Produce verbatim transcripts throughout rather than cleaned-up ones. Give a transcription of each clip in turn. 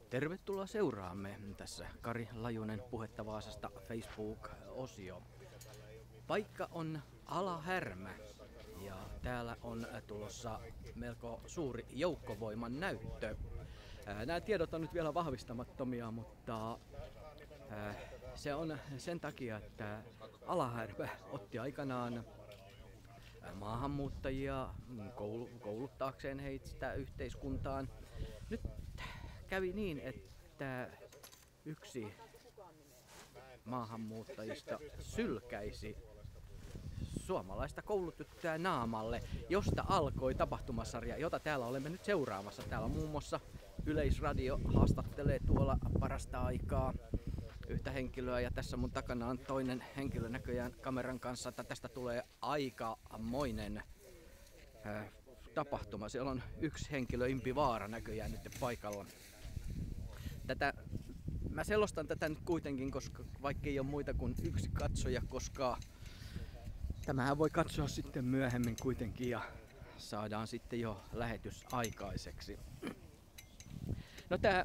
Tervetuloa seuraamme tässä Kari Lajunen Puhetta Vaasasta Facebook-osio. Paikka on Alahärmä ja täällä on tulossa melko suuri joukkovoiman näyttö. Nämä tiedot on nyt vielä vahvistamattomia, mutta se on sen takia, että Alahärmä otti aikanaan maahanmuuttajia kouluttaakseen heitä yhteiskuntaan. Nyt kävi niin, että yksi maahanmuuttajista sylkäisi suomalaista koulutyttöä naamalle, josta alkoi tapahtumasarja, jota täällä olemme nyt seuraamassa. Täällä muun muassa Yleisradio haastattelee tuolla parasta aikaa yhtä henkilöä ja tässä mun takana on toinen henkilö näköjään kameran kanssa, että tästä tulee aikamoinen äh, tapahtuma. Siellä on yksi henkilö, Impi Vaara, näköjään nyt paikalla. Tätä, mä selostan tätä nyt kuitenkin, koska vaikka ei ole muita kuin yksi katsoja, koska tämähän voi katsoa sitten myöhemmin kuitenkin ja saadaan sitten jo lähetys aikaiseksi. No tää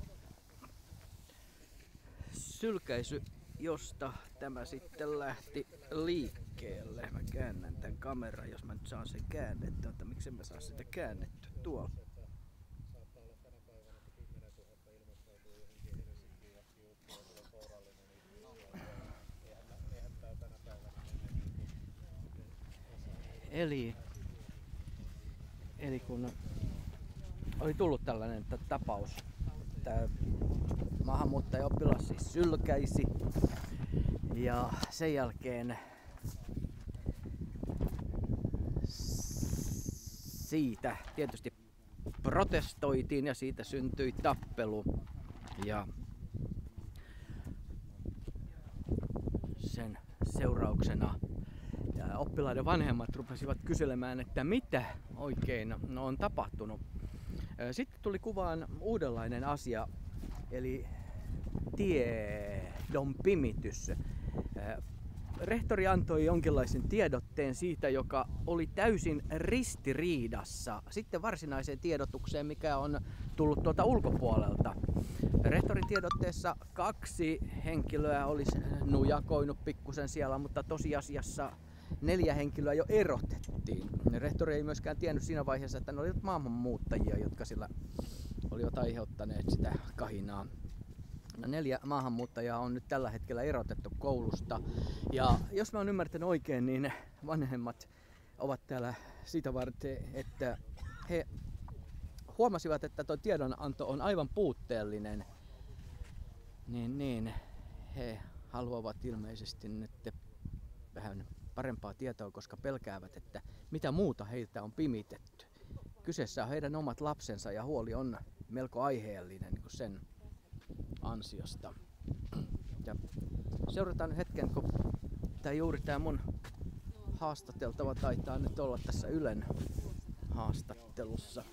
sylkäisy, josta tämä sitten lähti liikkeelle. Mä käännän tän kameran, jos mä nyt saan sen käännettyä, että miksi mä saa sitä käännettyä tuolla. Eli, eli kun oli tullut tällainen tapaus, että maahanmuuttajaoppilas siis sylkäisi ja sen jälkeen siitä tietysti protestoitiin ja siitä syntyi tappelu ja sen seurauksena ja oppilaiden vanhemmat rupesivat kyselemään, että mitä oikein on tapahtunut. Sitten tuli kuvaan uudenlainen asia, eli tiedon pimitys. Rehtori antoi jonkinlaisen tiedotteen siitä, joka oli täysin ristiriidassa sitten varsinaiseen tiedotukseen, mikä on tullut tuolta ulkopuolelta. Rehtorin tiedotteessa kaksi henkilöä olisi nujakoinut pikkusen siellä, mutta tosiasiassa neljä henkilöä jo erotettiin. Rehtori ei myöskään tiennyt siinä vaiheessa, että ne olivat maahanmuuttajia, jotka sillä olivat aiheuttaneet sitä kahinaa. Neljä maahanmuuttajaa on nyt tällä hetkellä erotettu koulusta. Ja jos mä oon ymmärtänyt oikein, niin vanhemmat ovat täällä sitä varten, että he huomasivat, että tuo tiedonanto on aivan puutteellinen. Niin, niin he haluavat ilmeisesti nyt vähän parempaa tietoa, koska pelkäävät, että mitä muuta heiltä on pimitetty. Kyseessä on heidän omat lapsensa ja huoli on melko aiheellinen niin kuin sen ansiosta. Ja seurataan nyt hetken, kun tää juuri tää mun haastateltava taitaa nyt olla tässä Ylen haastattelussa.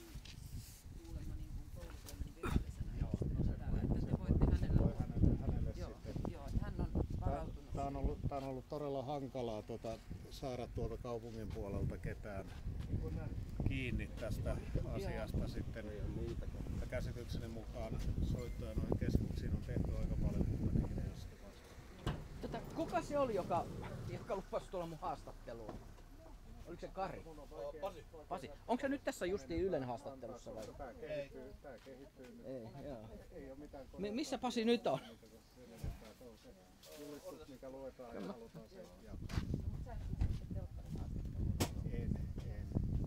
Tämä on ollut, tämä on ollut todella hankalaa tuota, saada tuolta kaupungin puolelta ketään kiinni tästä asiasta sitten. Käsitykseni mukaan soittoja noin keskuksiin on tehty aika paljon, mutta niin ei ole sitten vasta. Tota, kuka se oli, joka, joka lupasi tulla mun haastatteluun? Oliko se Kari? Pasi. Pasi. Onko se nyt tässä justiin Ylen haastattelussa vai? Tää kehittyy, tää kehittyy. Ei, joo. Ei ole mitään Mi- missä Pasi nyt on? Se on se julistus, mikä luetaan ja halutaan se jatkaa. En, en.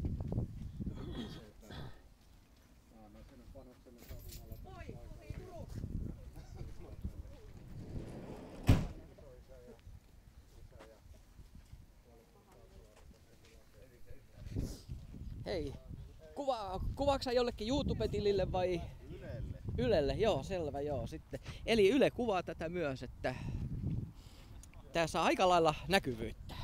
Hei, kuva, kuvaatko sä jollekin YouTube-tilille vai? Ylelle. Ylelle, joo, selvä, joo, sitten. Eli Yle kuvaa tätä myös, että tää saa aika lailla näkyvyyttä.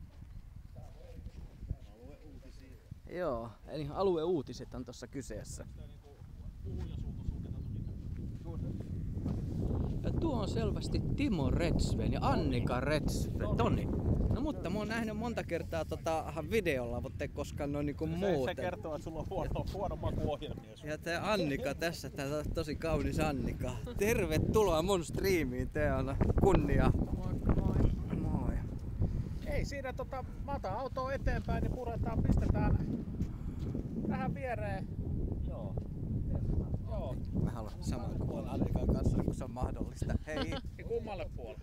Alueuutisia. Joo, eli alueuutiset on tuossa kyseessä. tuo on selvästi Timo Redsven ja Annika Redsven. Toni. No mutta mä oon nähnyt monta kertaa tota videolla, mutta ei koskaan noin niinku muuten. Se kertoo, että sulla on huono, huono makuohjelmia. Ja tää Annika tässä, tää on tosi kaunis Annika. Tervetuloa mun striimiin, tää on kunnia. Moikka moi. Moi. Ei siinä tota, mä otan autoa eteenpäin ja puretaan, pistetään tähän viereen. Joo. Joo. Mä haluan saman kuvan Annikan kanssa, kun se on mahdollista. Hei. Ja kummalle puolelle?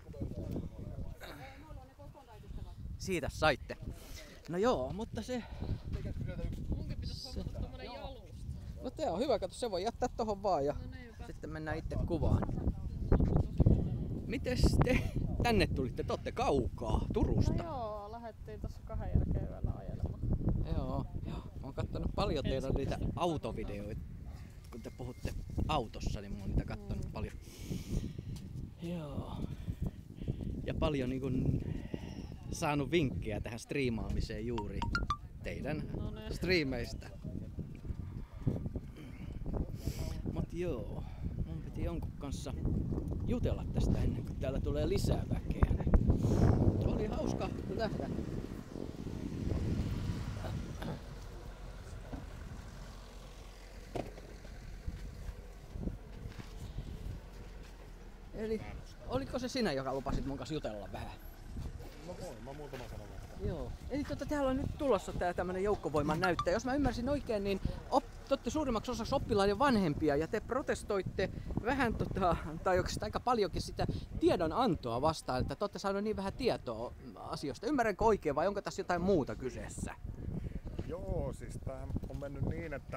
Siitä saitte. No joo, mutta se... Munkin pitäis hommata tommonen jalusta. No tää on hyvä, kato, se voi jättää tohon vaan ja No niinpä. sitten mennään itse kuvaan. Mites te tänne tulitte? Te ootte kaukaa Turusta. No joo, lähettiin tossa kahden jälkeen yöllä ajelemaan. Joo, joo. Mä oon kattonut paljon teidän niitä autovideoita. Kun te puhutte autossa, niin mä oon niitä kattonut mm. paljon. Joo. Ja paljon niin kun saanut vinkkejä tähän striimaamiseen juuri teidän No niin. striimeistä. Mut joo, mun piti jonkun kanssa jutella tästä ennen kuin täällä tulee lisää väkeä. Oli hauska nähdä. Eli oliko se sinä, joka lupasit mun kanssa jutella vähän? No voi, mä muutama sanon vähän. Joo. Eli tota, täällä on nyt tulossa tää tämmönen joukkovoiman näyttö. Jos mä ymmärsin oikein, niin op, te olette suurimmaksi osaksi oppilaiden vanhempia ja te protestoitte vähän, tota, tai oikeastaan aika paljonkin sitä tiedonantoa vastaan, että te olette saaneet niin vähän tietoa asioista. Ymmärränkö oikein vai onko tässä jotain muuta kyseessä? Joo, siis tämähän on mennyt niin, että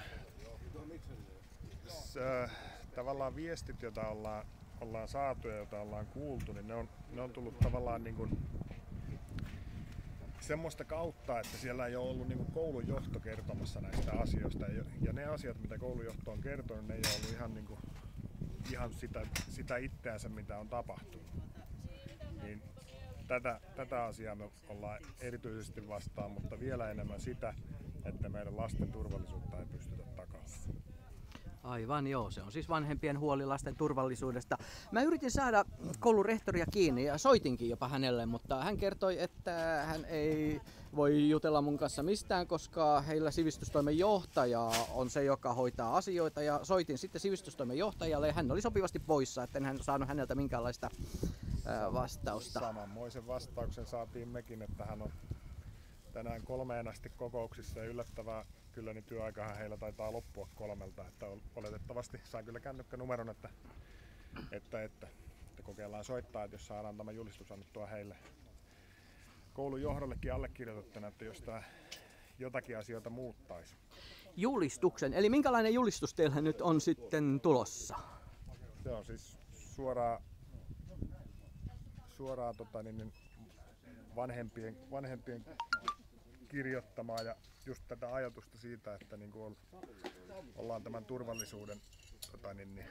s, äh, tavallaan viestit, joita ollaan, ollaan saatu ja joita ollaan kuultu, niin ne on, ne on tullut tavallaan niin kuin semmoista kautta, että siellä ei ole ollut niin kuin koulun johto kertomassa näistä asioista. Ja, ja ne asiat, mitä koulun johto on kertonut, ne ei ole ollut ihan, niin kuin, ihan sitä, sitä itseänsä, mitä on tapahtunut. Niin tätä, tätä asiaa me ollaan erityisesti vastaan, mutta vielä enemmän sitä, että meidän lasten turvallisuutta ei pystytä takaamaan. Aivan joo, se on siis vanhempien huoli lasten turvallisuudesta. Mä yritin saada koulun rehtoria kiinni ja soitinkin jopa hänelle, mutta hän kertoi, että hän ei voi jutella mun kanssa mistään, koska heillä sivistystoimen johtaja on se, joka hoitaa asioita. Ja soitin sitten sivistystoimen johtajalle ja hän oli sopivasti poissa, että en hän saanut häneltä minkäänlaista ää, vastausta. Samanmoisen vastauksen saatiin mekin, että hän on tänään kolmeen asti kokouksissa ja yllättävää kyllä niin työaikahan heillä taitaa loppua kolmelta, että oletettavasti saa kyllä kännykkänumeron, että, että, että, että kokeillaan soittaa, että jos saadaan tämä julistus annettua heille koulun johdollekin allekirjoitettuna, että jos tämä jotakin asioita muuttaisi. Julistuksen, eli minkälainen julistus teillä nyt on sitten tulossa? Se on siis suoraan, suoraan tota, niin, vanhempien, vanhempien kirjoittamaa ja just tätä ajatusta siitä, että niin kuin ollaan tämän turvallisuuden tota, niin, niin,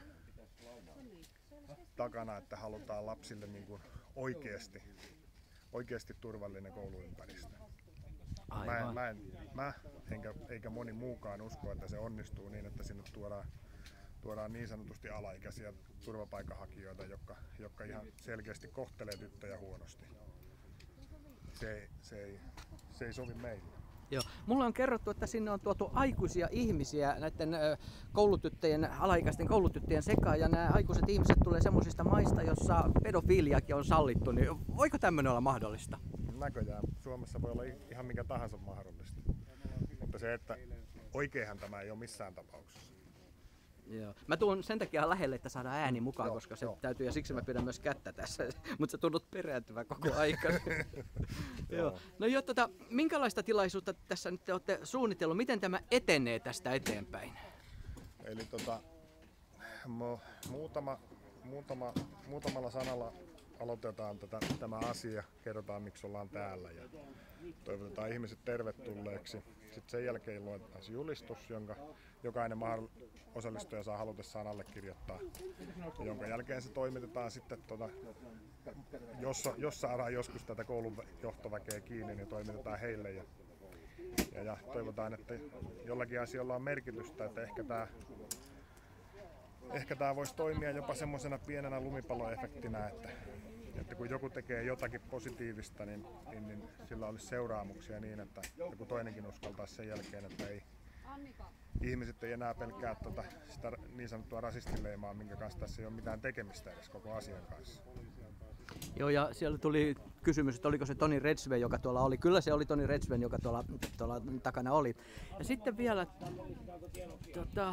takana, että halutaan lapsille niin kuin oikeasti, oikeasti turvallinen kouluympäristö. Mä, en, mä, en, mä enkä, eikä moni muukaan usko, että se onnistuu niin, että sinne tuodaan, tuodaan niin sanotusti alaikäisiä turvapaikanhakijoita, jotka, jotka ihan selkeästi kohtelee tyttöjä huonosti. Se, se, ei, se ei sovi meille. Joo. Mulle on kerrottu, että sinne on tuotu aikuisia ihmisiä näiden koulutyttöjen, alaikäisten koulutyttöjen sekaan, ja nämä aikuiset ihmiset tulee semmoisista maista, jossa pedofiiliakin on sallittu, niin voiko tämmöinen olla mahdollista? Näköjään. Suomessa voi olla ihan mikä tahansa mahdollista, mutta se, että oikeinhan tämä ei ole missään tapauksessa. Joo. Mä tuun sen takia lähelle, että saadaan ääni mukaan, joo, koska se joo. täytyy, ja siksi mä pidän myös kättä tässä, mutta se tunnut perääntyvän koko aika. Joo. No jo, tota, minkälaista tilaisuutta tässä nyt te olette suunnitellut, miten tämä etenee tästä eteenpäin? Eli tota, mu- muutama, muutama, muutamalla sanalla aloitetaan tätä, tämä asia, kerrotaan miksi ollaan täällä ja toivotetaan ihmiset tervetulleeksi. Sitten sen jälkeen luetaan julistus, jonka jokainen osallistuja saa halutessaan allekirjoittaa, ja jonka jälkeen se toimitetaan sitten, tuota, jos, jos saadaan joskus tätä koulun johtoväkeä kiinni, niin toimitetaan heille. Ja, ja, ja toivotaan, että jollakin asialla on merkitystä, että ehkä tämä ehkä tämä voisi toimia jopa semmoisena pienenä lumipalloefektinä, että, että kun joku tekee jotakin positiivista, niin, niin, niin sillä olisi seuraamuksia niin, että joku toinenkin uskaltaisi sen jälkeen, että ei, ihmiset ei enää pelkää tuota, sitä niin sanottua rasistileimaa, minkä kanssa tässä ei ole mitään tekemistä edes koko asian kanssa. Joo, ja siellä tuli kysymys, että oliko se Toni Redsven, joka tuolla oli. Kyllä se oli Toni Redsven, joka tuolla, tuolla takana oli. Ja sitten vielä, tota,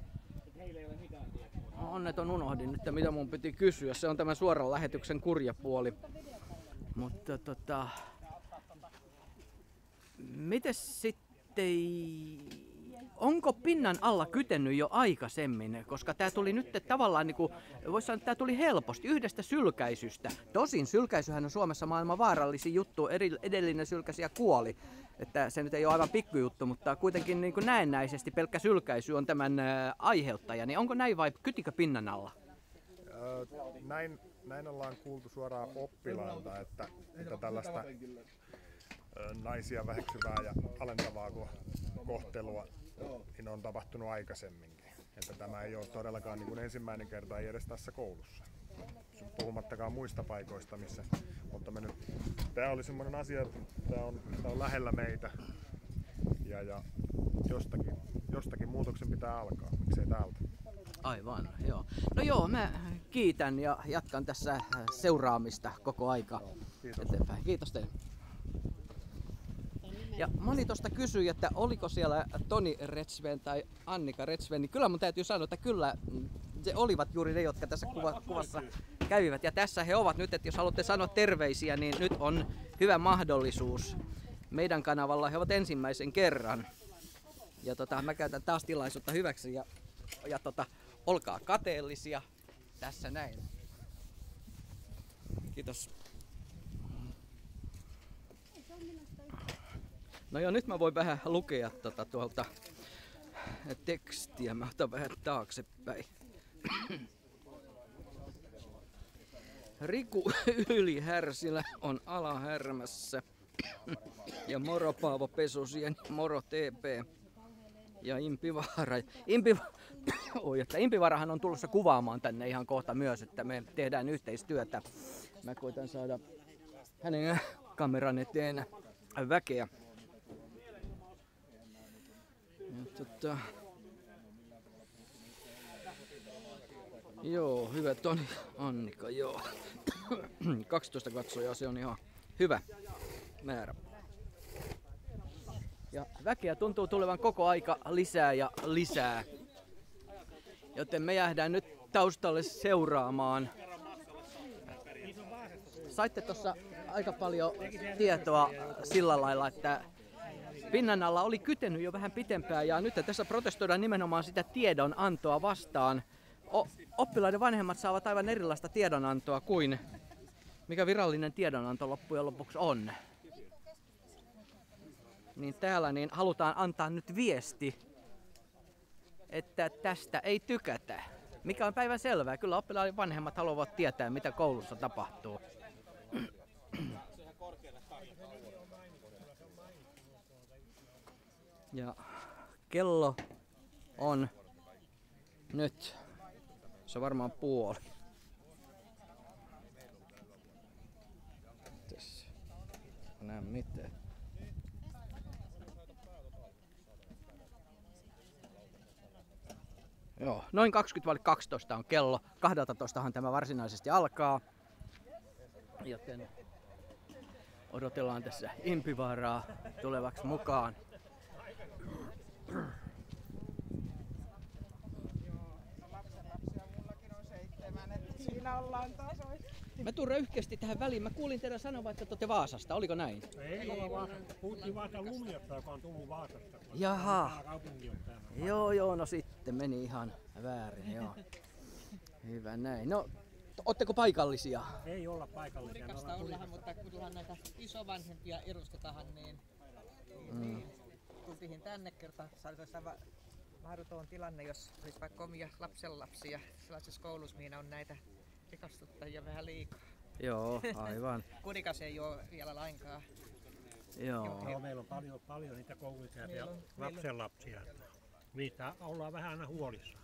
onneton unohdin nyt, mitä mun piti kysyä. Se on tämän suoran lähetyksen kurja puoli. Mutta tota, mites sitten, onko pinnan alla kytennyt jo aikaisemmin? Koska tää tuli nyt tavallaan, niin kuin, voisi sanoa, että tää tuli helposti yhdestä sylkäisystä. Tosin sylkäisyhän on Suomessa maailman vaarallisin juttu. Edellinen sylkäsi ja kuoli. Että se nyt ei ole aivan pikkujuttu, mutta kuitenkin niin kuin näennäisesti pelkkä sylkäisy on tämän ää, aiheuttaja. Niin onko näin vai kytikö pinnan alla? Öö, näin, näin ollaan kuultu suoraan oppilailta, että, että tällaista ö, naisia väheksyvää ja alentavaa kohtelua niin on tapahtunut aikaisemminkin. Että tämä ei ole todellakaan niin kuin ensimmäinen kerta, ei edes tässä koulussa. Puhumattakaan muista paikoista, missä, mutta me nyt, tämä oli semmoinen asia, että tämä on, tämä on lähellä meitä ja, ja jostakin, jostakin muutoksen pitää alkaa, miksei täältä. Aivan, joo. No joo, mä kiitän ja jatkan tässä seuraamista koko aika eteenpäin. Kiitos teille. Ja moni tuosta kysyi, että oliko siellä Toni Redsven tai Annika Redsven, niin kyllä mun täytyy sanoa, että kyllä se olivat juuri ne, jotka tässä kuva, kuvassa kävivät. Ja tässä he ovat nyt, että jos haluatte sanoa terveisiä, niin nyt on hyvä mahdollisuus. Meidän kanavalla he ovat ensimmäisen kerran. Ja tota, mä käytän taas tilaisuutta hyväksi ja, ja tota, olkaa kateellisia tässä näin. Kiitos. No joo, nyt mä voin vähän lukea tota, tuolta tekstiä. Mä otan vähän taaksepäin. Riku Ylihärsilä on Alahärmässä. Ja moro Paavo Pesusien, moro T P ja Impivaara. Impi... Oi, että Impivaarahan on tulossa kuvaamaan tänne ihan kohta myös, että me tehdään yhteistyötä. Mä koitan saada hänen kameran eteen väkeä. Ja, tota... Joo, hyvä Toni, Annika, joo. kaksitoista katsojaa, se on ihan hyvä määrä. Ja väkeä tuntuu tulevan koko aika lisää ja lisää. Joten me jäädään nyt taustalle seuraamaan. Saitte tuossa aika paljon tietoa sillä lailla, että pinnan alla oli kytenyt jo vähän pitempään ja nyt tässä protestoidaan nimenomaan sitä tiedonantoa vastaan. O- oppilaiden vanhemmat saavat aivan erilaista tiedonantoa kuin mikä virallinen tiedonanto loppujen lopuksi on. Niin täällä niin halutaan antaa nyt viesti, että tästä ei tykätä. Mikä on päivän selvää. Kyllä oppilaiden vanhemmat haluavat tietää, mitä koulussa tapahtuu. Ja kello on nyt, se on varmaan puoli. Tässä. Näe mitään. Joo, noin kaksikymmentä vaille kaksitoista on kello. kaksitoistahan tämä varsinaisesti alkaa. Joten odotellaan tässä Impivaaraa tulevaksi mukaan. Siinä ollaan taas. Mä tuun röyhkeästi tähän väliin. Mä kuulin teidän sanovan, että te olette Vaasasta. Oliko näin? Ei olla Vaasasta. Puhuttiin Vaasan Lumiasta, joka on tullut Vaasasta. Jaha. Kaupunki on täällä. Joo, joo, no sitten meni ihan väärin, joo. Hyvä näin. No, ootteko paikallisia? Ei olla paikallisia. Me Kurikasta ollaan ollaan, mutta kun näitä isovanhempia edustetaan, niin, Mm. niin tultiin tänne kerta. Se olisi aivan mahdoton tilanne, jos olisi vaikka omia lapsenlapsia sellaisessa koulussa, mihin on näitä rikastuttajia vähän liikaa. Joo, aivan. Kurikas ei ole vielä lainkaan. Joo. Joo, meillä on paljon, paljon niitä kouluikäisiä Meillä on- meillä on- lapsenlapsia. Niistä ollaan vähän aina huolissaan.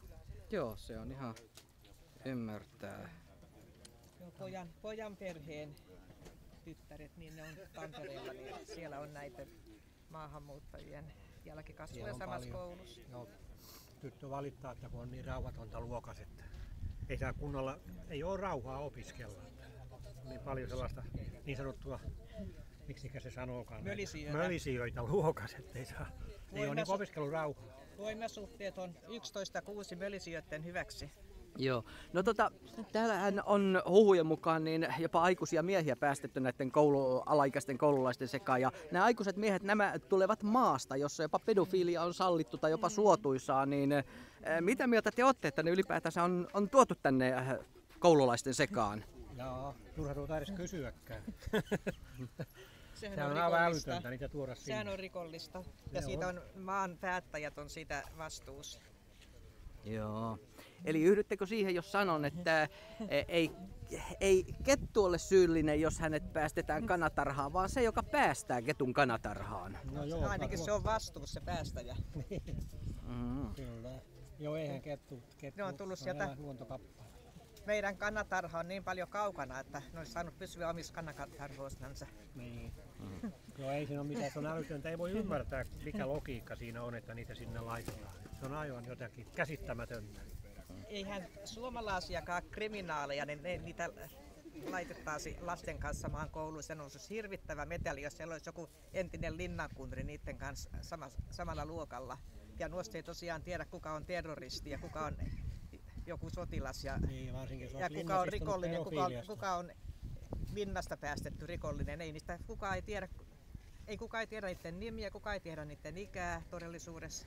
Joo, se on ihan ymmärtää. Joo, pojan, pojan perheen tyttäret, niin ne on Tampereella, niin siellä on näitä maahanmuuttajien jälkikasvuja samassa paljon koulussa. No, tyttö valittaa, että kun on niin rauhatonta luokas, että ei saa kunnolla, ei ole rauhaa opiskella. On niin paljon sellaista niin sanottua, miksikä se sanookaan, Mölisijöitä. mölisijöitä luokas, että ei saa, ei ole niin opiskelun rauhaa. Voimasuhteet on yksitoista kuusi mölisijöiden hyväksi. Joo. No tota, täällähän on huhujen mukaan niin jopa aikuisia miehiä päästetty näiden koulu, alaikäisten koululaisten sekaan. Ja nämä aikuiset miehet, nämä tulevat maasta, jossa jopa pedofiilia on sallittu tai jopa suotuisaa. Niin äh, mitä mieltä te olette, että ne ylipäätänsä on, on tuotu tänne äh, koululaisten sekaan? Joo, turha tuota edes kysyäkään. Sehän Sehän on, on aivan rikollista. älytöntä niitä tuoda sinne. Sehän on rikollista. Ja Ne siitä on. on maan päättäjät on siitä vastuussa. Joo. Eli yhdyttekö siihen, jos sanon, että ei, ei kettu ole syyllinen, jos hänet päästetään kanatarhaan, vaan se, joka päästää ketun kanatarhaan? No joo, Ainakin se on vastuussa se päästäjä. Mm. Kyllä. Joo, eihän kettu. kettu Ne on tullut se sieltä- elä luontokappale. Meidän kanatarha on niin paljon kaukana, että ne olisi saanut pysyä omissa kanatarhoissansa. Niin. Mm. Joo, ei siinä ole mitään, se on älytöntä. Ei voi ymmärtää, mikä logiikka siinä on, että niitä sinne laitetaan. Se on aivan jotakin käsittämätöntä. Eihän suomalaisiakaan kriminaaleja, niin ne, niitä laitetaan lasten kanssa samaan kouluun. Se on hirvittävä meteli, jos siellä olisi joku entinen linnankuntri niiden kanssa sama, samalla luokalla. Ja nuosta ei tosiaan tiedä, kuka on terroristi ja kuka on joku sotilas ja, Niin, varsinkin jos ja olet kuka on linnassa istunut rikollinen, kuka on, pedofiiliasta. kuka on linnasta päästetty rikollinen. Ei niistä kukaan ei tiedä, ei kukaan ei tiedä niiden nimiä, kukaan ei tiedä niiden ikää todellisuudessa.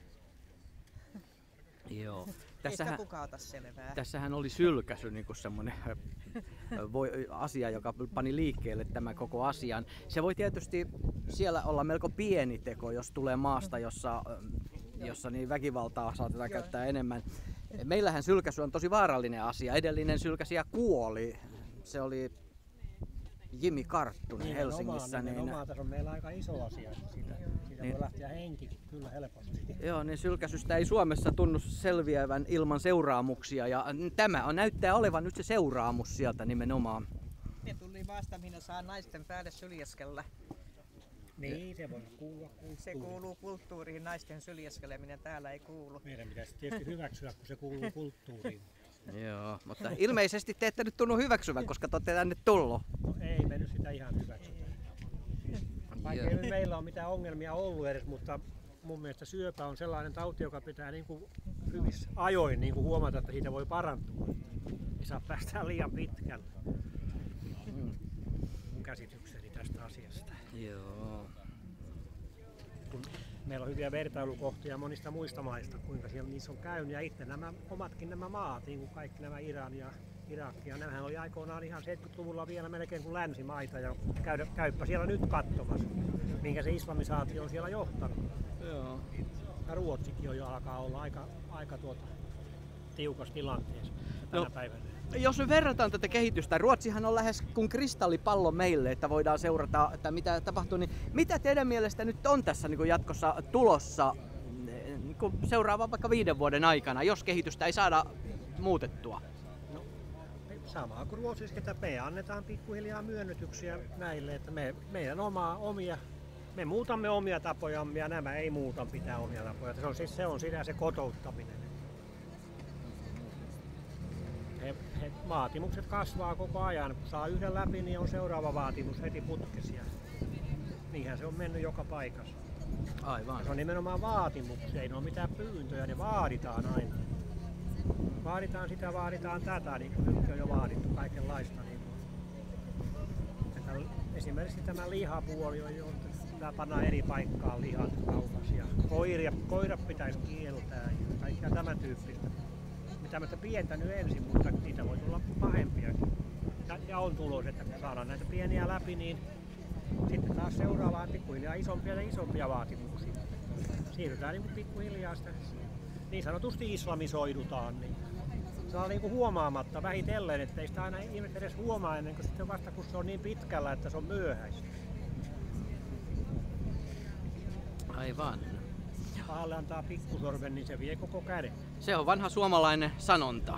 Joo. Ei sitä Tässähän, kukaan ota selvää. tässähän oli sylkäsy niin semmoinen voi, asia, joka pani liikkeelle tämän koko asian. Se voi tietysti siellä olla melko pieni teko, jos tulee maasta, jossa, jossa niin väkivaltaa saatetaan Joo. käyttää enemmän. Meillähän sylkäsy on tosi vaarallinen asia. Edellinen sylkäsijä kuoli. Se oli Jimi Karttunen Helsingissä. Niin, Nimenomaan, tässä on meillä aika iso asia. Siitä, siitä Niin. voi lähteä henki kyllä helposti. joo, niin sylkäsystä ei Suomessa tunnu selviävän ilman seuraamuksia. Ja tämä on, näyttää olevan nyt se seuraamus sieltä nimenomaan. Ne tuli vasta, minä saa naisten päälle syljeskellä. Niin, se voi kuulua kulttuuriin. Se kuuluu kulttuuriin, naisten syljeskeleminen täällä ei kuulu. Meidän pitäisi tietysti hyväksyä, kun se kuuluu kulttuuriin. Joo, mutta ilmeisesti te ette nyt tunnu hyväksyvän, koska te olette tänne tullut. No, ei me nyt sitä ihan hyväksytä. Vaikka ei nyt meillä ole mitään ongelmia ollut edes, mutta mun mielestä syöpä on sellainen tauti, joka pitää niin kuin hyvissä ajoin niin kuin huomata, että siitä voi parantua. Ei saa päästää liian pitkälle. Mun käsitykseni tästä asiasta. Joo. Kun meillä on hyviä vertailukohtia monista muista maista, kuinka siellä niissä on käynyt. Ja itse nämä omatkin nämä maat, niin kuin kaikki nämä Iran ja Irak, ja nämähän oli aikoinaan ihan seitsemänkymmentäluvulla vielä melkein kuin länsimaita. Ja käydä, käyppä siellä nyt katsomassa, minkä se islamisaatio on siellä johtanut. Joo. Ja Ruotsikin on jo alkaa olla aika, aika tuota, tiukassa tilanteessa tänä No. päivänä. Jos me verrataan tätä kehitystä, Ruotsihan on lähes kuin kristallipallo meille, että voidaan seurata, että mitä tapahtuu. Niin mitä teidän mielestä nyt on tässä niin kuin jatkossa tulossa niin kuin seuraavan vaikka viiden vuoden aikana, jos kehitystä ei saada muutettua? Samaa kuin Ruotsissa, että me annetaan pikkuhiljaa myönnytyksiä näille, että me, meidän omaa, omia, me muutamme omia tapojamme ja nämä ei muuta pitää omia tapoja. Se on, siis, se on sitä se kotouttaminen. He, he, vaatimukset kasvaa koko ajan. Kun saa yhden läpi, niin on seuraava vaatimus heti putkisia. Niinhän se on mennyt joka paikassa. Aivan. Se on nimenomaan vaatimuksia, ei ne ole mitään pyyntöjä, ne vaaditaan aina. Vaaditaan sitä, vaaditaan tätä, niin kuin nyt on jo vaadittu kaikenlaista. Niin että esimerkiksi tämä lihapuoli on jo, että pannaan eri paikkaan lihat kaupassa. Ja koiria, koirat pitäisi kieltää ja kaikkea tämän tyyppistä. Mitä mä pientä nyt ensin, mutta niitä voi tulla pahempiakin. Ja, ja on tulos, että kun saadaan näitä pieniä läpi, niin sitten taas seuraavaan pikkuhiljaa isompia ja isompia vaatimuksia. Siirrytään niin kuin pikkuhiljaa sitä, niin sanotusti islamisoidutaan. Niin se on niin kuin huomaamatta vähitellen, ettei sitä aina ihmiset edes huomaa ennen kuin sitten vasta kun se on niin pitkällä, että se on myöhäistä. Aivan. pahalle antaa pikkusorven, niin se vie koko käden. Se on vanha suomalainen sanonta.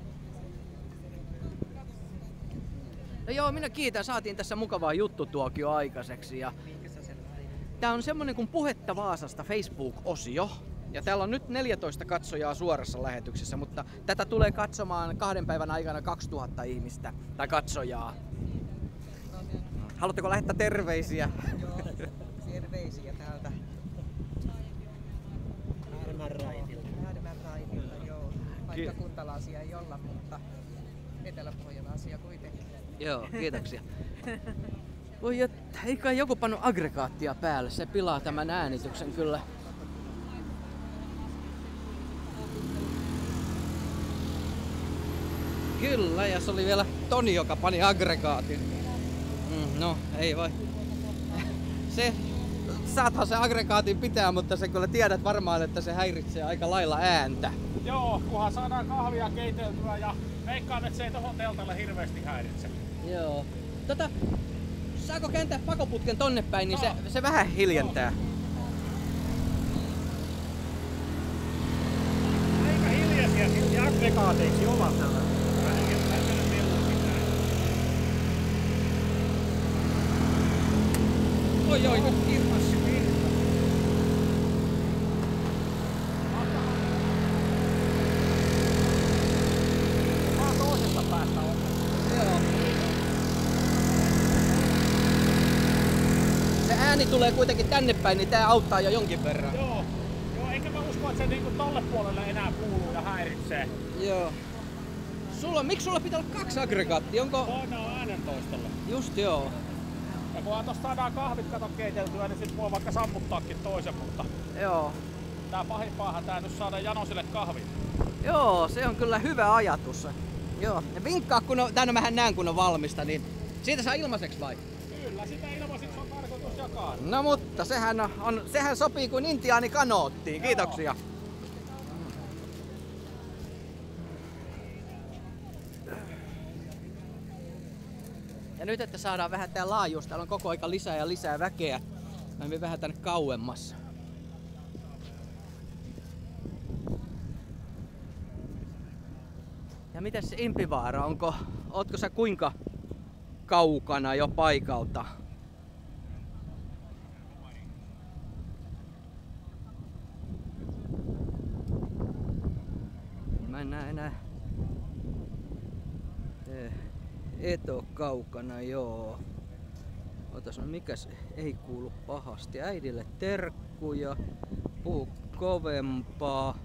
No joo, minä kiitän. Saatiin tässä mukavaa juttutuokio aikaiseksi. Ja tää on semmonen kuin Puhetta Vaasasta Facebook-osio. Ja täällä on nyt neljätoista katsojaa suorassa lähetyksessä, mutta tätä tulee katsomaan kahden päivän aikana kaksituhatta ihmistä tai katsojaa. Haluatteko lähettää terveisiä? Joo, terveisiä täältä. Äärmän raidilta. Äärmän raidilta, joo. Paikkakuntalaisia ei olla, mutta eteläpohjalaisia kuitenkin. Joo, kiitoksia. Voi että, ei kai joku pannut aggregaattia päälle, se pilaa tämän äänityksen kyllä. Kyllä, ja se oli vielä Toni, joka pani aggregaatin. Mm, no, ei voi. Se, saathan se aggregaatin pitää, mutta se kyllä tiedät varmaan, että se häiritsee aika lailla ääntä. Joo, kunhan saadaan kahvia keiteltyä ja veikkaan, että se ei tohon teltalle hirveästi häiritse. Joo. Tota, saako kääntää pakoputken tonne päin, niin No. se, se vähän hiljentää. Aika hiljaisia silti aggregaateiksi ovat nämä. Oi oi, nyt kirmas. Vaan toisesta päästä on. Joo. Se ääni tulee kuitenkin tänne päin, niin tää auttaa jo jonkin verran. Joo. Joo, enkä mä usko, että se niinku tolle puolelle enää kuuluu ja häiritsee. Joo. Sulla, miksi sulla pitää olla kaksi aggregaattia? Onko... Toinen on äänentoistolle. Just joo. Ja kunhan tossa saadaan kahvit kato keiteltyä, niin sit voi vaikka sammuttaakin toisen, mutta Joo. tää pahimpaahan tää nyt saada Janosille kahvit. Joo, se on kyllä hyvä ajatus. Joo. Ja vinkkaa, kun on, tän mähän näen kun on valmista, niin siitä saa ilmaiseksi vai? Kyllä, sitä ilmaisiksi on tarkoitus jakaa. No mutta sehän, on, on, sehän sopii kuin intiaani kanoottiin. Kiitoksia. Ja nyt, että saadaan vähän tää laajuus, täällä on koko aika lisää ja lisää väkeä. Mä menen vähän tänne kauemmas. Ja mitäs Impivaara, onko, ootko sä kuinka kaukana jo paikalta? Mä en näe enää. Eh, et oo kaukana, joo. Otas, no mikäs ei kuulu pahasti. Äidille terkkuja. Puhu kovempaa.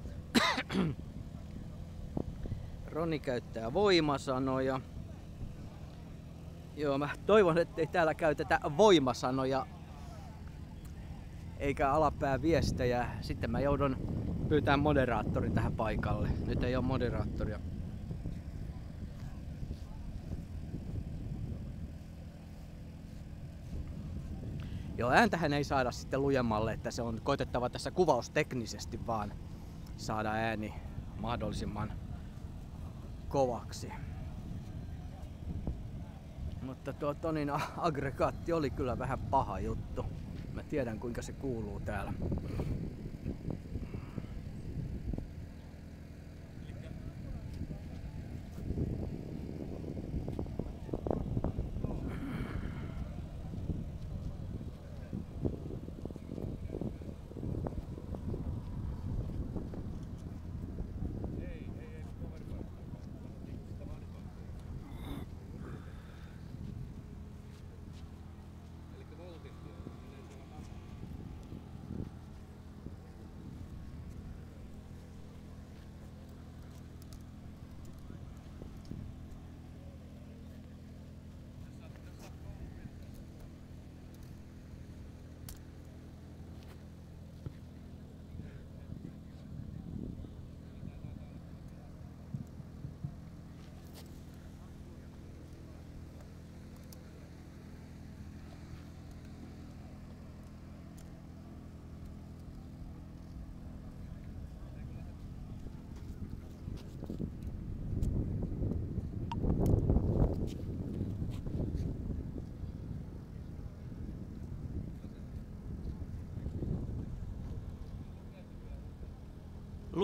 Roni käyttää voimasanoja. Joo, mä toivon, ettei täällä käytetä voimasanoja eikä alapää viestejä. Sitten mä joudun pyytämään moderaattorin tähän paikalle. Nyt ei ole moderaattoria. Joo, ääntähän ei saada sitten lujemmalle, että se on koitettava tässä kuvausteknisesti vaan saada ääni mahdollisimman kovaksi. Mutta tuo Tonin aggregaatti oli kyllä vähän paha juttu. Mä tiedän kuinka se kuuluu täällä.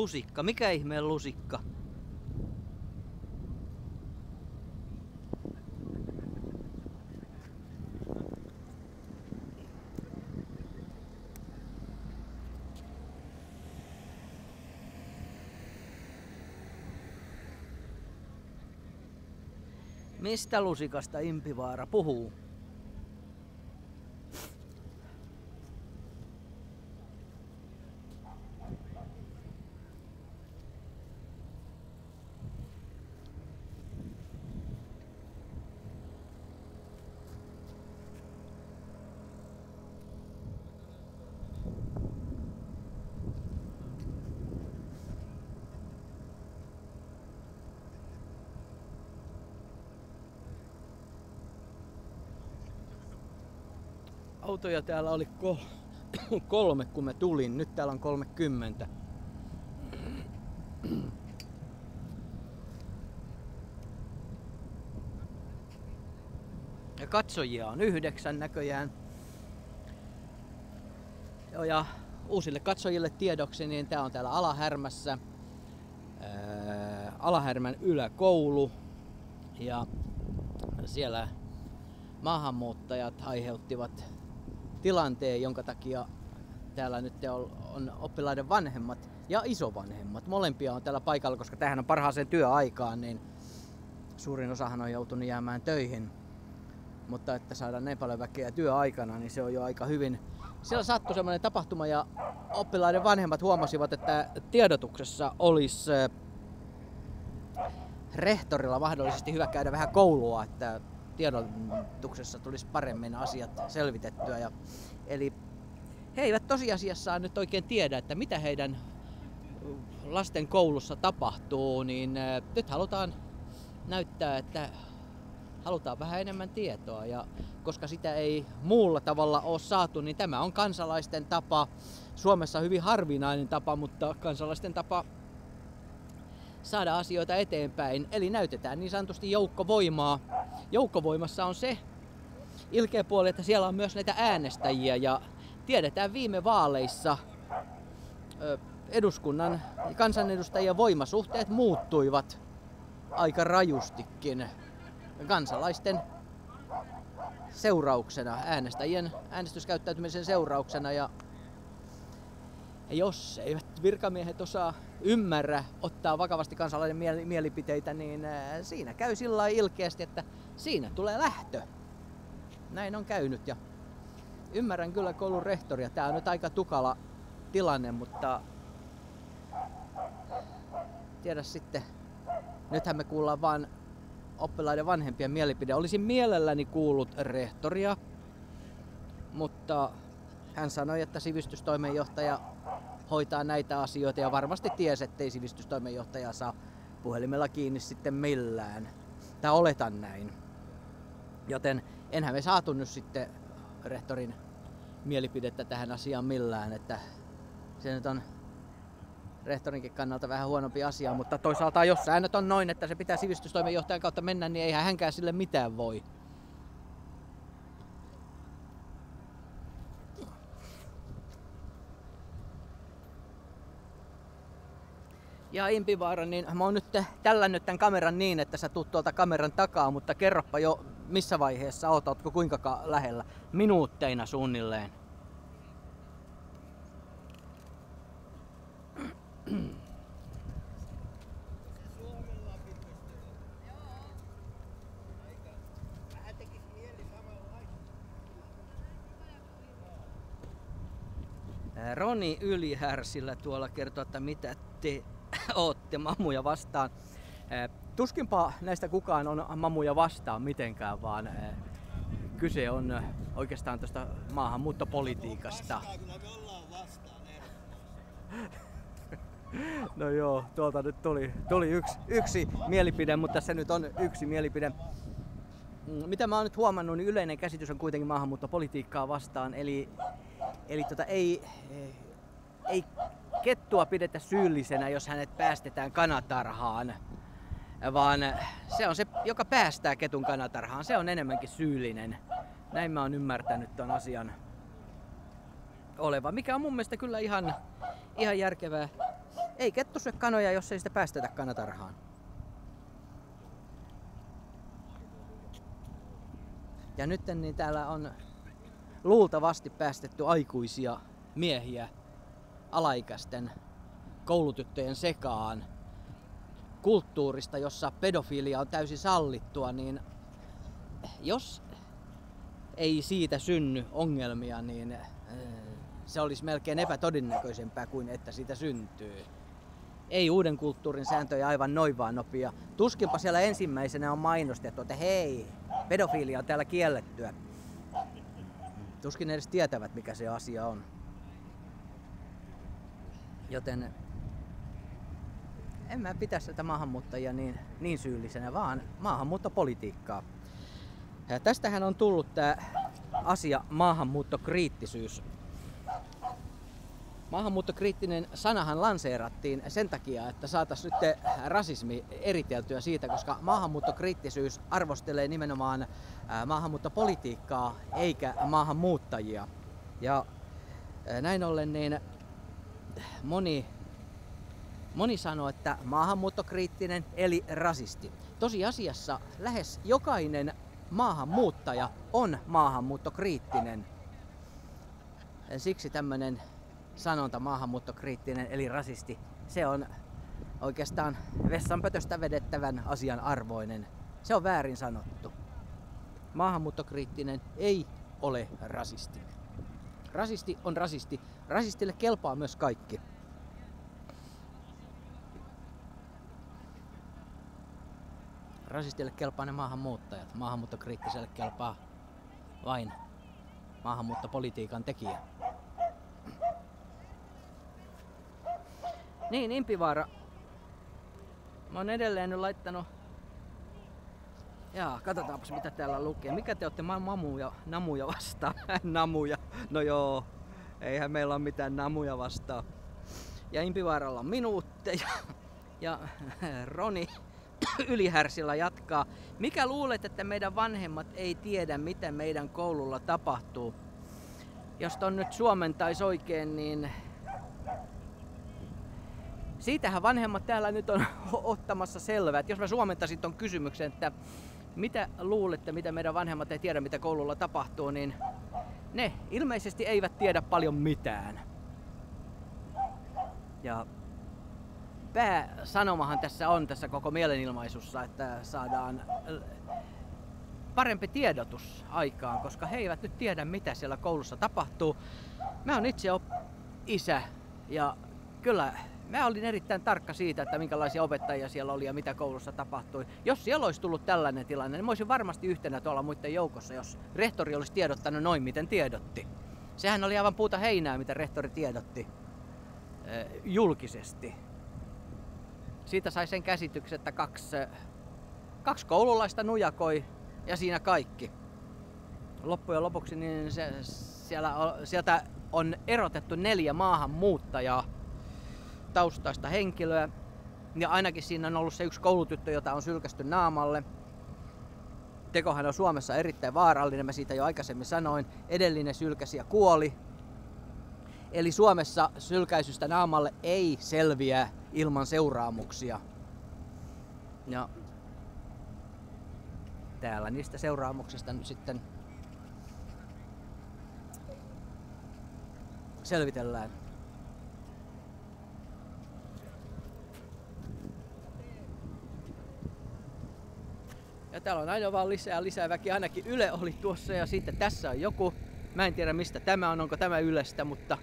Lusikka. Mikä ihmeen lusikka? Mistä lusikasta Impivaara puhuu? Autoja täällä oli ko- kolme kun mä tulin, nyt täällä on kolmekymmentä. Ja katsojia on yhdeksän näköjään. Joo, ja uusille katsojille tiedoksi, niin tää on täällä Alahärmässä. Ää, Alahärmän yläkoulu. Ja siellä maahanmuuttajat aiheuttivat tilanteen, jonka takia täällä nyt on oppilaiden vanhemmat ja isovanhemmat. Molempia on täällä paikalla, koska tämähän on parhaaseen työaikaan, niin suurin osahan on joutunut jäämään töihin. Mutta että saadaan näin paljon väkeä työaikana, niin se on jo aika hyvin. Siellä sattui semmoinen tapahtuma ja oppilaiden vanhemmat huomasivat, että tiedotuksessa olisi rehtorilla mahdollisesti hyvä käydä vähän koulua, että tiedotuksessa tulisi paremmin asiat selvitettyä. Ja, eli he eivät tosiasiassa nyt oikein tiedä, että mitä heidän lasten koulussa tapahtuu, niin nyt halutaan näyttää, että halutaan vähän enemmän tietoa. Ja koska sitä ei muulla tavalla ole saatu, niin tämä on kansalaisten tapa. Suomessa hyvin harvinainen tapa, mutta kansalaisten tapa saada asioita eteenpäin. Eli näytetään niin sanotusti joukkovoimaa. Joukkovoimassa on se ilkeä puoli, että siellä on myös näitä äänestäjiä ja tiedetään viime vaaleissa eduskunnan ja kansanedustajien voimasuhteet muuttuivat aika rajustikin kansalaisten seurauksena, äänestäjien äänestyskäyttäytymisen seurauksena. Ja jos eivät virkamiehet osaa ymmärrä ottaa vakavasti kansalaisen mielipiteitä, niin siinä käy sillä lailla ilkeästi, että siinä tulee lähtö. Näin on käynyt ja ymmärrän kyllä koulun rehtoria. Tää on nyt aika tukala tilanne, mutta tiedä sitten. Nythän me kuullaan vaan oppilaiden vanhempien mielipide. Olisin mielelläni kuullut rehtoria, mutta hän sanoi, että sivistystoimenjohtaja hoitaa näitä asioita ja varmasti tiesi, ettei sivistystoimenjohtaja saa puhelimella kiinni sitten millään. Tai oletan näin. Joten enhän me saatu nyt sitten rehtorin mielipidettä tähän asiaan millään, että se nyt on rehtorinkin kannalta vähän huonompi asia, mutta toisaalta jos säännöt on noin, että se pitää sivistystoimenjohtajan kautta mennä, niin eihän hänkään sille mitään voi. Ja Impivaara, niin mä oon nyt tällännyt tämän kameran niin, että sä tuut tuolta kameran takaa, mutta kerropa jo missä vaiheessa oot, ootko kuinka lähellä? Minuutteina suunnilleen. Roni Ylihärsillä tuolla kertoo, että mitä te ootte mamuja vastaan. Tuskinpa näistä kukaan on mamuja vastaan mitenkään, vaan kyse on oikeastaan tuosta maahanmuuttopolitiikasta. No joo, tuolta nyt tuli, tuli yksi, yksi mielipide, mutta se nyt on yksi mielipide. Mitä mä oon nyt huomannut, niin yleinen käsitys on kuitenkin maahanmuuttopolitiikkaa vastaan, eli, eli tota, ei, ei kettua pidetä syyllisenä, jos hänet päästetään kanatarhaan, vaan se on se, joka päästää ketun kanatarhaan, se on enemmänkin syyllinen. Näin mä oon ymmärtänyt ton asian oleva, mikä on mun mielestä kyllä ihan, ihan järkevää Ei kettu syö kanoja, jos ei sitä päästetä kanatarhaan. Ja nyt niin täällä on luultavasti päästetty aikuisia miehiä alaikäisten koulutyttöjen sekaan kulttuurista, jossa pedofilia on täysin sallittua, niin jos ei siitä synny ongelmia, niin se olisi melkein epätodennäköisempää kuin että siitä syntyy. Ei uuden kulttuurin sääntöjä aivan noin vaan nopea. Tuskinpa siellä ensimmäisenä on mainostettu, että hei, pedofilia on täällä kiellettyä. Tuskin edes tietävät, mikä se asia on. Joten en mä pitäisi tätä maahanmuuttajia niin, niin syyllisenä, vaan maahanmuuttopolitiikkaa. Ja tästähän on tullut tämä asia maahanmuuttokriittisyys. Maahanmuuttokriittinen sanahan lanseerattiin sen takia, että saataisiin nyt rasismi eriteltyä siitä, koska maahanmuuttokriittisyys arvostelee nimenomaan maahanmuuttopolitiikkaa eikä maahanmuuttajia. Ja näin ollen niin moni, moni sanoo, että maahanmuuttokriittinen eli rasisti. Tosiasiassa lähes jokainen maahanmuuttaja on maahanmuuttokriittinen. Siksi tämmöinen sanonta maahanmuuttokriittinen eli rasisti, se on oikeastaan vessanpötöstä vedettävän asian arvoinen. Se on väärin sanottu. Maahanmuuttokriittinen ei ole rasisti. Rasisti on rasisti. Rasistille kelpaa myös kaikki. Rasistille kelpaa ne maahanmuuttajat. Maahanmuuttokriittiselle kelpaa vain maahanmuuttopolitiikan tekijä. Niin, Impivaara. Mä oon edelleen nyt laittanut... Jaa, katsotaanpas mitä täällä lukee. Mikä te ootte mamuja, namuja vastaan? Namuja. No joo, eihän meillä ole mitään namuja vastaan. Ja Impivaaralla on minuutteja. Ja Roni Ylihärsillä jatkaa. Mikä luulet, että meidän vanhemmat ei tiedä, mitä meidän koululla tapahtuu? Jos ton nyt suomentaisi oikein, niin... Siitähän vanhemmat täällä nyt on ottamassa selvää. Että jos mä suomentaisin ton kysymyksen, että mitä luulette, mitä meidän vanhemmat ei tiedä, mitä koululla tapahtuu, niin ne ilmeisesti eivät tiedä paljon mitään. Ja pääsanomahan tässä on tässä koko mielenilmaisussa, että saadaan parempi tiedotus aikaan, koska he eivät nyt tiedä, mitä siellä koulussa tapahtuu. Mä oon itse op- isä ja kyllä mä olin erittäin tarkka siitä, että minkälaisia opettajia siellä oli ja mitä koulussa tapahtui. Jos siellä olisi tullut tällainen tilanne, niin mä olisin varmasti yhtenä tuolla muiden joukossa, jos rehtori olisi tiedottanut noin, miten tiedotti. Sehän oli aivan puuta heinää, mitä rehtori tiedotti äh, julkisesti. Siitä sai sen käsityksen, että kaksi, äh, kaksi koululaista nujakoi ja siinä kaikki. Loppujen lopuksi niin se, siellä, sieltä on erotettu neljä maahanmuuttajaa taustaista henkilöä. Ja ainakin siinä on ollut se yksi koulutyttö, jota on sylkästy naamalle. Tekohan on Suomessa erittäin vaarallinen, mä siitä jo aikaisemmin sanoin. Edellinen sylkäsijä kuoli. Eli Suomessa sylkäisystä naamalle ei selviä ilman seuraamuksia. Ja täällä niistä seuraamuksista nyt sitten selvitellään. Ja täällä on aina vaan lisää lisää väkiä. Ainakin Yle oli tuossa ja sitten tässä on joku. Mä en tiedä mistä tämä on, onko tämä Ylestä, mutta...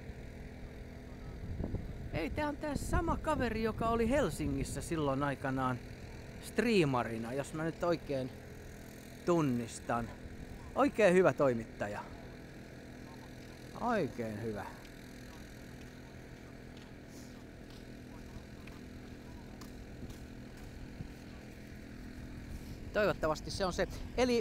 Ei, tää on tää sama kaveri, joka oli Helsingissä silloin aikanaan striimarina, jos mä nyt oikein tunnistan. Oikein hyvä toimittaja. Oikein hyvä. Toivottavasti se on se. Eli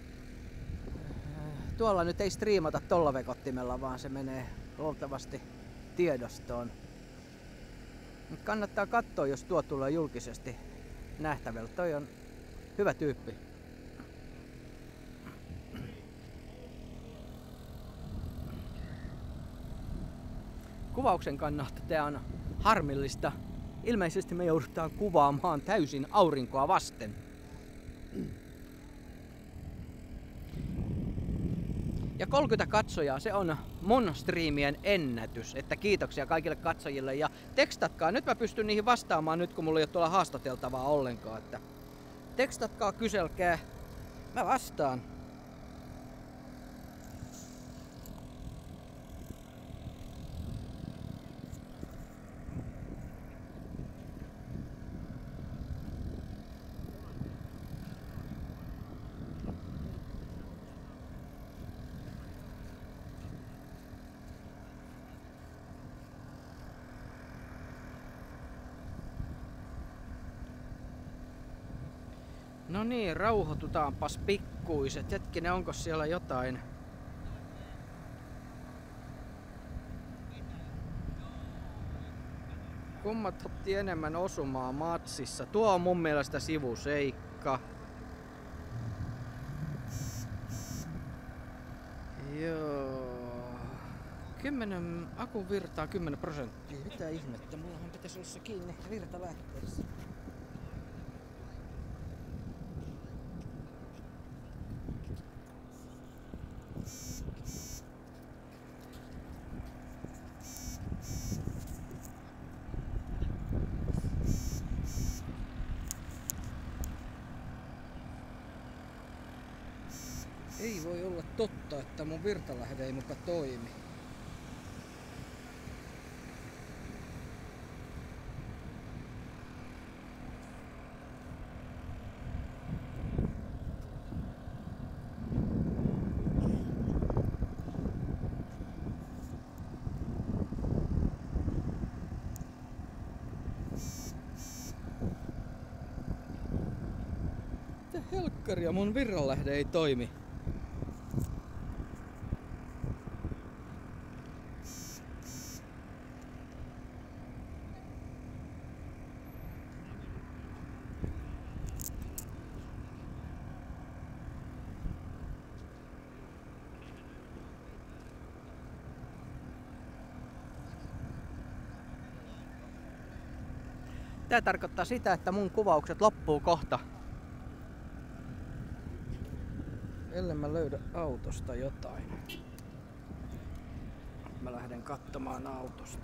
tuolla nyt ei striimata tolla vekottimella, vaan se menee luultavasti tiedostoon. Nyt kannattaa katsoa, jos tuo tulee julkisesti nähtävällä. Toi on hyvä tyyppi. Kuvauksen kannalta tää on harmillista. Ilmeisesti me joudutaan kuvaamaan täysin aurinkoa vasten. Ja kolmekymmentä katsojaa, se on mun striimien ennätys. Että kiitoksia kaikille katsojille ja tekstatkaa. Nyt mä pystyn niihin vastaamaan nyt, kun mulla ei ole tuolla haastateltavaa ollenkaan. Että tekstatkaa, kyselkää. Mä vastaan. No niin, rauhoitutaanpas pikkuiset. Hetkinen, onko siellä jotain? Kummat otti enemmän osumaa matsissa? Tuo on mun mielestä sivuseikka. Joo. Kymmenen akun virtaa kymmenen prosenttia. Mitä ihmettä? Mullahan pitäisi olla se kiinni virtalähteessä. Ei voi olla totta, että mun virtalähde ei muka toimi. Mitä helkkaria, mun virtalähde ei toimi. Tää tarkoittaa sitä, että mun kuvaukset loppuu kohta. Ellen mä löydä autosta jotain. Mä lähden katsomaan autosta.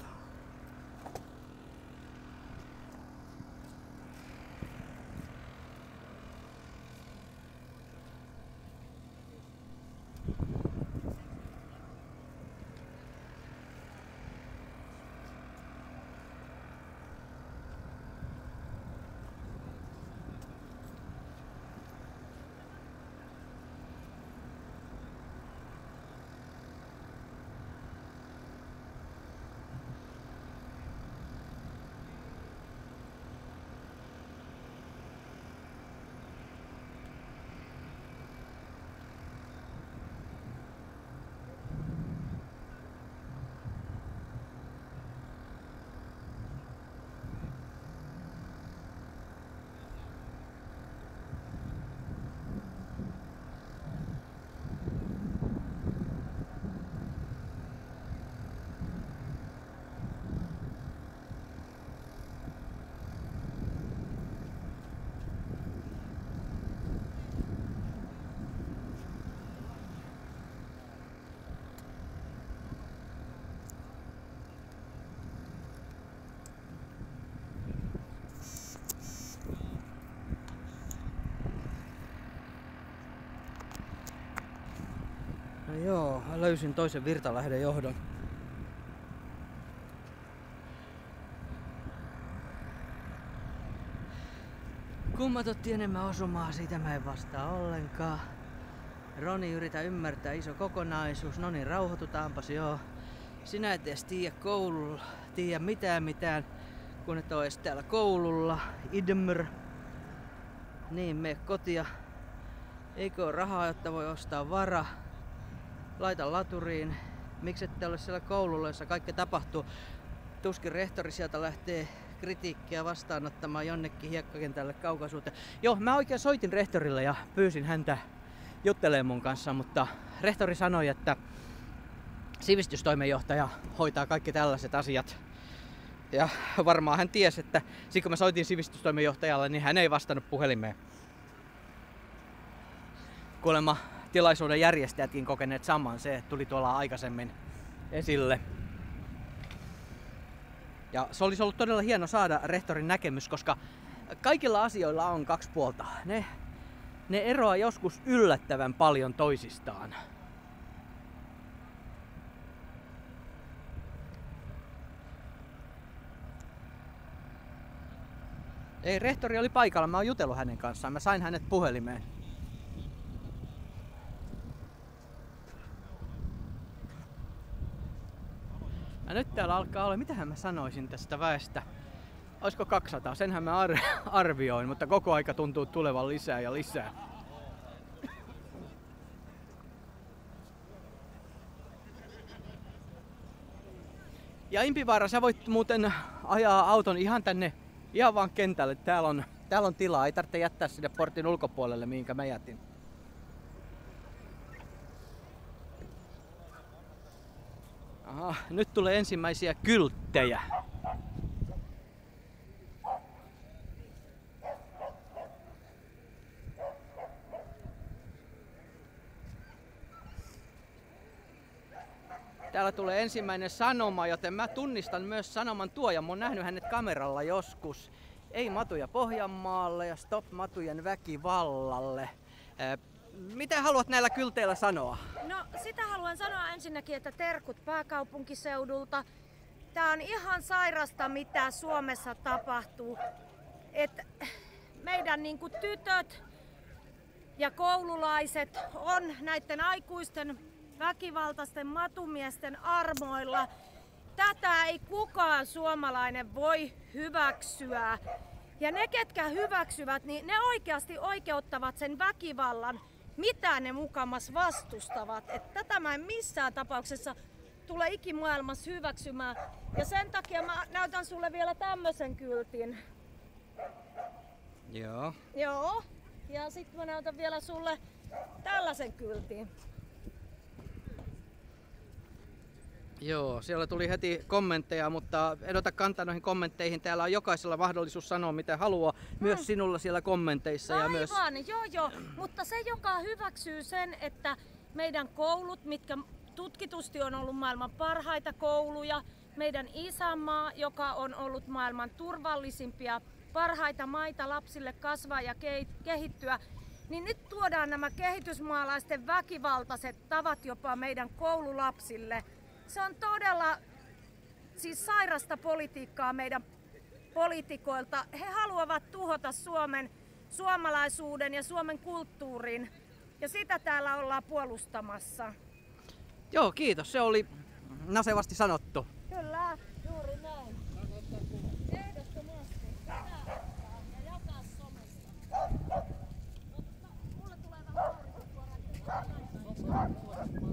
No joo, mä löysin toisen virtalähden johdon. Kummat otti enemmän osumaa, siitä mä en vastaa ollenkaan. Roni, yritä ymmärtää iso kokonaisuus. No niin, rauhoitutaanpas joo. Sinä et edes tiedä koululla, tiedä mitään mitään, kun et oo edes täällä koululla. Idmr. Niin, mene kotia. Eikö oo rahaa, jotta voi ostaa vara? Laita laturiin. Miksi ette ole siellä koululla, jossa kaikki tapahtuu? Tuskin rehtori sieltä lähtee kritiikkiä vastaanottamaan jonnekin hiekkakentälle kaukaisuuteen. Joo, mä oikein soitin rehtorille ja pyysin häntä juttelemaan mun kanssa, mutta rehtori sanoi, että sivistystoimenjohtaja hoitaa kaikki tällaiset asiat. Ja varmaan hän tiesi, että sitten kun mä soitin sivistystoimenjohtajalle, niin hän ei vastannut puhelimeen. Kuulemma tilaisuuden järjestäjätkin kokeneet saman, se tuli tuolla aikaisemmin esille. Ja se olisi ollut todella hieno saada rehtorin näkemys, koska kaikilla asioilla on kaksi puolta. Ne, ne eroaa joskus yllättävän paljon toisistaan. Ei, rehtori oli paikalla, mä oon jutellut hänen kanssaan, mä sain hänet puhelimeen. Ja nyt täällä alkaa olla, mitähän mä sanoisin tästä väestä? Olisiko kaksisataa? Senhän mä ar- arvioin, mutta koko aika tuntuu tulevan lisää ja lisää. Ja Impivaara, sä voit muuten ajaa auton ihan tänne, ihan vaan kentälle. Täällä on, täällä on tilaa, ei tarvitse jättää sinne portin ulkopuolelle, minkä mä jätin. Aha, nyt tulee ensimmäisiä kylttejä. Täällä tulee ensimmäinen sanoma, joten mä tunnistan myös sanoman tuojan. Mä oon nähnyt hänet kameralla joskus. Ei matuja Pohjanmaalle ja stop matujen väkivallalle. Mitä haluat näillä kylteillä sanoa? No sitä haluan sanoa ensinnäkin, että terkut pääkaupunkiseudulta. Tää on ihan sairasta, mitä Suomessa tapahtuu. Et meidän niinku tytöt ja koululaiset on näiden aikuisten väkivaltaisten matumiesten armoilla. Tätä ei kukaan suomalainen voi hyväksyä. Ja ne, ketkä hyväksyvät, niin ne oikeasti oikeuttavat sen väkivallan, mitä ne mukamas vastustavat. Et tätä mä en missään tapauksessa tule ikimaailmassa hyväksymään. Ja sen takia mä näytän sulle vielä tämmösen kyltin. Joo. Joo. Ja sitten mä näytän vielä sulle tällaisen kyltin. Joo, siellä tuli heti kommentteja, mutta en ota kantaa noihin kommentteihin. Täällä on jokaisella mahdollisuus sanoa mitä haluaa, myös mm. sinulla siellä kommenteissa. Aivan, ja myös... joo joo, mutta se joka hyväksyy sen, että meidän koulut, mitkä tutkitusti on ollut maailman parhaita kouluja, meidän isänmaa, joka on ollut maailman turvallisimpia, parhaita maita lapsille kasvaa ja kehittyä, niin nyt tuodaan nämä kehitysmaalaisten väkivaltaiset tavat jopa meidän koululapsille. Se on todella siis sairasta politiikkaa meidän poliitikoilta. He haluavat tuhota Suomen, suomalaisuuden ja Suomen kulttuurin. Ja sitä täällä ollaan puolustamassa. Joo, kiitos. Se oli nasevasti sanottu. Kyllä, juuri näin. Ehdottomasti. Pitää ottaa ja jakaa somesta. Mutta mulle tulee vähän aurinkosuoraa.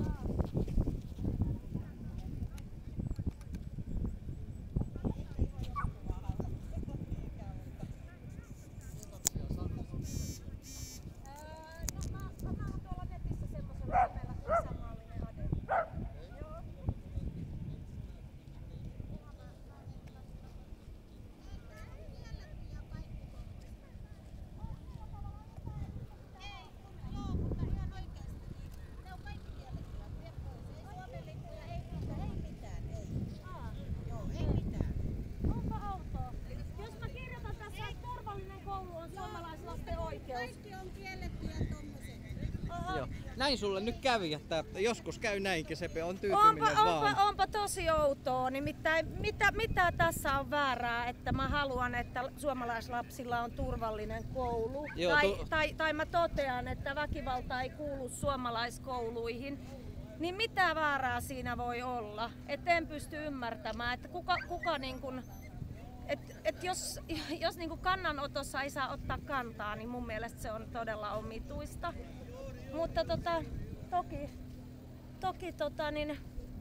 Näin sulle nyt kävi, että joskus käy näinkin, Sepe on tyytyminen onpa, vaan. Onpa, onpa tosi outoa, nimittäin mitä, mitä tässä on väärää, että mä haluan, että suomalaislapsilla on turvallinen koulu. Joo, tai, tu- tai, tai mä totean, että väkivalta ei kuulu suomalaiskouluihin. Niin mitä väärää siinä voi olla? Et en pysty ymmärtämään, että kuka, kuka niin kun, et, et jos, jos niin kun kannanotossa ei saa ottaa kantaa, niin mun mielestä se on todella omituista. Mutta tota, toki, toki tota, niin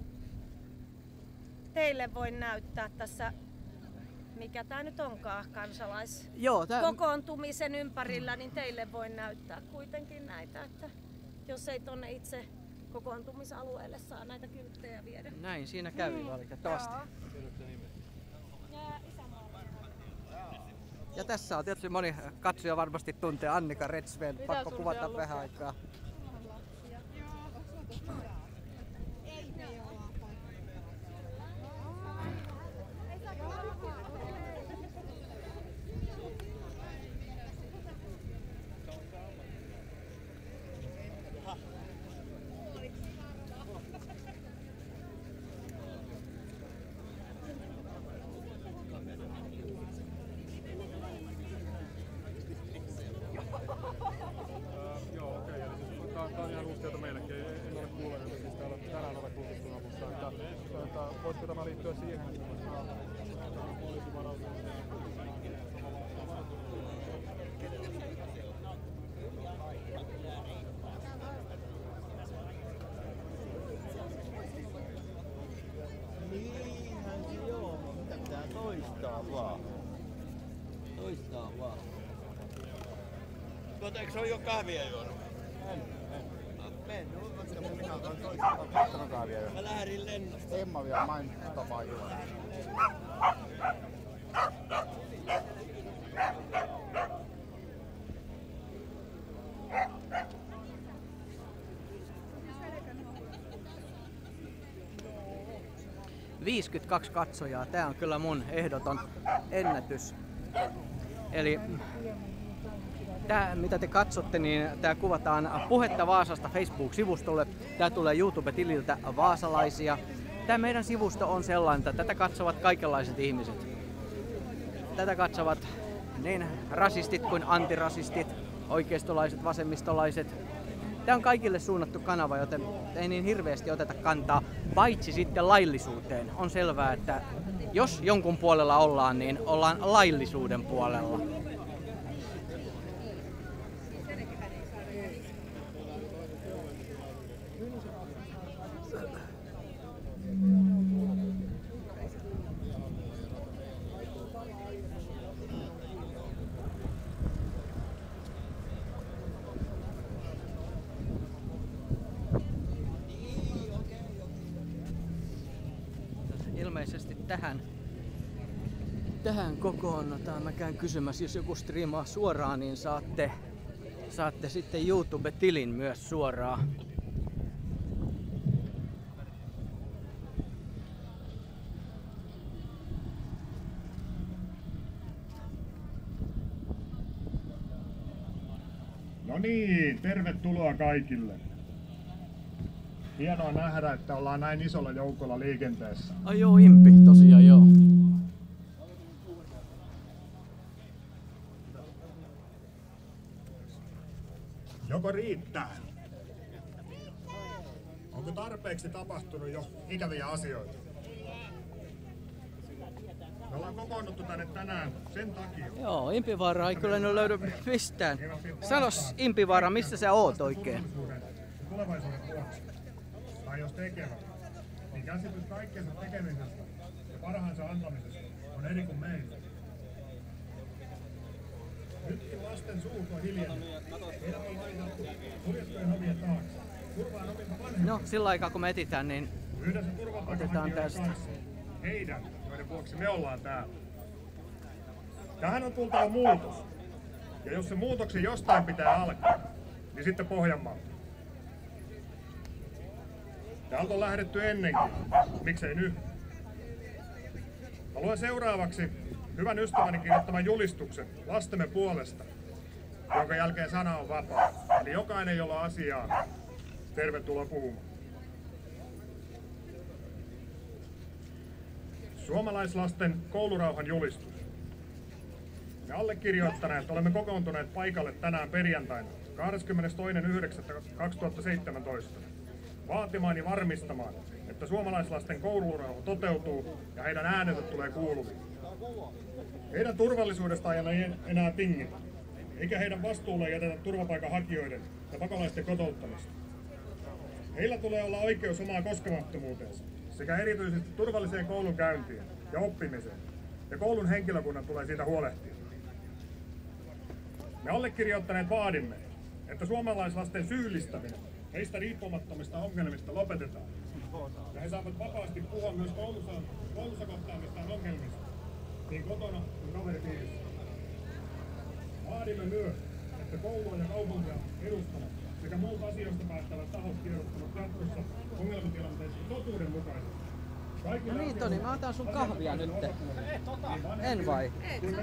teille voin näyttää tässä, mikä tää nyt onkaan kansalaiskokoontumisen ympärillä, niin teille voin näyttää kuitenkin näitä, että jos ei tonne itse kokoontumisalueelle saa näitä kylttejä viedä. Näin siinä kävi mm, valitettavasti. Ja tässä on tietysti moni katsoja varmasti tuntee Annika Redsved. Mitä Pakko sun kuvata siellä vähän lukee? aikaa. Joo, okei. Eli siis tää, tää on ihan uusi tieto meillekin. En, en ole kuullut, että siis täällä tänään ole tutkittu avussa. Että, että voisiko tämä liittyä siihen, että koska poliisi varautuu. Niinhän se joo, mutta pitää toistaa vaan. Toistaa vaan. Tuota, eikö se ole jo kahvia juonut? En, en. No, men, no, minä otan toista kahvia jo. Mä lähdin lennosta. Emma vielä mainita vaan juonut. viisikymmentäkaksi katsojaa. Tää on kyllä mun ehdoton ennätys. Eli tää, mitä te katsotte, niin tää kuvataan Puhetta Vaasasta Facebook-sivustolle. Tää tulee YouTube-tililtä Vaasalaisia. Tää meidän sivusto on sellainen, että tätä katsovat kaikenlaiset ihmiset. Tätä katsovat niin rasistit kuin antirasistit, oikeistolaiset, vasemmistolaiset. Tämä on kaikille suunnattu kanava, joten ei niin hirveästi oteta kantaa, paitsi sitten laillisuuteen. On selvää, että jos jonkun puolella ollaan, niin ollaan laillisuuden puolella. Ilmeisesti tähän, tähän kokoonnutaan. Mä käyn kysymässä, jos joku striimaa suoraan, niin saatte, saatte sitten YouTube-tilin myös suoraan. No niin, tervetuloa kaikille. Hienoa nähdä, että ollaan näin isolla joukolla liikenteessä. Ai joo, impi, tosiaan joo. Joko riittää? Onko tarpeeksi tapahtunut jo ikäviä asioita? Me ollaan kokoonnuttu tänne tänään sen takia. Joo, Impivaara ei kyllä nyt löydy mistään. Sanos Impivaara, missä sä oot oikein? Tulevaisuuden vuoksi. Tai jos tekevät, niin käsitys kaikkensa tekemisestä ja parhaansa antamisesta on eri kuin meillä. Nytkin lasten suut on hiljennut. Heidät on laitettu suljettujen ovien taakse. Turvaan omilta vanhemmilta. No, sillä aikaa kun me etitään, niin Yhdessä otetaan turvapaikanhakijoiden tästä. kanssa. Heidän, joiden vuoksi me ollaan täällä. Tähän on tultava muutos. Ja jos se muutoksen jostain pitää alkaa, niin sitten Pohjanmaalta. Täältä on lähdetty ennenkin. Miksei nyt? Mä luen seuraavaksi hyvän ystäväni kirjoittaman julistuksen lastemme puolesta, jonka jälkeen sana on vapaa. Eli jokainen, jolla on asiaa, tervetuloa puhumaan. Suomalaislasten koulurauhan julistus. Me allekirjoittaneet olemme kokoontuneet paikalle tänään perjantaina kahdeskymmenestoinen yhdeksättä kaksituhattaseitsemäntoista vaatimaan ja varmistamaan, että suomalaislasten koulurauha toteutuu ja heidän äänensä tulee kuuluviin. Heidän turvallisuudestaan ei enää tingitä, eikä heidän vastuulle jätetä turvapaikanhakijoiden ja pakolaisten kotouttamista. Heillä tulee olla oikeus omaan koskemattomuuteensa sekä erityisesti turvalliseen koulunkäyntiin ja oppimiseen, ja koulun henkilökunnan tulee siitä huolehtia. Me allekirjoittaneet vaadimme, että suomalaislasten syyllistäminen heistä riippumattomista ongelmista lopetetaan, ja he saavat vapaasti puhua myös koulussa, koulussa kohtaamistaan ongelmista, niin kotona kuin kaveripiirissä. ja koulua ja kaupunkia edustavat sekä muut asioista päättävät tahot tiedottavat jatkossa ongelmatilanteista totuudenmukaisesti. No niin Toni, mä otan sun kahvia nyt. En vai?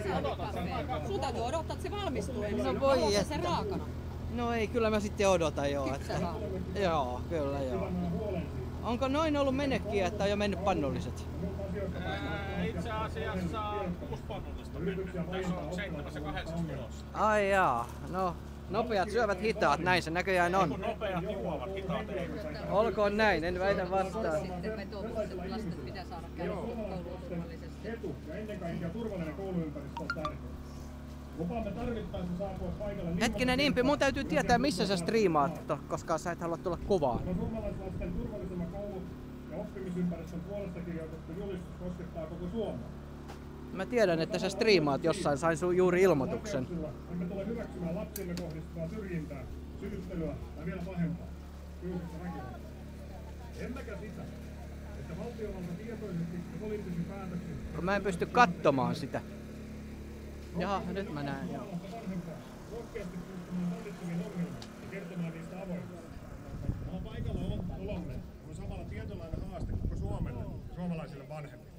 Sun täytyy odottaa, että se valmistuu ennen. No voi Aloita että. se raakana. No ei, kyllä mä sitten odotan joo. Itse Että... haluat. Joo, kyllä joo. Onko noin ollut menekkiä, että on jo mennyt pannulliset? Ää, itse asiassa kuusi pannullista mennyt. Tässä on seitsemäs ja kahdeksas tulossa. Ai jaa, no nopeat syövät hitaat, näin se näköjään on. Kun nopeat juovat, hitaat ei. Olkoon näin, en väitä vastaan. Sitten vetoomukset, että lasten pitää saada käydä kouluun turvallisesti. Etu ja ennen kaikkea turvallinen kouluympäristö on tärkeää. Lupaamme tarvittaessa saapua paikalle niin Hetkinen Impi, mun täytyy tietää missä sä striimaat, to- koska sä et halua tulla kuvaan. suomalaislasten turvallisemman koulu- ja oppimisympäristön puolesta kirjoitettu julistus koskettaa koko Suomea. Mä tiedän, että sä striimaat jossain, sain sun juuri ilmoituksen. Emme tule hyväksymään lapsiemme kohdistuvaa syrjintää, syyttelyä tai vielä pahempaa, fyysistä väkivaltaa. Emmekä sitä, että valtiovalta tietoisesti ja poliittisin päätöksin Kun mä en pysty katsomaan sitä. Jaha, nyt mä näen. Joo. rohkeasti puuttumaan vallitseviin ongelmiin ja kertomaan niistä avoimesti. Tämä paikalla olomme on samalla tietynlainen haaste koko Suomelle ja suomalaisille vanhemmille.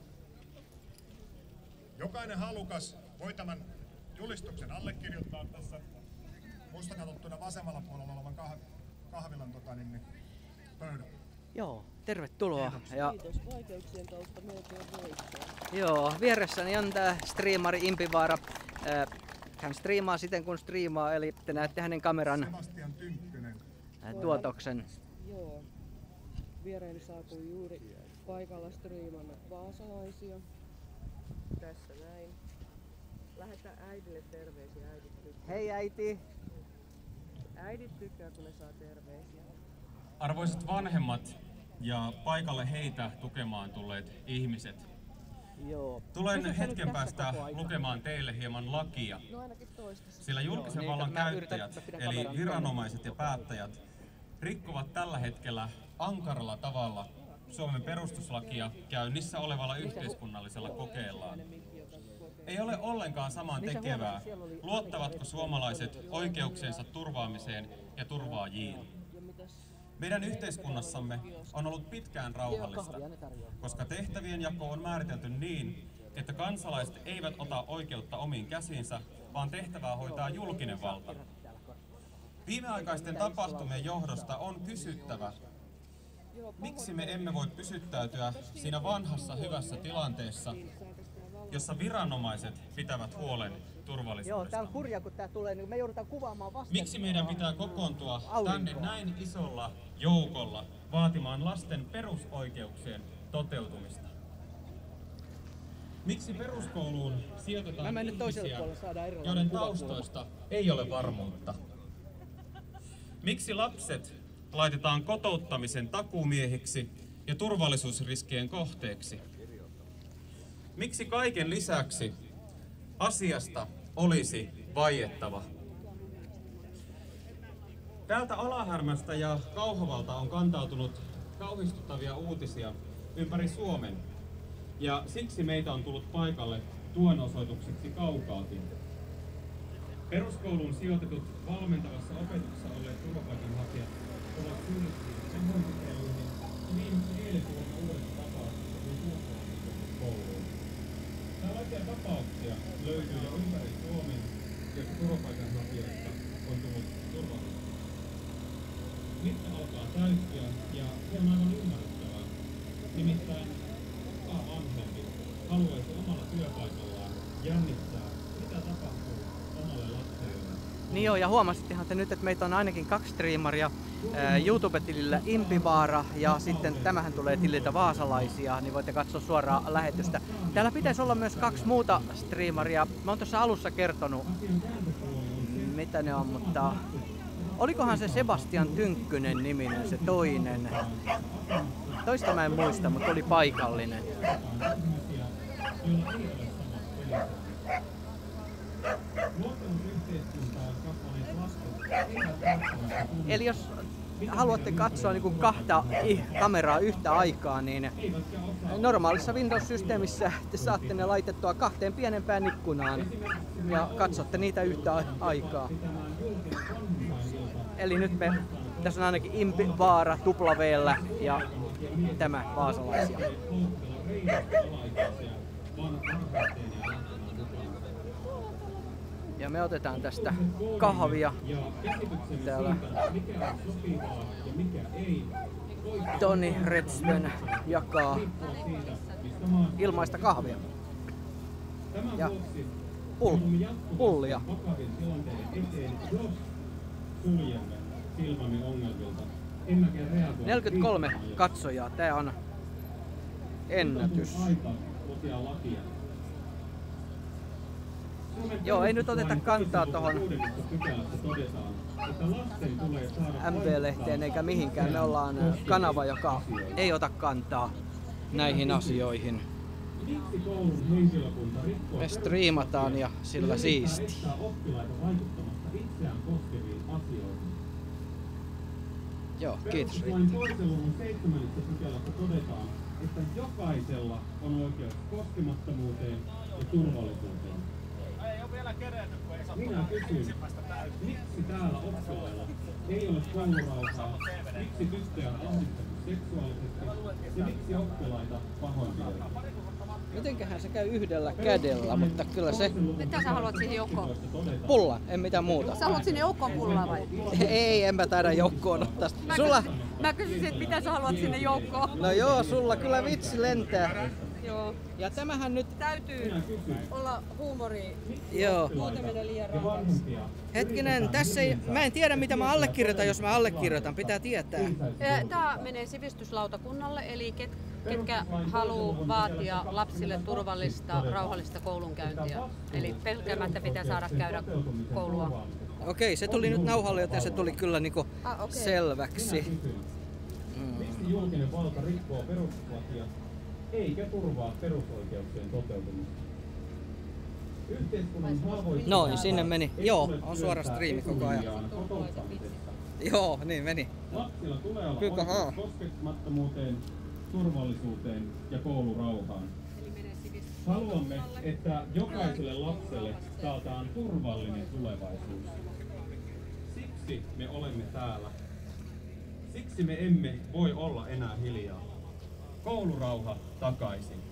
Jokainen halukas voi tämän julistuksen allekirjoittaa tässä musta katsottuna vasemmalla puolella olevan kah- kahvilan tota, niin, niin, pöydällä. Joo, tervetuloa. Ja, Kiitos. Vaikeuksien kautta melkein voittaa. joo, vieressäni on tää striimari Impivaara. Äh, Hän striimaa siten kun striimaa, eli te näette hänen kameran Sebastian Tynkkynen. äh, tuotoksen. Joo. Viereeni saapui juuri paikalla striimannut vaasalaisia. Tässä näin. Lähetä äidille terveisiä. Äidit tykkää. Hei äiti! Äidit tykkää, kun ne saa terveisiä. Arvoisat vanhemmat ja paikalle heitä tukemaan tulleet ihmiset. Joo. Tulen Pysytkö nyt hetken tässä päästä koko ajan? lukemaan teille hieman lakia, No ainakin toistaiseksi. sillä julkisen Joo, vallan niin, mä yritän, käyttäjät, että pidän eli kameran viranomaiset ja päättäjät, rikkovat tällä hetkellä ankaralla tavalla Suomen perustuslakia käynnissä olevalla yhteiskunnallisella kokeellaan. Ei ole ollenkaan samaan tekevää, luottavatko suomalaiset oikeuksiensa turvaamiseen ja turvaajiin. Meidän yhteiskunnassamme on ollut pitkään rauhallista, koska tehtävien jako on määritelty niin, että kansalaiset eivät ota oikeutta omiin käsiinsä, vaan tehtävää hoitaa julkinen valta. Viimeaikaisten tapahtumien johdosta on kysyttävä, miksi me emme voi pysyttäytyä siinä vanhassa hyvässä tilanteessa, jossa viranomaiset pitävät huolen Joo, tää turvallisuudesta. on hurjaa kun tää tulee, niin me joudutaan kuvaamaan vasta. Miksi meidän pitää kokoontua Aurinkoa. tänne näin isolla joukolla vaatimaan lasten perusoikeuksien toteutumista? Miksi peruskouluun Mä sijoitetaan menen toiselle ihmisiä, puolelle, saadaan erilainen joiden kuvakulma. taustoista ei ole varmuutta? Miksi lapset laitetaan kotouttamisen takuumiehiksi ja turvallisuusriskien kohteeksi? Miksi kaiken lisäksi asiasta olisi vaiettava? Täältä Alahärmästä ja Kauhavalta on kantautunut kauhistuttavia uutisia ympäri Suomen. Ja siksi meitä on tullut paikalle tuen osoitukseksi kaukaakin. Peruskouluun sijoitetut valmentavassa opetuksessa olleet turvapaikanhakijat ovat syyllistyneet pahoinpitelyihin ja viimeksi eilen vuonna uudessa tapauksessa tuli turvapaikanhakijat kouluun. Tällaisia tapauksia löytyy jo ympäri Suomen, joissa turvapaikanhakijoista on tullut turvallista. Mitta alkaa täyttyä ja se on aivan ymmärrettävää. Nimittäin kuka vanhempi haluaisi omalla työpaikallaan jännittää, mitä tapahtuu omalle lapselle. Niin joo, ja huomasittehan te nyt, että meitä on ainakin kaksi striimaria. Ää, YouTube-tilillä Impivaara ja sitten tämähän tulee tililtä Vaasalaisia, niin voitte katsoa suoraan lähetystä. Täällä pitäisi olla myös kaksi muuta striimaria. Mä oon tuossa alussa kertonut, mitä ne on, mutta olikohan se Sebastian Tynkkynen niminen se toinen? Toista mä en muista, mutta oli paikallinen. Eli jos haluatte katsoa niin kuin kahta kameraa yhtä aikaa, niin normaalissa Windows-systeemissä te saatte ne laitettua kahteen pienempään ikkunaan ja katsotte niitä yhtä aikaa. Eli nyt me, tässä on ainakin Impi Vaara tupla V:llä ja tämä vaasalaisia. Ja me otetaan tästä kahvia. Täällä Toni Retsven jakaa ilmaista kahvia. Ja pull, pullia. neljäkymmentäkolme katsojaa. Tää on ennätys. Joo, ei nyt oteta kantaa tohon M V-lehteen eikä mihinkään. Me ollaan kanava, joka ei ota kantaa näihin asioihin. Me striimataan ja sillä siisti. Joo, kiitos. Että jokaisella on oikeus koskemattomuuteen ja turvallisuuteen. Ei ole vielä kerennyt, kun ei saa Minä kysyn, miksi täällä oppilailla ei ole koulurauhaa, miksi tyttöjä on ahdistettu seksuaalisesti ja miksi oppilaita pahoinpidellään? Mitenköhän se käy yhdellä kädellä, mutta kyllä se... Mitä sä haluat siihen joukkoon? Pulla, en mitään muuta. Sä haluat sinne joukkoon pullaa vai? Ei, en mä taida joukkoon ottaa. Mä, sulla... kysyn, mä kysyisin, että mitä sä haluat sinne joukkoon? No joo, sulla kyllä vitsi lentää. Joo. Ja tämähän nyt... Täytyy olla huumori. Joo. Muuten menee liian rauhaksi. Hetkinen, tässä ei... Mä en tiedä mitä mä allekirjoitan, jos mä allekirjoitan. Pitää tietää. Tää menee sivistyslautakunnalle, eli ket, ketkä haluaa vaatia lapsille turvallista, rauhallista koulunkäyntiä. Eli pelkäämättä pitää saada käydä koulua. Okei, se tuli nyt nauhalle, joten se tuli kyllä niinku ah, okay. selväksi. Miksi julkinen valta rikkoo perustuslakia eikä turvaa perusoikeuksien toteutumista? Yhteiskunnan haavoittuvuus... Noin, sinne meni. Joo, on suora striimi koko ajan. Joo, niin meni. Lapsilla tulee olla oikeus koskemattomuuteen, turvallisuuteen ja koulurauhaan. Haluamme, että jokaiselle lapselle taataan turvallinen tulevaisuus. Siksi me olemme täällä. Siksi me emme voi olla enää hiljaa. Koulurauha takaisin.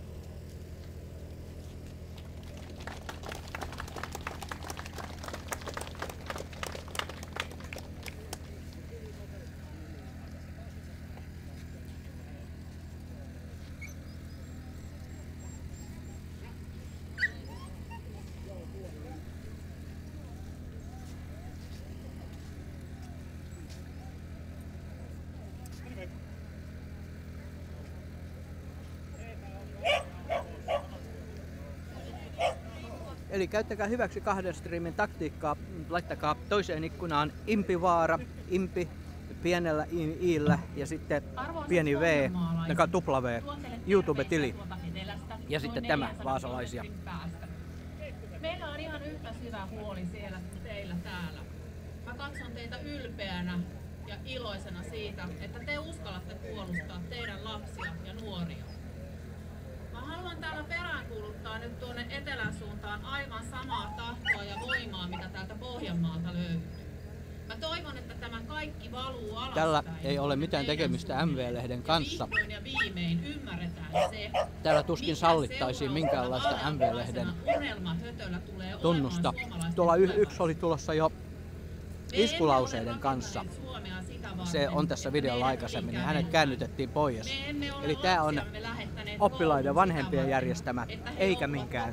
Eli käyttäkää hyväksi kahden striimin taktiikkaa, laittakaa toiseen ikkunaan Impi Vaara, Impi pienellä i-llä ja sitten pieni V, joka on tupla V, YouTube-tili ja sitten tämä vaasalaisia. Meillä on ihan yhtä syvä huoli siellä kuin teillä täällä. Mä katson teitä ylpeänä ja iloisena siitä, että te uskallatte puolustaa teidän lapsia ja nuoria. Mä haluan täällä peräänkuuluttaa nyt tuonne etelän suuntaan aivan samaa tahtoa ja voimaa, mitä täältä Pohjanmaalta löytyy. Mä toivon, että tämä kaikki valuu alaspäin. Tällä ei ole mitään tekemistä M V-lehden kanssa. Ja viimein ymmärretään se, täällä tuskin sallittaisiin minkäänlaista M V-lehden tunnusta. Tuolla y- yksi oli tulossa jo iskulauseiden kanssa. Se on tässä videolla aikaisemmin, niin hänet käännytettiin pois. Eli tämä on oppilaiden vanhempien järjestämä, eikä minkään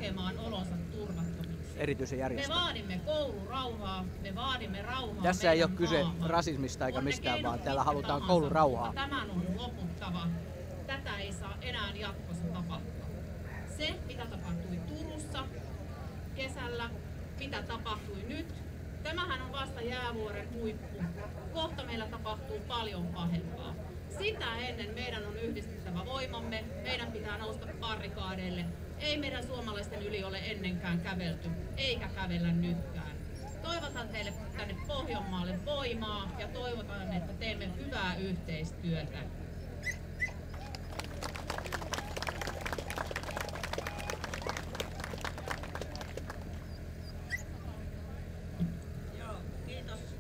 erityisen järjestelmä. Me vaadimme koulurauhaa, me vaadimme rauhaa. Tässä ei ole kyse rasismista eikä mistään, vaan täällä halutaan koulurauhaa. Tämän on loputtava. Tätä ei saa enää jatkossa tapahtua. Se, mitä tapahtui Turussa kesällä, mitä tapahtui nyt, tämähän on vasta jäävuoren huippu. Kohta meillä tapahtuu paljon pahempaa. Sitä ennen meidän on yhdistettävä voimamme, meidän pitää nousta barrikaadeille. Ei meidän suomalaisten yli ole ennenkään kävelty, eikä kävellä nytkään. Toivotan teille tänne Pohjanmaalle voimaa ja toivotan, että teemme hyvää yhteistyötä. Joo, kiitos.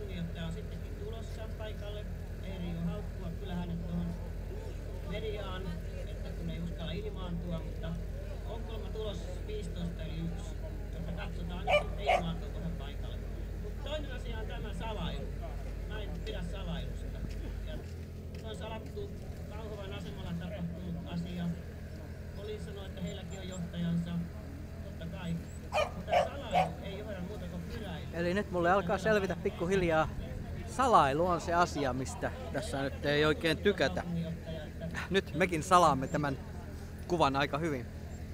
kaupunginjohtaja on sittenkin tulossa paikalle. Eeri on haukkua kyllä hänet tuohon mediaan, että kun ei uskalla ilmaantua, mutta Onkolma tulos viisitoista eli yksi. Jotta katsotaan nyt sitten ilmaantuuko hän paikalle. Mutta toinen asia on tämä salailu. Mä en pidä salailusta. Ja on salattu Kauhavan asemalla tapahtunut asia. Poliisi sanoo, että heilläkin on johtajansa. Totta kai. Mutta salailu ei johda muuta kuin pyräilyä. Eli nyt mulle alkaa selvitä pikkuhiljaa. Salailu on se asia, mistä tässä nyt ei oikein tykätä. Nyt mekin salaamme tämän kuvan aika hyvin.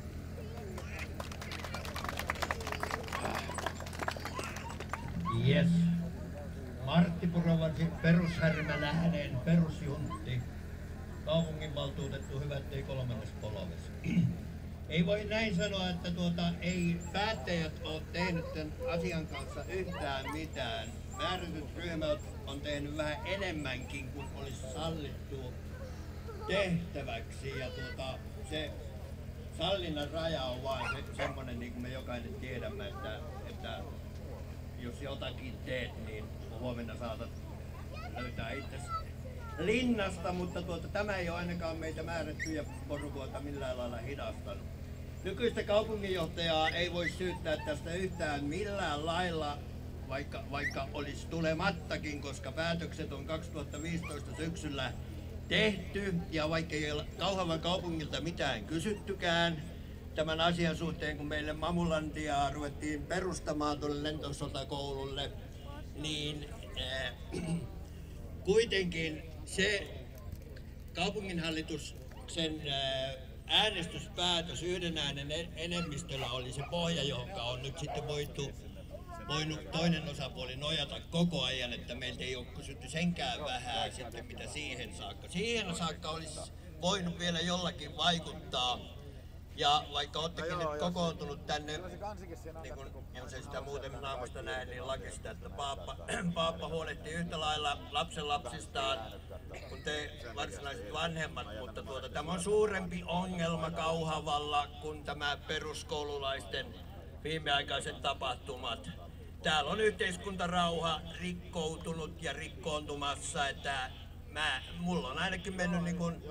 Yes. Martti Purovarsi, Perushärmälähden perusjuntti. Kaupunginvaltuutettu Hyvättei kolmannes polves. Ei voi näin sanoa, että tuota, ei päättäjät ole tehnyt tämän asian kanssa yhtään mitään. Määrätyt ryhmät on tehnyt vähän enemmänkin kuin olisi sallittu tehtäväksi. Ja tuota, se sallinnan raja on vain se, semmoinen, niin kuin me jokainen tiedämme, että, että jos jotakin teet, niin huomenna saatat löytää itsesi linnasta, mutta tuota, tämä ei ole ainakaan meitä määrättyjä porukoita millään lailla hidastanut. Nykyistä kaupunginjohtajaa ei voi syyttää tästä yhtään millään lailla, vaikka, vaikka olisi tulemattakin, koska päätökset on kaksituhattaviisitoista syksyllä tehty ja vaikka ei ole Kauhavan kaupungilta mitään kysyttykään tämän asian suhteen, kun meille Mamulandia ruvettiin perustamaan tuolle lentosotakoululle, niin äh, kuitenkin se kaupunginhallituksen äh, äänestyspäätös yhden äänen enemmistöllä oli se pohja, johon on nyt sitten voitu, voinut toinen osapuoli nojata koko ajan, että meiltä ei ole kysytty senkään vähän sitten mitä siihen saakka. Siihen saakka olisi voinut vielä jollakin vaikuttaa. Ja vaikka olettekin nyt kokoontunut tänne, niin kun, jos ei sitä muuten naamasta näe, niin lakista, että Paappa, Paappa huolehtii yhtä lailla lapsenlapsistaan kuin te varsinaiset vanhemmat, mutta tuota, tämä on suurempi ongelma Kauhavalla kuin tämä peruskoululaisten viimeaikaiset tapahtumat. Täällä on yhteiskuntarauha rikkoutunut ja rikkoontumassa, että mä, mulla on ainakin mennyt niin kuin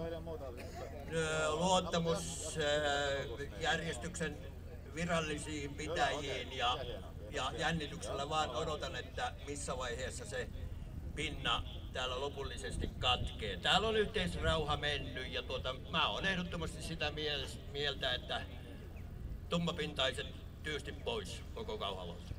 luottamus järjestyksen virallisiin pitäjiin ja, ja jännityksellä vaan odotan, että missä vaiheessa se pinna täällä lopullisesti katkee. Täällä on yhteisrauha mennyt ja tuota, mä oon ehdottomasti sitä mieltä, että tummapintaiset tyysti pois koko Kauhavalta.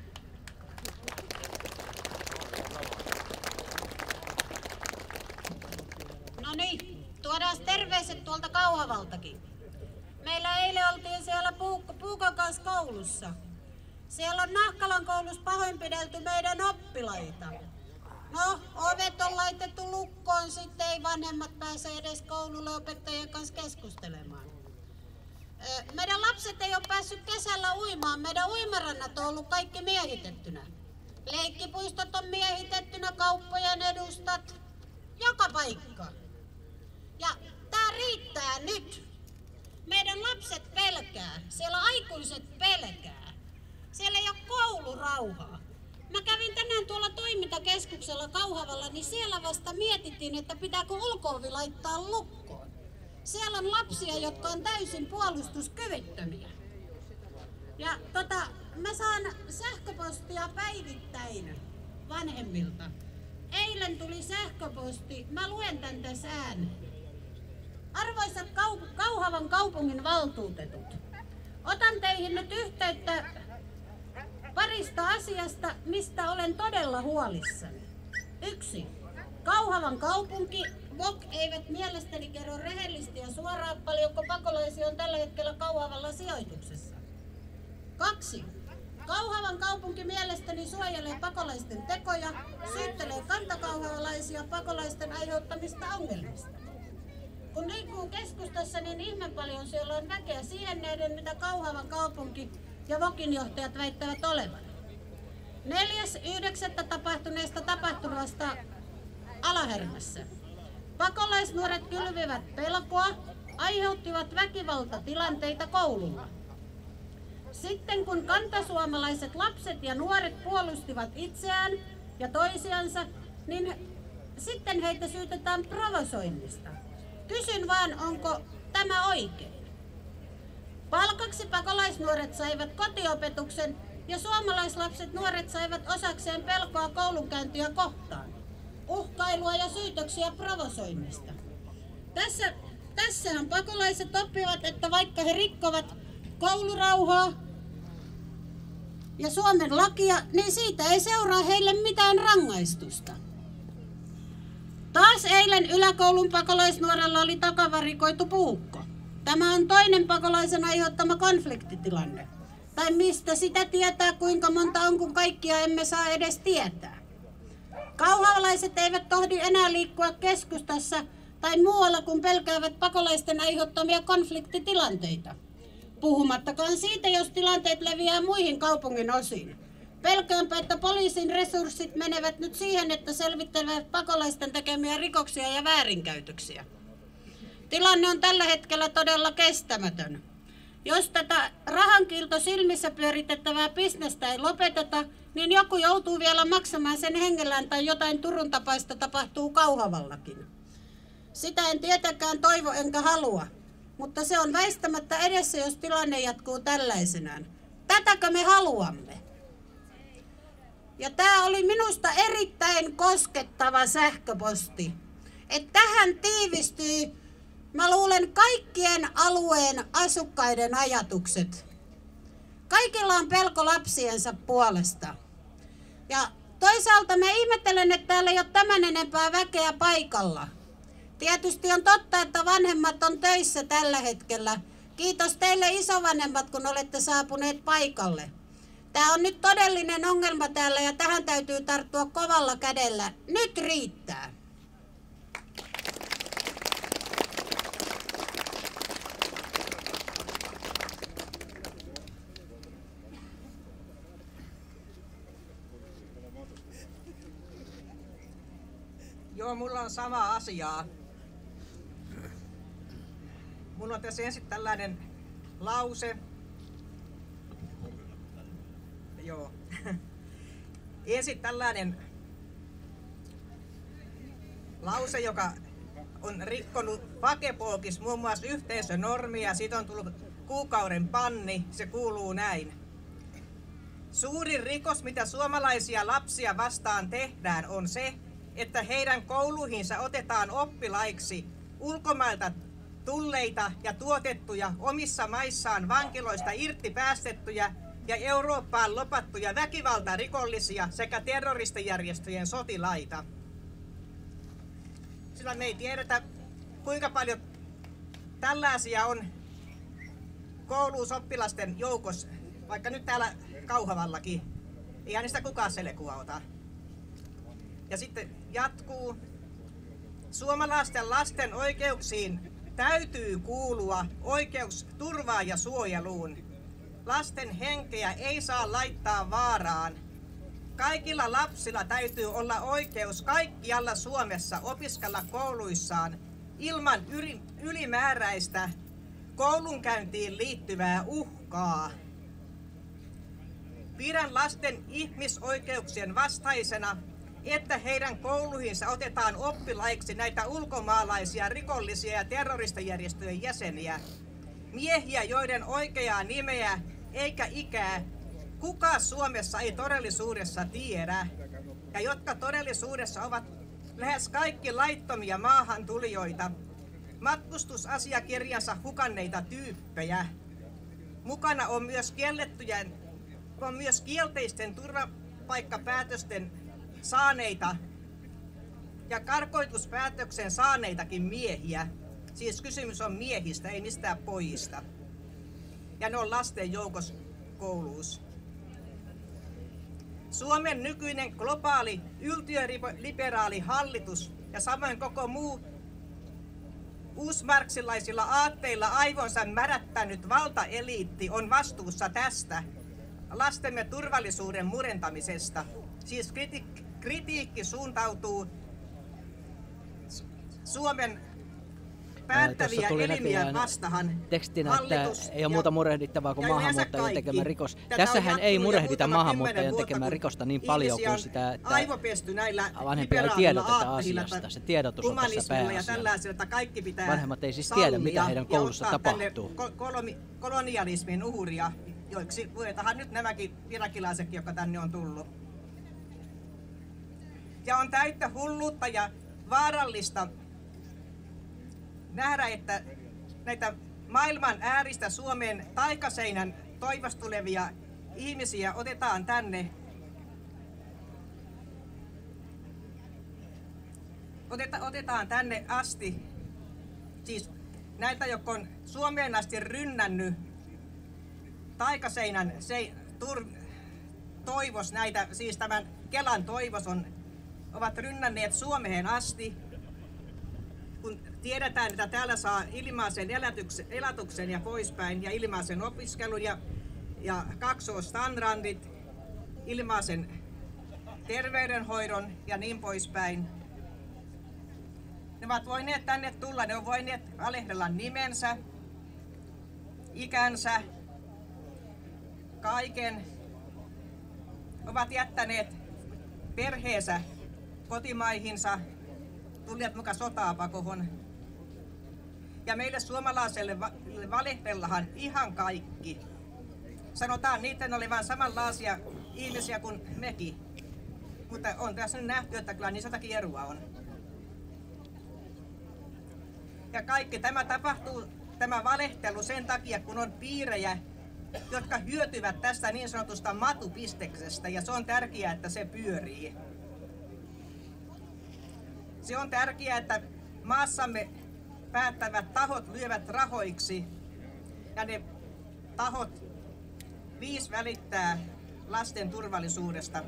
No niin, tuodaan terveiset tuolta Kauhavaltakin. Meillä eilen oltiin siellä Puuk- Puukon kanssa koulussa. Siellä on Nahkalan koulussa pahoinpidelty meidän oppilaita. No, ovet on laitettu lukkoon, sitten ei vanhemmat pääse edes koululle opettajien kanssa keskustelemaan. Meidän lapset ei ole päässyt kesällä uimaan, meidän uimarannat on ollut kaikki miehitettynä. Leikkipuistot on miehitettynä, kauppojen edustat, joka paikka. Ja tää riittää nyt. Meidän lapset pelkää, siellä aikuiset pelkää. Siellä ei ole koulurauhaa. Mä kävin tänään tuolla toimintakeskuksella Kauhavalla, niin siellä vasta mietittiin, että pitääkö ulko-ovi laittaa lukkoon. Siellä on lapsia, jotka on täysin puolustuskyvyttömiä. Ja tota, mä saan sähköpostia päivittäin vanhemmilta. Eilen tuli sähköposti, mä luen tän tässä ääneen. Arvoisat Kau- Kauhavan kaupungin valtuutetut, otan teihin nyt yhteyttä parista asiasta, mistä olen todella huolissani. Yksi. Kauhavan kaupunki, V O K eivät mielestäni kerro rehellisesti ja suoraan paljonko pakolaisia on tällä hetkellä Kauhavalla sijoituksessa. Kaksi. Kauhavan kaupunki mielestäni suojelee pakolaisten tekoja, syyttelee kantakauhavalaisia pakolaisten aiheuttamista ongelmista. Kun liikkuu keskustassa, niin ihme paljon siellä on väkeä siihen näiden, mitä Kauhavan kaupunki ja V OKin johtajat väittävät olevan. Neljäs yhdeksättä tapahtuneesta tapahtumasta Alahärmässä. Pakolaisnuoret kylvivät pelkoa, aiheuttivat väkivaltatilanteita koululla. Sitten kun kantasuomalaiset lapset ja nuoret puolustivat itseään, ja toisiansa, niin sitten heitä syytetään provosoinnista. Kysyn vaan, onko tämä oikein? Palkaksi pakolaisnuoret saivat kotiopetuksen ja suomalaislapset nuoret saivat osakseen pelkoa koulunkäyntiä kohtaan, uhkailua ja syytöksiä provosoinnista. Tässä, tässähän pakolaiset oppivat, että vaikka he rikkovat koulurauhaa ja Suomen lakia, niin siitä ei seuraa heille mitään rangaistusta. Taas eilen yläkoulun pakolaisnuorella oli takavarikoitu puukko. Tämä on toinen pakolaisen aiheuttama konfliktitilanne. Tai mistä sitä tietää, kuinka monta on, kun kaikkia emme saa edes tietää. Kauhavalaiset eivät tohdi enää liikkua keskustassa tai muualla, kun pelkäävät pakolaisten aiheuttamia konfliktitilanteita. Puhumattakaan siitä, jos tilanteet leviää muihin kaupungin osiin. Pelkäänpä, että poliisin resurssit menevät nyt siihen, että selvittelevät pakolaisten tekemiä rikoksia ja väärinkäytöksiä. Tilanne on tällä hetkellä todella kestämätön. Jos tätä rahankiilto silmissä pyöritettävää bisnestä ei lopeteta, niin joku joutuu vielä maksamaan sen hengellään tai jotain Turun tapaista tapahtuu Kauhavallakin. Sitä en tietenkään toivo enkä halua, mutta se on väistämättä edessä, jos tilanne jatkuu tällaisenaan. Tätäkö me haluamme? Ja tämä oli minusta erittäin koskettava sähköposti. Et tähän tiivistyy, mä luulen, kaikkien alueen asukkaiden ajatukset. Kaikilla on pelko lapsiensa puolesta. Ja toisaalta mä ihmettelen, että täällä ei ole tämän enempää väkeä paikalla. Tietysti on totta, että vanhemmat on töissä tällä hetkellä. Kiitos teille isovanhemmat, kun olette saapuneet paikalle. Tämä on nyt todellinen ongelma täällä ja tähän täytyy tarttua kovalla kädellä. Nyt riittää. Joo, mulla on sama asiaa. Mulla on tässä ensin tällainen lause. Joo. Ensin tällainen lause, joka on rikkonut Pakepookis muun muassa yhteisönormia. Siitä on tullut kuukauden panni. Se kuuluu näin. Suurin rikos, mitä suomalaisia lapsia vastaan tehdään, on se, että heidän kouluihinsa otetaan oppilaiksi ulkomailta tulleita ja tuotettuja omissa maissaan vankiloista irti päästettyjä ja Eurooppaan lopattuja väkivaltarikollisia sekä terroristijärjestöjen sotilaita. Sillä me ei tiedetä, kuinka paljon tällaisia on kouluusoppilasten joukossa, vaikka nyt täällä Kauhavallakin. Eihän niistä kukaan selekua ota. Ja sitten jatkuu. Suomalaisten lasten oikeuksiin täytyy kuulua oikeus turvaan ja suojeluun. Lasten henkeä ei saa laittaa vaaraan. Kaikilla lapsilla täytyy olla oikeus kaikkialla Suomessa opiskella kouluissaan ilman ylimääräistä koulunkäyntiin liittyvää uhkaa. Pidän lasten ihmisoikeuksien vastaisena, että heidän kouluihinsa otetaan oppilaiksi näitä ulkomaalaisia rikollisia ja terroristijärjestöjen jäseniä. Miehiä, joiden oikeaa nimeä eikä ikää kukaan Suomessa ei todellisuudessa tiedä, ja jotka todellisuudessa ovat lähes kaikki laittomia maahantulijoita, matkustusasiakirjansa hukanneita tyyppejä. Mukana on myös kiellettyjä, on myös kielteisten turvapaikkapäätösten saaneita ja karkoituspäätöksen saaneitakin miehiä. Siis kysymys on miehistä, ei mistään pojista. Ja ne on lasten joukossa koulussa. Suomen nykyinen globaali yltiöliberaali hallitus ja samoin koko muu uusmarksilaisilla aatteilla aivonsa märättänyt valtaeliitti on vastuussa tästä lastemme turvallisuuden murentamisesta. Siis kriti- kritiikki suuntautuu Suomen päättäviä elimiä vastahan tekstinä, että ei ole muuta murehdittavaa kuin ja maahanmuuttajan tekemä rikos. Tätä Tässähän ei murehdita maahanmuuttajan vuotta, tekemää rikosta niin paljon kuin sitä, että vanhempia ei tiedoteta asiasta. Se tiedotus on tässä pääasia. Kaikki pitää vanhemmat ei siis tiedä, mitä heidän koulussa tapahtuu. Kolonialismin uhuria, joiksi luetahan nyt nämäkin irakilaisetkin, jotka tänne on tullut. Ja on täyttä hulluutta ja vaarallista nähdä, että näitä maailman ääristä Suomen taikaseinän toivostulevia ihmisiä otetaan tänne. Oteta, otetaan tänne asti, siis näitä, jotka on Suomeen asti rynnännyt taikaseinän se, tur, toivos, näitä, siis tämän Kelan toivos on, ovat rynnänneet Suomeen asti. Kun tiedetään, että täällä saa ilmaisen elatuksen ja poispäin ja ilmaisen opiskelun ja, ja kaksoisstandardit, ilmaisen terveydenhoidon ja niin poispäin. Ne ovat voineet tänne tulla, ne on voineet valehdella nimensä, ikänsä, kaiken. Ovat jättäneet perheensä kotimaihinsa, tulleet mukaan sotaa pakohon. Ja meille suomalaiselle va- valehdellahan ihan kaikki. Sanotaan niiden olevan samanlaisia ihmisiä kuin mekin. Mutta on tässä nyt nähty, että kyllä niin sotakin eroa on. Ja kaikki tämä tapahtuu, tämä valehtelu sen takia, kun on piirejä, jotka hyötyvät tästä niin sanotusta matupisteksestä, ja se on tärkeää, että se pyörii. Se on tärkeää, että maassamme päättävät tahot lyövät rahoiksi, ja ne tahot viis välittää lasten turvallisuudesta,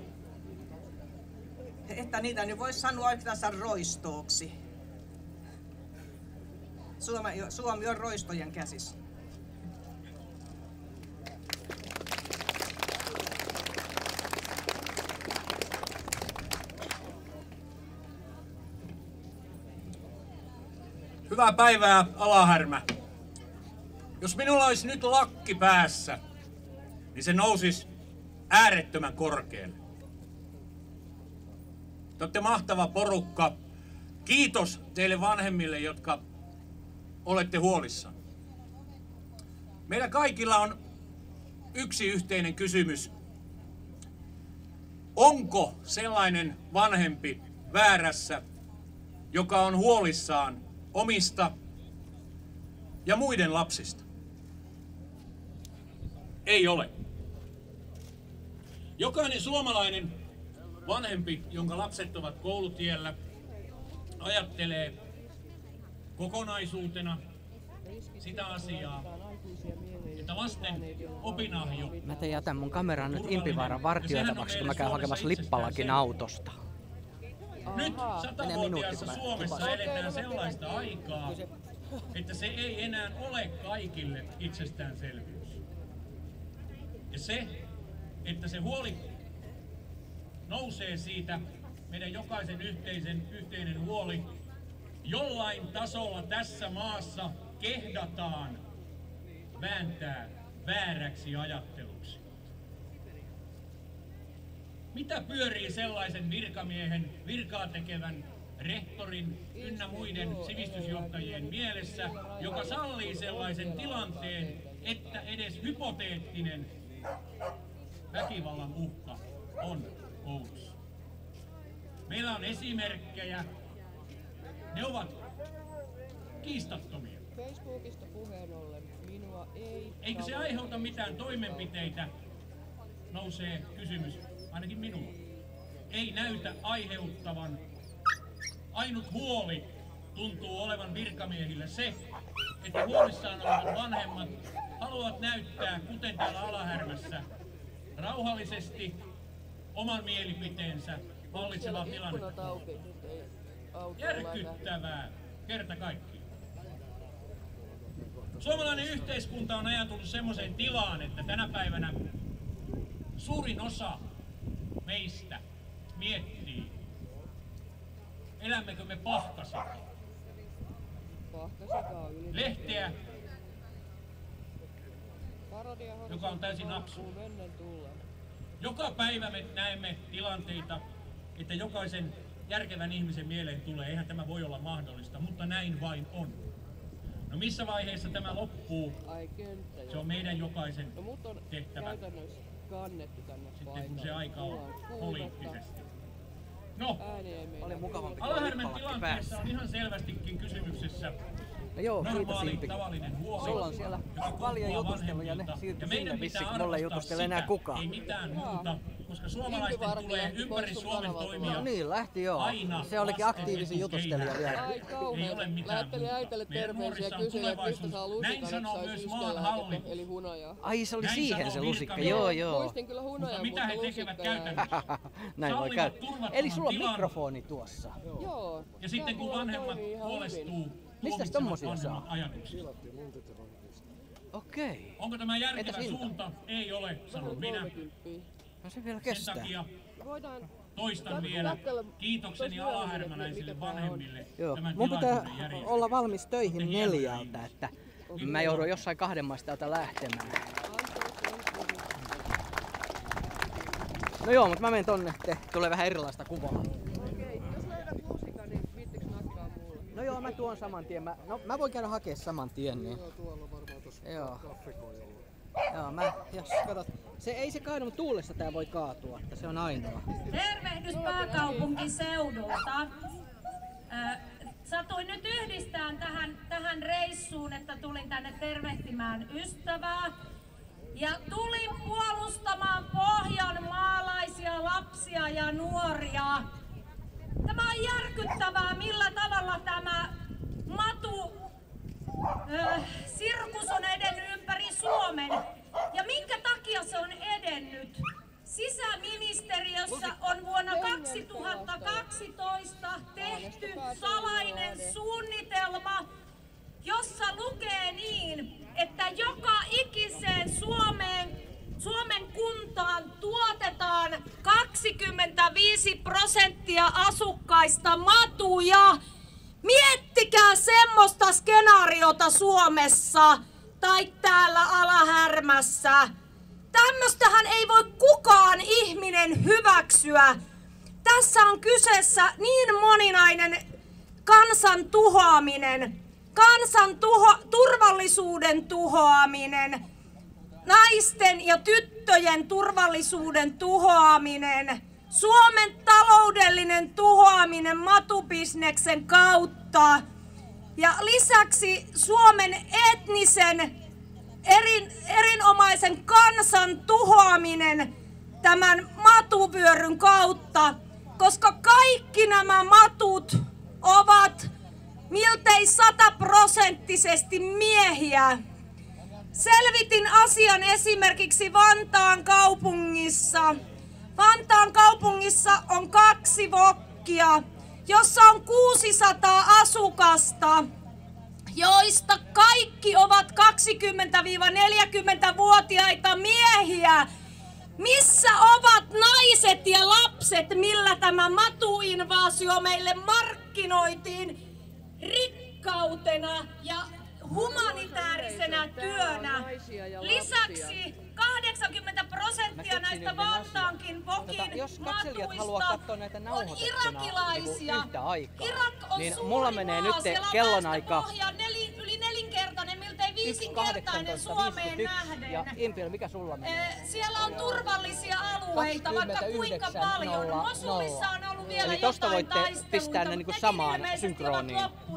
että niitä nyt voisi sanoa oikeastaan roistooksi. Suomi, Suomi on roistojen käsissä. Hyvää päivää, Alahärmä. Jos minulla olisi nyt lakki päässä, niin se nousisi äärettömän korkealle. Te olette mahtava porukka. Kiitos teille vanhemmille, jotka olette huolissaan. Meillä kaikilla on yksi yhteinen kysymys. Onko sellainen vanhempi väärässä, joka on huolissaan omista ja muiden lapsista? Ei ole. Jokainen suomalainen vanhempi, jonka lapset ovat koulutiellä, ajattelee kokonaisuutena sitä asiaa, että lasten opinahjo... Mä te jätän mun kameran nyt Impivaaran vartioitavaksi, kun mä käyn hakemassa Lippalakin autosta. Nyt satavuotiaassa Suomessa eletään sellaista aikaa, että se ei enää ole kaikille itsestäänselvyys. Ja se, että se huoli nousee siitä, meidän jokaisen yhteisen, yhteinen huoli, jollain tasolla tässä maassa kehdataan vääntää vääräksi ajatteluksi. Mitä pyörii sellaisen virkamiehen, virkaa tekevän rehtorin ynnä muiden sivistysjohtajien mielessä, joka sallii sellaisen tilanteen, että edes hypoteettinen väkivallan uhka on koulussa? Meillä on esimerkkejä. Ne ovat kiistattomia. Facebookista puheen ollen minua ei... Eikö se aiheuta mitään toimenpiteitä? Nousee kysymys, ainakin minulla. Ei näytä aiheuttavan. Ainut huoli tuntuu olevan virkamiehille se, että huolissaan olevat vanhemmat haluavat näyttää, kuten täällä Alahärmässä, rauhallisesti oman mielipiteensä vallitsevaa tilannetta. Järkyttävää kerta kaikkiaan. Suomalainen yhteiskunta on ajatunut semmoiseen tilaan, että tänä päivänä suurin osa meistä miettii, elämmekö me pahkasella. lehteä, joka on täysin absurdi. Joka päivä me näemme tilanteita, että jokaisen järkevän ihmisen mieleen tulee, eihän tämä voi olla mahdollista, mutta näin vain on. No missä vaiheessa tämä loppuu? Se on meidän jokaisen tehtävä. Sitten kun se aika on poliittisesti. No, Alahärmän tilanteessa on ihan selvästikin kysymyksessä no joo, normaali tavallinen huomio. Sulla on siellä paljon jutusteluja, ne siirtyi sinne vissiin, kun mulle ei jutustele enää kukaan. Ei mitään muuta, koska suomalaisten tulee ympäri Suomen toimia. No niin, lähti joo. Aina se olikin aktiivisin jutustelija vielä. Ai kauhean. Ei ole mitään Lähettelin äitelle terveisiä ja kysyin, että mistä saa lusikan, että saisi yskälähettä, eli hunajaa. Ai se oli näin siihen se lusikka, joo joo. Muistin kyllä hunajaa, mutta, mitä he tekevät käytännössä? Näin voi käydä. Eli sulla on mikrofoni tuossa. Joo. Ja sitten kun vanhemmat huolestuu, mistä tommosia saa? Ajatuksia. Okei. Onko tämä järkevä suunta? Ei ole, sanon minä. No se vielä kestää. Sen takia toistan vielä kiitokseni alahärmäläisille vanhemmille. Joo, mun pitää olla valmis töihin neljältä, että mä joudun jossain kahden maista täältä lähtemään. No joo, mutta mä menen tonne, te tulee vähän erilaista kuvaa. Okei, jos löydät lusikan, niin viittikö nakkaa mulle? No joo, mä tuon saman tien. Mä, no, mä voin käydä hakea saman tien. Niin. Joo, tuolla varmaan tossa kaffikoijalla. Joo, mä, jos katsot, se ei se kaadu, mutta tuulessa tää voi kaatua, että se on ainoa. Tervehdys pääkaupunkiseudulta. Satuin nyt yhdistään tähän, tähän reissuun, että tulin tänne tervehtimään ystävää. Ja tulin puolustamaan pohjanmaalaisia lapsia ja nuoria. Tämä on järkyttävää, millä tavalla tämä matu äh, sirkus on edennyt ympäri Suomen. Ja minkä takia se on edennyt? Sisäministeriössä on vuonna kaksituhattakaksitoista tehty salainen suunnitelma, jossa lukee niin, että joka ikiseen Suomeen, Suomen kuntaan tuotetaan kaksikymmentäviisi prosenttia asukkaista matuja. Miettikää semmoista skenaariota Suomessa tai täällä Alahärmässä. Tämmöstähän ei voi kukaan ihminen hyväksyä. Tässä on kyseessä niin moninainen kansan tuhoaminen, kansan tuho, turvallisuuden tuhoaminen, naisten ja tyttöjen turvallisuuden tuhoaminen, Suomen taloudellinen tuhoaminen matubisneksen kautta ja lisäksi Suomen etnisen erin, erinomaisen kansan tuhoaminen tämän matuvyöryn kautta, koska kaikki nämä matut ovat miltei sataprosenttisesti miehiä. Selvitin asian esimerkiksi Vantaan kaupungissa. Vantaan kaupungissa on kaksi vokkia, jossa on kuusisataa asukasta, joista kaikki ovat kaksikymmentä–neljäkymmentävuotiaita miehiä. Missä ovat naiset ja lapset, millä tämä matuinvaasio meille markkinoitiin rikkautena ja humanitäärisenä työnä? Lisäksi kahdeksankymmentä prosenttia näistä Vantaankin vokin matuista on irakilaisia. Irak on niin suuri mulla menee maa, nyt siellä kellonaika on neli, yli nelinkertainen, miltei viisinkertainen Suomeen nähden. Ja Impiö, mikä sulla menee? Siellä on turvallisia alueita vaikka kuinka paljon. Mosulissa on ollut vielä eli tosta jotain voitte taisteluita, pistää ne niinku samaan synkroniin.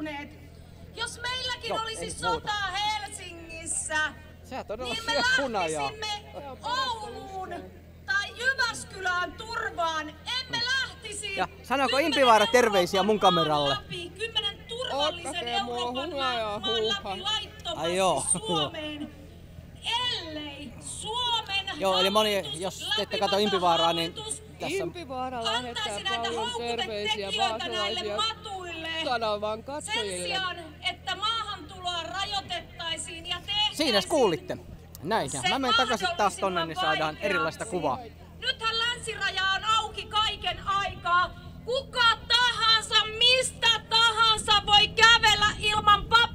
Jos meilläkin Joo, olisi ei sota Helsingissä, Sä todella niin me syöt hunajaa. lähtisimme Ouluun tai Jyväskylään turvaan. Emme lähtisi. Ja sanoko Impivaara terveisiä mun kameralle? Kymmenen turvallisen Euroopan maan läpi laittomasti Suomeen, ellei Suomen Joo, eli moni, jos te ette katso Impivaaraa, niin tässä Impivaara lähettää paljon terveisiä vaasalaisia kanavan katsojille. Sen sijaan, että maahantuloa rajoitettaisiin ja tehtäisiin. siinä kuulitte. Näin. Ja mä menen takaisin taas tonne, niin saadaan erilaista kuvaa. Nythän länsiraja on auki kaiken aikaa. Kuka tahansa, mistä tahansa voi kävellä ilman paperia.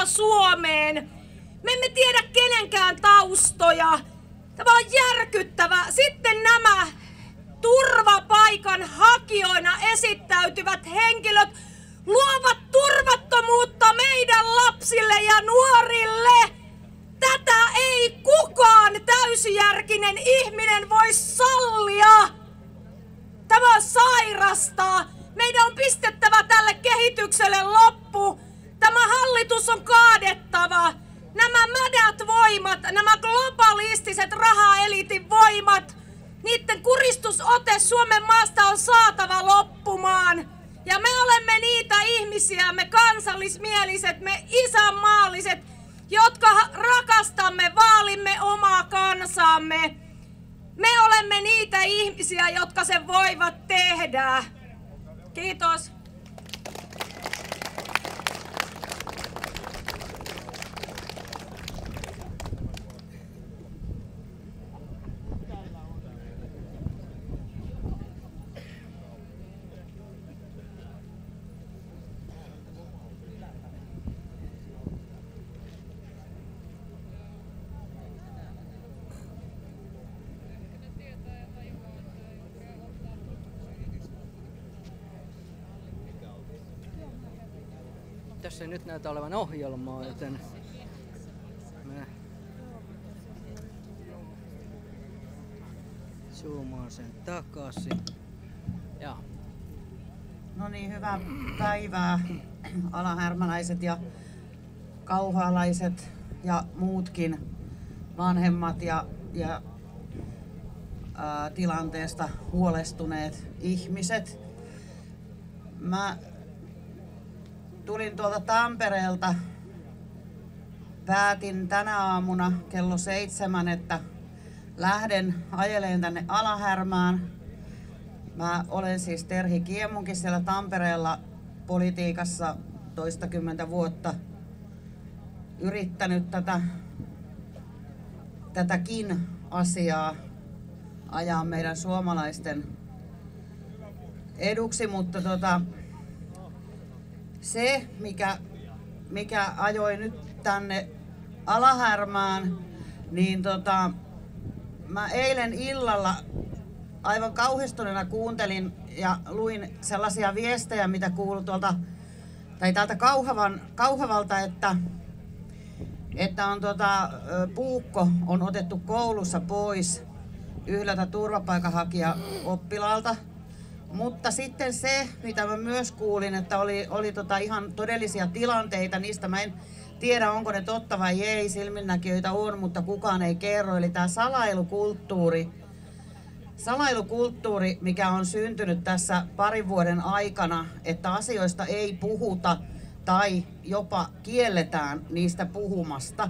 tähän Suomeen. Me emme tiedä kenenkään taustoja. Tämä on järkyttävä. Sitten nämä turvapaikan hakijoina esittäytyvät henkilöt luovat turvattomuutta meidän lapsille ja nuorille. Tätä ei kukaan täysijärkinen ihminen voi sallia. Tämä on sairasta. Meidän on pistettävä tälle kehitykselle loppu. Tämä hallitus on kaadettava. Nämä mädät voimat, nämä globalistiset rahaeliitin voimat, niiden kuristusote Suomen maasta on saatava loppumaan. Ja me olemme niitä ihmisiä, me kansallismieliset, me isänmaalliset, jotka rakastamme, vaalimme omaa kansaamme. Me olemme niitä ihmisiä, jotka sen voivat tehdä. Kiitos. Tässä ei nyt näytä olevan ohjelmaa, joten mä zoomaan sen takaisin. Ja. No niin, hyvää päivää alahärmäläiset ja kauhaalaiset ja muutkin vanhemmat ja, ja ää, tilanteesta huolestuneet ihmiset. Mä tulin tuolta Tampereelta, päätin tänä aamuna kello seitsemän, että lähden ajeleen tänne Alahärmään. Mä olen siis Terhi Kiemunkin siellä Tampereella politiikassa toistakymmentä vuotta yrittänyt tätä, tätäkin asiaa ajaa meidän suomalaisten eduksi, mutta tota, se, mikä, mikä ajoi nyt tänne Alahärmään, niin tota, mä eilen illalla aivan kauhistuneena kuuntelin ja luin sellaisia viestejä, mitä kuului tuolta, tai täältä Kauhavan, Kauhavalta, että, että on tota, puukko on otettu koulussa pois yhdeltä turvapaikanhakija-oppilaalta. Mutta sitten se, mitä mä myös kuulin, että oli, oli tota ihan todellisia tilanteita, niistä mä en tiedä, onko ne totta vai ei, silminnäkijöitä on, mutta kukaan ei kerro. Eli tämä salailukulttuuri, salailukulttuuri, mikä on syntynyt tässä parin vuoden aikana, että asioista ei puhuta tai jopa kielletään niistä puhumasta.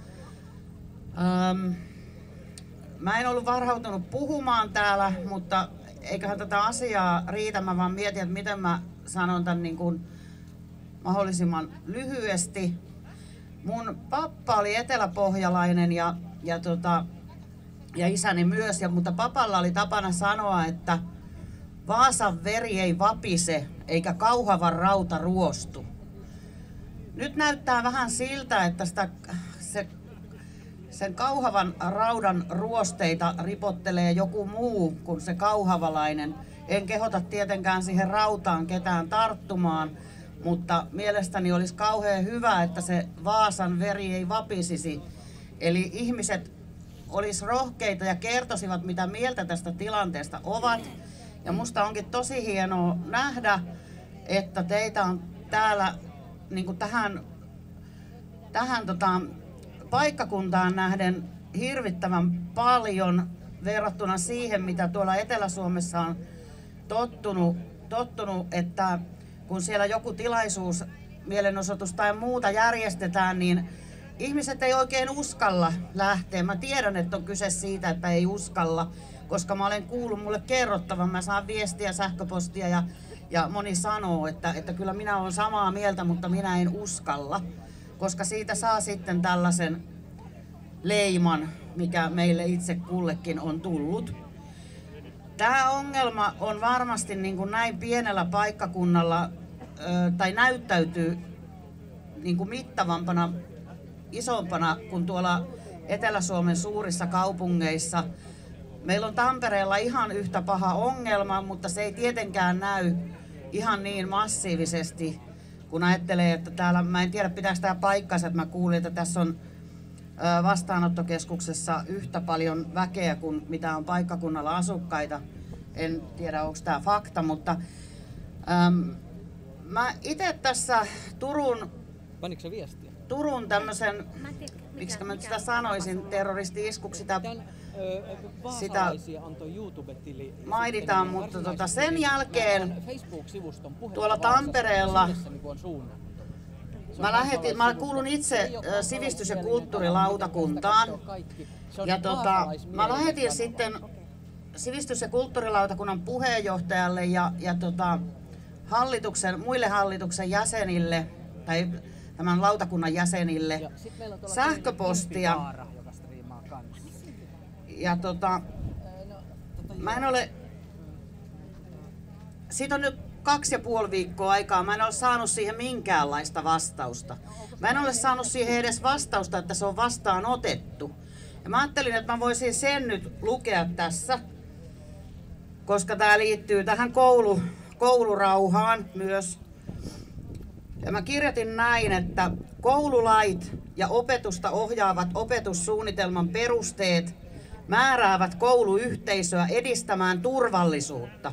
Öm, mä en ollut varhautunut puhumaan täällä, mutta eiköhän tätä asiaa riitä, mä vaan mietin, että miten mä sanon tämän niin kuin mahdollisimman lyhyesti. Mun pappa oli eteläpohjalainen ja, ja, tota, ja isäni myös, ja, mutta papalla oli tapana sanoa, että Vaasan veri ei vapise eikä Kauhavan rauta ruostu. Nyt näyttää vähän siltä, että sitä, se, sen Kauhavan raudan ruosteita ripottelee joku muu kuin se kauhavalainen. En kehota tietenkään siihen rautaan ketään tarttumaan, mutta mielestäni olisi kauhean hyvä, että se Vaasan veri ei vapisisi. Eli ihmiset olisi rohkeita ja kertoisivat, mitä mieltä tästä tilanteesta ovat. Ja musta onkin tosi hienoa nähdä, että teitä on täällä niin kuin tähän, tähän tota, paikkakuntaan nähden hirvittävän paljon verrattuna siihen, mitä tuolla Etelä-Suomessa on tottunut, tottunut, että kun siellä joku tilaisuus, mielenosoitus tai muuta järjestetään, niin ihmiset ei oikein uskalla lähteä. Mä tiedän, että on kyse siitä, että ei uskalla, koska mä olen kuullut mulle kerrottavan, mä saan viestiä, sähköpostia ja, ja moni sanoo, että, että kyllä minä olen samaa mieltä, mutta minä en uskalla, koska siitä saa sitten tällaisen leiman, mikä meille itse kullekin on tullut. Tämä ongelma on varmasti niin kuin näin pienellä paikkakunnalla, tai näyttäytyy niin kuin mittavampana, isompana kuin tuolla Etelä-Suomen suurissa kaupungeissa. Meillä on Tampereella ihan yhtä paha ongelma, mutta se ei tietenkään näy ihan niin massiivisesti, kun ajattelee, että täällä, mä en tiedä pitääkö tämä paikkansa, että mä kuulin, että tässä on vastaanottokeskuksessa yhtä paljon väkeä kuin mitä on paikkakunnalla asukkaita. En tiedä, onko tämä fakta, mutta äm, mä itse tässä Turun, Panitko sä viestiä? Turun tämmöisen, miksi mä nyt sitä sanoisin, terroristi-iskuksi sitä, sitä mainitaan, mutta tota sen jälkeen tuolla Tampereella Mä, lähetin, mä kuulun itse sivistys- ja kulttuurilautakuntaan ja tota, mä lähetin sitten sivistys- ja kulttuurilautakunnan puheenjohtajalle ja, ja tota, hallituksen, muille hallituksen jäsenille tai tämän lautakunnan jäsenille sähköpostia. Ja tota, mä en ole, siitä on nyt kaksi ja puoli viikkoa aikaa, mä en ole saanut siihen minkäänlaista vastausta. Mä en ole saanut siihen edes vastausta, että se on vastaanotettu. Ja mä ajattelin, että mä voisin sen nyt lukea tässä, koska tää liittyy tähän koulu, koulurauhaan myös. Ja mä kirjoitin näin, että koululait ja opetusta ohjaavat opetussuunnitelman perusteet määräävät kouluyhteisöä edistämään turvallisuutta.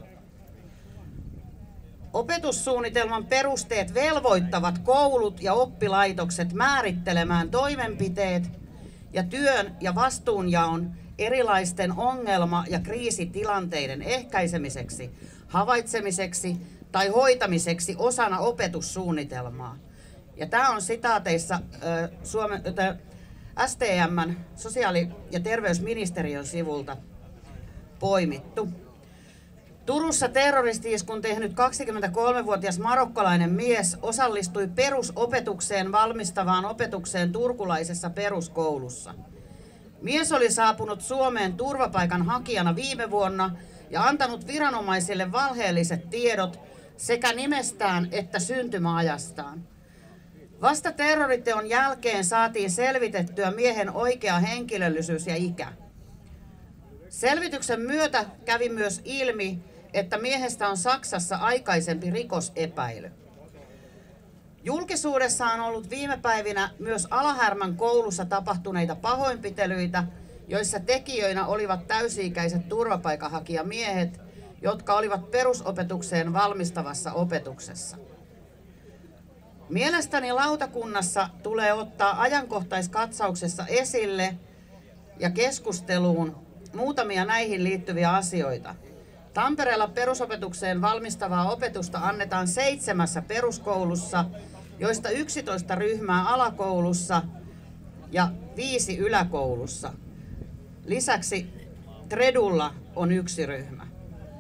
Opetussuunnitelman perusteet velvoittavat koulut ja oppilaitokset määrittelemään toimenpiteet ja työn ja vastuunjaon erilaisten ongelma- ja kriisitilanteiden ehkäisemiseksi, havaitsemiseksi tai hoitamiseksi osana opetussuunnitelmaa. Ja tämä on sitaateissa äh, Suomen, äh, S T M:n sosiaali- ja terveysministeriön sivulta poimittu. Turussa terroristi-iskun tehnyt kaksikymmentäkolmevuotias marokkolainen mies osallistui perusopetukseen valmistavaan opetukseen turkulaisessa peruskoulussa. Mies oli saapunut Suomeen turvapaikan hakijana viime vuonna ja antanut viranomaisille valheelliset tiedot sekä nimestään että syntymäajastaan. Vasta terroriteon jälkeen saatiin selvitettyä miehen oikea henkilöllisyys ja ikä. Selvityksen myötä kävi myös ilmi, että miehestä on Saksassa aikaisempi rikosepäily. Julkisuudessa on ollut viime päivinä myös Alahärmän koulussa tapahtuneita pahoinpitelyitä, joissa tekijöinä olivat täysi-ikäiset turvapaikanhakijamiehet, jotka olivat perusopetukseen valmistavassa opetuksessa. Mielestäni lautakunnassa tulee ottaa ajankohtaiskatsauksessa esille ja keskusteluun muutamia näihin liittyviä asioita. Tampereella perusopetukseen valmistavaa opetusta annetaan seitsemässä peruskoulussa, joista yksitoista ryhmää alakoulussa ja viisi yläkoulussa. Lisäksi Tredulla on yksi ryhmä.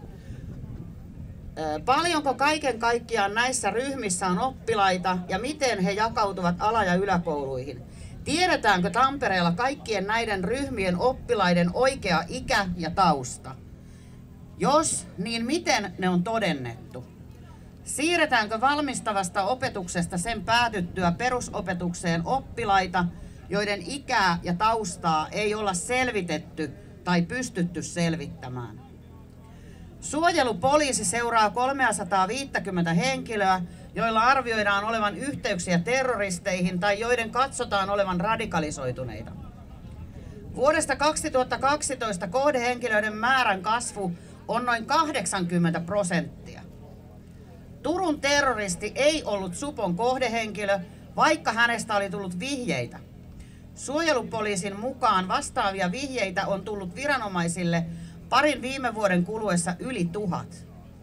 Paljonko kaiken kaikkiaan näissä ryhmissä on oppilaita ja miten he jakautuvat ala- ja yläkouluihin? Tiedetäänkö Tampereella kaikkien näiden ryhmien oppilaiden oikea ikä ja tausta? Jos, niin miten ne on todennettu? Siirretäänkö valmistavasta opetuksesta sen päätyttyä perusopetukseen oppilaita, joiden ikää ja taustaa ei olla selvitetty tai pystytty selvittämään? Suojelupoliisi seuraa kolmesataaviisikymmentä henkilöä, joilla arvioidaan olevan yhteyksiä terroristeihin tai joiden katsotaan olevan radikalisoituneita. Vuodesta kaksituhattakaksitoista kohdehenkilöiden määrän kasvu on noin kahdeksankymmentä prosenttia. Turun terroristi ei ollut Supon kohdehenkilö, vaikka hänestä oli tullut vihjeitä. Suojelupoliisin mukaan vastaavia vihjeitä on tullut viranomaisille parin viime vuoden kuluessa yli tuhat.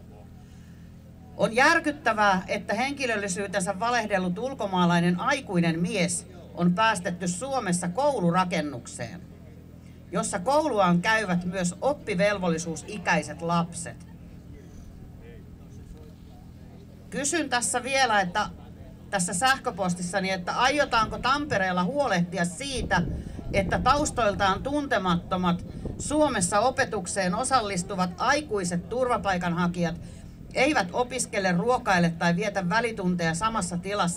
On järkyttävää, että henkilöllisyytensä valehdellut ulkomaalainen aikuinen mies on päästetty Suomessa koulurakennukseen, jossa kouluaan käyvät myös oppivelvollisuusikäiset lapset. Kysyn tässä vielä, että tässä sähköpostissani, että aiotaanko Tampereella huolehtia siitä, että taustoiltaan tuntemattomat Suomessa opetukseen osallistuvat aikuiset turvapaikanhakijat eivät opiskele, ruokaile tai vietä välitunteja samassa tilassa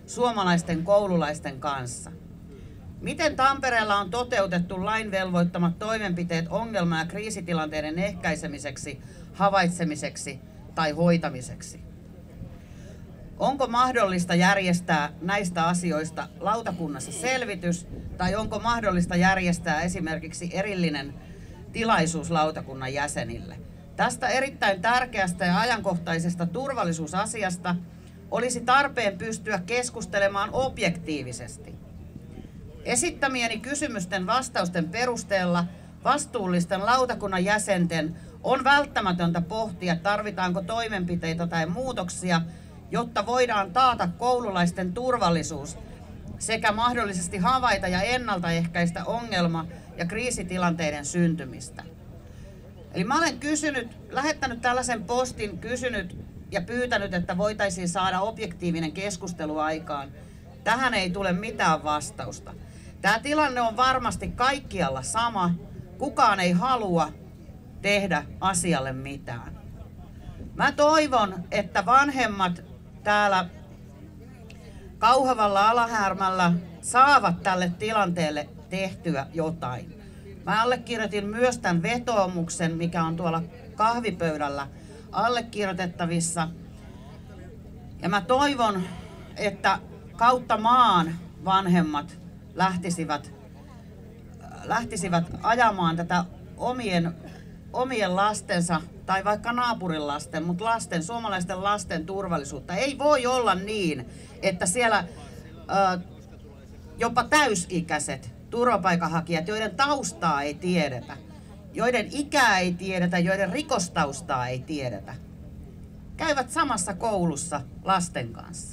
suomalaisten koululaisten kanssa? Miten Tampereella on toteutettu lain velvoittamat toimenpiteet ongelma- ja kriisitilanteiden ehkäisemiseksi, havaitsemiseksi tai hoitamiseksi? Onko mahdollista järjestää näistä asioista lautakunnassa selvitys tai onko mahdollista järjestää esimerkiksi erillinen tilaisuus lautakunnan jäsenille? Tästä erittäin tärkeästä ja ajankohtaisesta turvallisuusasiasta olisi tarpeen pystyä keskustelemaan objektiivisesti. Esittämieni kysymysten vastausten perusteella vastuullisten lautakunnan jäsenten on välttämätöntä pohtia, tarvitaanko toimenpiteitä tai muutoksia, jotta voidaan taata koululaisten turvallisuus sekä mahdollisesti havaita ja ennaltaehkäistä ongelma- ja kriisitilanteiden syntymistä. Eli mä olen kysynyt, lähettänyt tällaisen postin, kysynyt ja pyytänyt, että voitaisiin saada objektiivinen keskustelu aikaan. Tähän ei tule mitään vastausta. Tämä tilanne on varmasti kaikkialla sama. Kukaan ei halua tehdä asialle mitään. Mä toivon, että vanhemmat täällä Kauhavalla, Alahärmällä saavat tälle tilanteelle tehtyä jotain. Mä allekirjoitin myös tämän vetoomuksen, mikä on tuolla kahvipöydällä allekirjoitettavissa. Ja mä toivon, että kautta maan vanhemmat lähtisivät, lähtisivät ajamaan tätä omien, omien lastensa tai vaikka naapurin lasten, mutta lasten, suomalaisten lasten turvallisuutta. Ei voi olla niin, että siellä ö, jopa täysikäiset turvapaikanhakijat, joiden taustaa ei tiedetä, joiden ikää ei tiedetä, joiden rikostaustaa ei tiedetä, käyvät samassa koulussa lasten kanssa.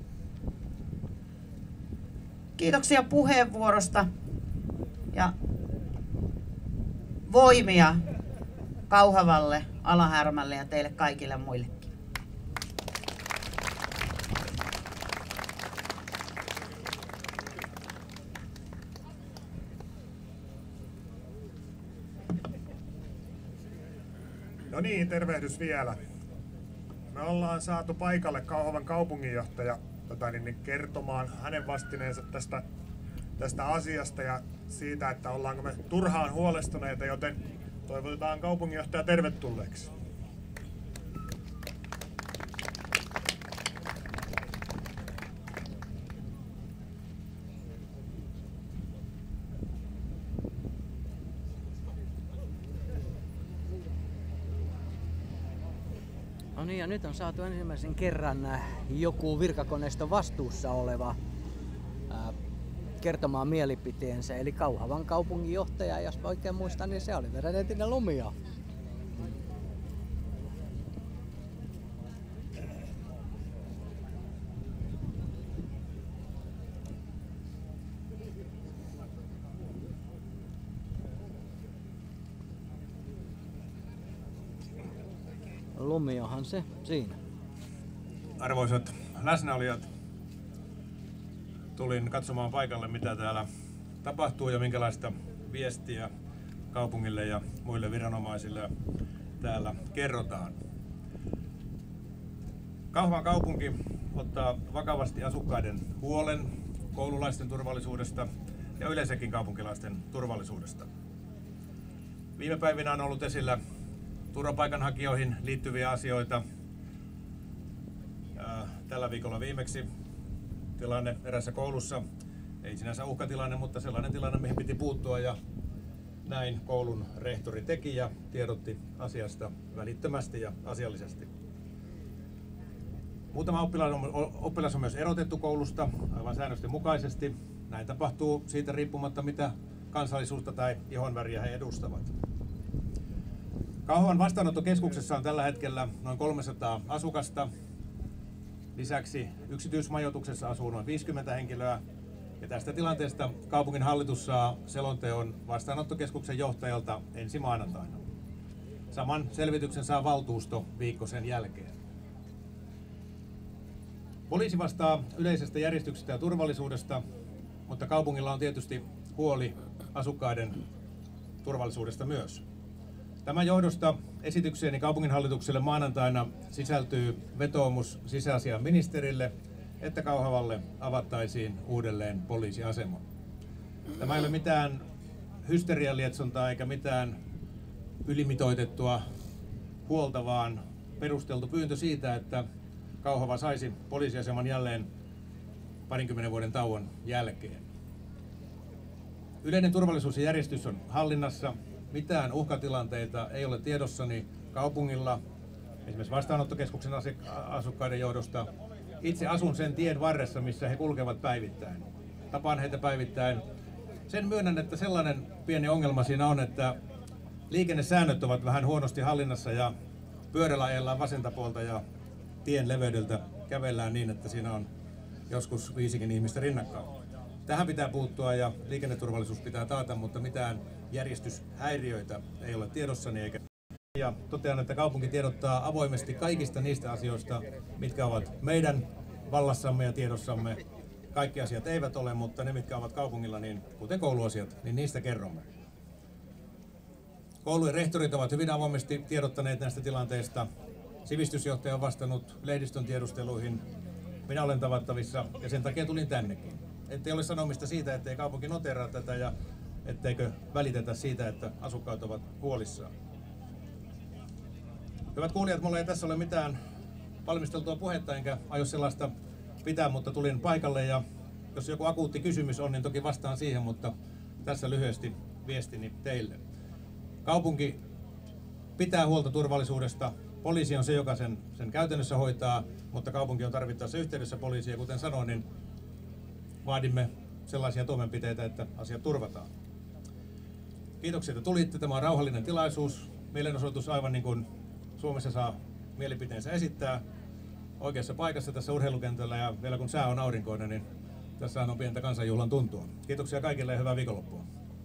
Kiitoksia puheenvuorosta ja voimia Kauhavalle, Alahärmälle ja teille kaikille muillekin. No niin, tervehdys vielä. Me ollaan saatu paikalle Kauhavan kaupunginjohtaja tota, niin, kertomaan hänen vastineensa tästä, tästä asiasta ja siitä, että ollaanko me turhaan huolestuneita, joten toivotetaan kaupunginjohtaja tervetulleeksi. No niin, ja nyt on saatu ensimmäisen kerran joku virkakoneiston vastuussa oleva ää, kertomaan mielipiteensä, eli Kauhavan kaupunginjohtaja, jos oikein muistan, niin se oli meidän entinen Lumio. Lumiohan se siinä. Arvoisat läsnäolijat, tulin katsomaan paikalle, mitä täällä tapahtuu ja minkälaista viestiä kaupungille ja muille viranomaisille täällä kerrotaan. Kauhavan kaupunki ottaa vakavasti asukkaiden huolen koululaisten turvallisuudesta ja yleensäkin kaupunkilaisten turvallisuudesta. Viime päivinä on ollut esillä turvapaikanhakijoihin liittyviä asioita. Tällä viikolla viimeksi tilanne erässä koulussa, ei sinänsä uhkatilanne, mutta sellainen tilanne, mihin piti puuttua, ja näin koulun rehtori teki ja tiedotti asiasta välittömästi ja asiallisesti. Muutama oppilas on, oppilas on myös erotettu koulusta aivan säännösten mukaisesti. Näin tapahtuu siitä riippumatta, mitä kansallisuutta tai ihonväriä he edustavat. Kauhavan vastaanottokeskuksessa on tällä hetkellä noin kolmesataa asukasta. Lisäksi yksityismajoituksessa asuu noin viisikymmentä henkilöä. Ja tästä tilanteesta kaupungin hallitus saa selonteon vastaanottokeskuksen johtajalta ensi maanantaina. Saman selvityksen saa valtuusto viikko sen jälkeen. Poliisi vastaa yleisestä järjestyksestä ja turvallisuudesta, mutta kaupungilla on tietysti huoli asukkaiden turvallisuudesta myös. Tämän johdosta esitykseeni kaupunginhallitukselle maanantaina sisältyy vetoomus sisäasiainministerille että Kauhavalle avattaisiin uudelleen poliisiasema. Tämä ei ole mitään hysterialietsontaa eikä mitään ylimitoitettua huolta, vaan perusteltu pyyntö siitä, että Kauhava saisi poliisiaseman jälleen parinkymmenen vuoden tauon jälkeen. Yleinen turvallisuus ja järjestys on hallinnassa. Mitään uhkatilanteita ei ole tiedossani kaupungilla, esimerkiksi vastaanottokeskuksen asukkaiden johdosta. Itse asun sen tien varressa, missä he kulkevat päivittäin. Tapaan heitä päivittäin. Sen myönnän, että sellainen pieni ongelma siinä on, että liikennesäännöt ovat vähän huonosti hallinnassa ja pyörällä ajellaan vasenta puolta ja tien leveydeltä kävellään niin, että siinä on joskus viisikin ihmistä rinnakkain. Tähän pitää puuttua ja liikenneturvallisuus pitää taata, mutta mitään järjestyshäiriöitä ei ole tiedossani eikä. Ja totean, että kaupunki tiedottaa avoimesti kaikista niistä asioista, mitkä ovat meidän vallassamme ja tiedossamme. Kaikki asiat eivät ole, mutta ne, mitkä ovat kaupungilla, niin kuten kouluasiat, niin niistä kerromme. Koulujen rehtorit ovat hyvin avoimesti tiedottaneet näistä tilanteista. Sivistysjohtaja on vastannut lehdistön tiedusteluihin. Minä olen tavattavissa ja sen takia tulin tännekin. Ettei ole sanomista siitä, ettei kaupunki noteraa tätä ja etteikö välitetä siitä, että asukkaat ovat huolissaan. Hyvät kuulijat, minulla ei tässä ole mitään valmisteltua puhetta enkä aio sellaista pitää, mutta tulin paikalle ja jos joku akuutti kysymys on, niin toki vastaan siihen, mutta tässä lyhyesti viestini teille. Kaupunki pitää huolta turvallisuudesta. Poliisi on se, joka sen, sen käytännössä hoitaa, mutta kaupunki on tarvittaessa yhteydessä poliisia. Kuten sanoin, niin vaadimme sellaisia toimenpiteitä, että asiat turvataan. Kiitoksia, että tulitte. Tämä on rauhallinen tilaisuus. Mielenosoitus aivan niin kuin Suomessa saa mielipiteensä esittää oikeassa paikassa tässä urheilukentällä ja vielä kun sää on aurinkoinen, niin tässä on pientä kansanjuhlan tuntua. Kiitoksia kaikille ja hyvää viikonloppua.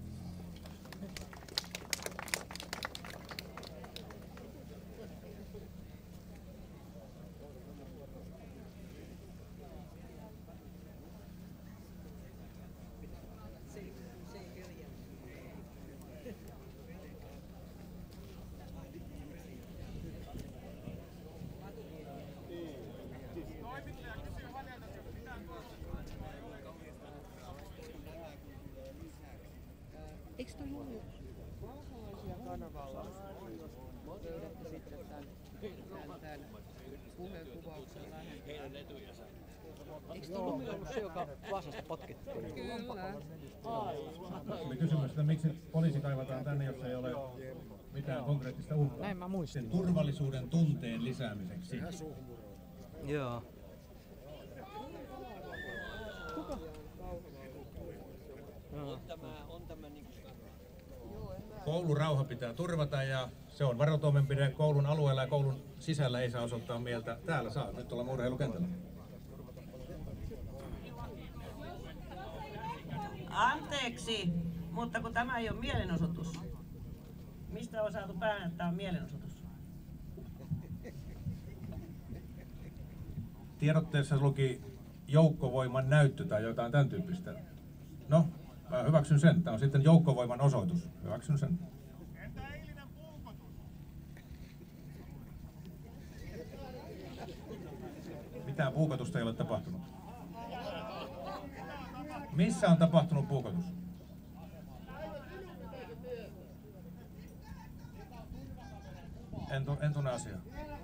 Eikö toi ollut valkoisia kanavalla? Löydätte sitten tämän, tämän, tämän puheenkuvauksen lähettää. Eikö toi Lumi ollut se, joka Vaasasta potkittiin? Kyllä. Oli kysymys, että miksi poliisi kaivataan tänne, jos ei ole mitään konkreettista uhkaa? Näin mä muistin. Sen turvallisuuden tunteen lisäämiseksi. Joo. Kuka? No. Koulurauha pitää turvata ja se on varotoimenpide koulun alueella ja koulun sisällä ei saa osoittaa mieltä. Täällä saa, nyt ollaan urheilukentällä. Anteeksi, mutta kun tämä ei ole mielenosoitus. Mistä on saatu päähän, että tämä on mielenosoitus? Tiedotteessa luki joukkovoiman näyttö tai jotain tämän tyyppistä. No, mä hyväksyn sen. Tämä on sitten joukkovoiman osoitus. Hyväksyn sen. Entä eilinen puukotus? Mitään puukotusta ei ole tapahtunut. Missä on tapahtunut puukotus? En, tu en tunne asiaa.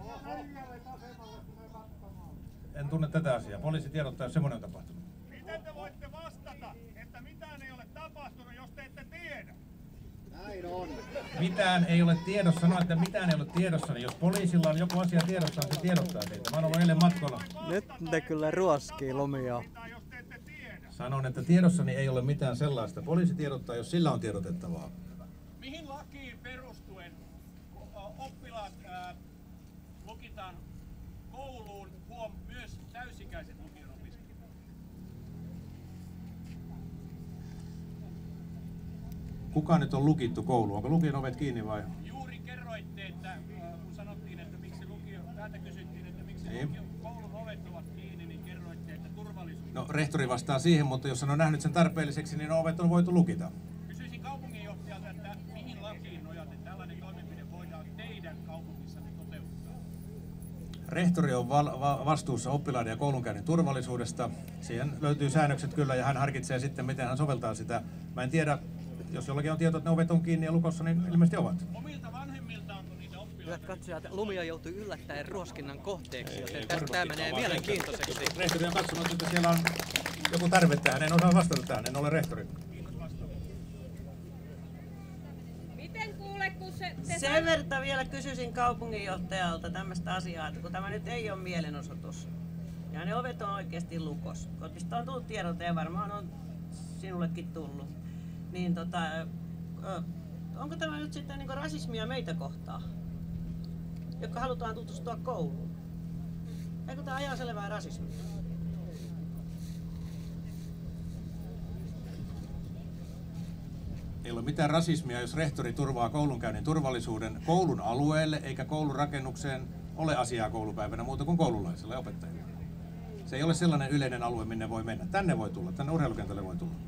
En tunne tätä asiaa. Poliisi tiedottaa, jos semmoinen on tapahtunut. Miten te voitte vastata, että mitään ei ole tapahtunut, jos te ette tiedä? Näin on. Mitään ei ole tiedossa. Sano, että mitään ei ole tiedossa. Niin jos poliisilla on joku asia tiedossa, se tiedottaa teitä. Mä oon ollut eilen matkalla. Nyt te kyllä ruoskii Lumia. Sanon, että tiedossani ei ole mitään sellaista. Poliisi tiedottaa, jos sillä on tiedotettavaa. Mihin lakiin perustuen oppilaat ää, lukitaan kouluun, huom myös täysikäiset lukion opiskelijat? Kuka nyt on lukittu kouluun? Onko lukion ovet kiinni vai? Juuri kerroitte, että kun sanottiin, että miksi lukio, täältä kysyttiin, että miksi Ei. lukio, koulun ovet ovat kiinni, niin kerroitte, että turvallisuus. No, rehtori vastaa siihen, mutta jos hän on nähnyt sen tarpeelliseksi, niin ovet on voitu lukita. Kysyisin kaupunginjohtajalta, että mihin lakiin nojaten tällainen toimenpide voidaan teidän kaupungissanne toteuttaa? Rehtori on val- va- vastuussa oppilaiden ja koulunkäynnin turvallisuudesta. Siihen löytyy säännökset kyllä ja hän harkitsee sitten, miten hän soveltaa sitä. Mä en tiedä, jos jollakin on tieto, että ne ovet on kiinni ja lukossa, niin ilmeisesti ovat. Hyvät katsojat, Lumia joutui yllättäen ruoskinnan kohteeksi, ei, joten tästä tämä menee mielenkiintoiseksi. Rehtori on katsonut, että siellä on joku tarve tähän. En osaa vastata tähän, en ole rehtori. Miten kuule, kun se... Sen verran vielä kysyisin kaupunginjohtajalta tämmöistä asiaa, että kun tämä nyt ei ole mielenosoitus ja ne ovet on oikeasti lukossa. Kotista on tullut tiedolta ja varmaan on sinullekin tullut. Niin tota, onko tämä nyt sitten niin kuin rasismia meitä kohtaan, jotka halutaan tutustua kouluun? Eikö tämä ajaa selvää rasismia? Ei ole mitään rasismia, jos rehtori turvaa koulunkäynnin turvallisuuden koulun alueelle, eikä koulun rakennukseen ole asiaa koulupäivänä muuta kuin koululaisilla ja opettajilla. Se ei ole sellainen yleinen alue, minne voi mennä. Tänne voi tulla, tänne urheilukentälle voi tulla.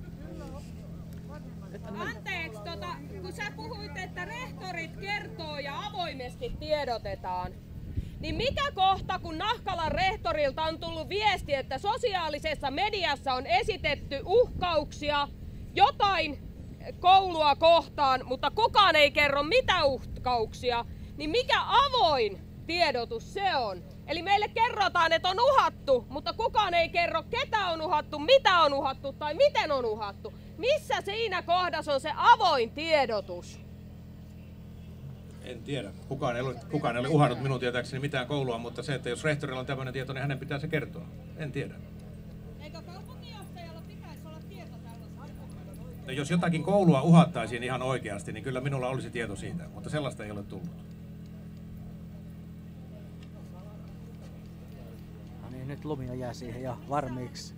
Anteeksi, tota, kun sä puhuit, että rehtorit kertoo ja avoimesti tiedotetaan, niin mikä kohta, kun Nahkalan rehtorilta on tullut viesti, että sosiaalisessa mediassa on esitetty uhkauksia, jotain koulua kohtaan, mutta kukaan ei kerro mitä uhkauksia, niin mikä avoin tiedotus se on? Eli meille kerrotaan, että on uhattu, mutta kukaan ei kerro, ketä on uhattu, mitä on uhattu tai miten on uhattu. Missä siinä kohdassa on se avoin tiedotus? En tiedä. Kukaan ei ole, kukaan ei ole uhannut minun tietääkseni mitään koulua, mutta se, että jos rehtorilla on tämmöinen tieto, niin hänen pitää se kertoa. En tiedä. Eikö kaupunginjohtajalla pitäisi olla tieto tällaisesta? No, jos jotakin koulua uhattaisiin ihan oikeasti, niin kyllä minulla olisi tieto siitä, mutta sellaista ei ole tullut. No niin, nyt Lumia jää siihen ja varmiiksi.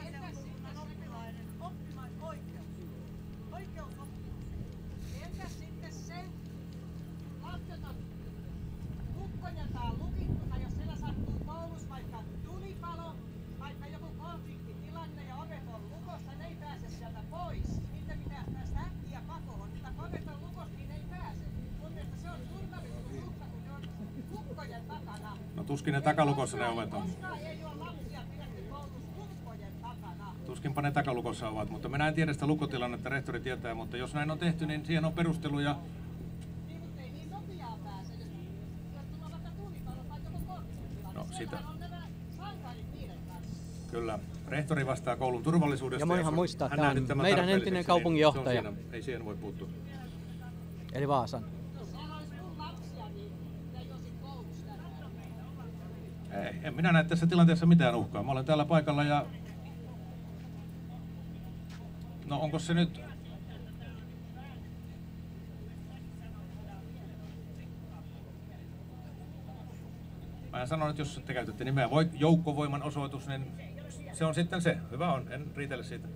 No tuskin ne takalukossa ne ovet on. Tuskinpa ne takalukossa ovat, mutta minä en tiedä sitä lukotilannetta, rehtori tietää, mutta jos näin on tehty, niin siihen on perusteluja. No sitä. Kyllä. Rehtori vastaa koulun turvallisuudesta. Ja voihan muistaa, että tämä on meidän entinen kaupunginjohtaja. Niin ei siihen voi puuttua. Eli Vaasan. Ei, en minä näe tässä tilanteessa mitään uhkaa. Mä olen täällä paikalla ja... No onko se nyt... Mä en sano, että jos te käytätte nimeä joukkovoiman osoitus, niin se on sitten se. Hyvä on, en riitele siitä.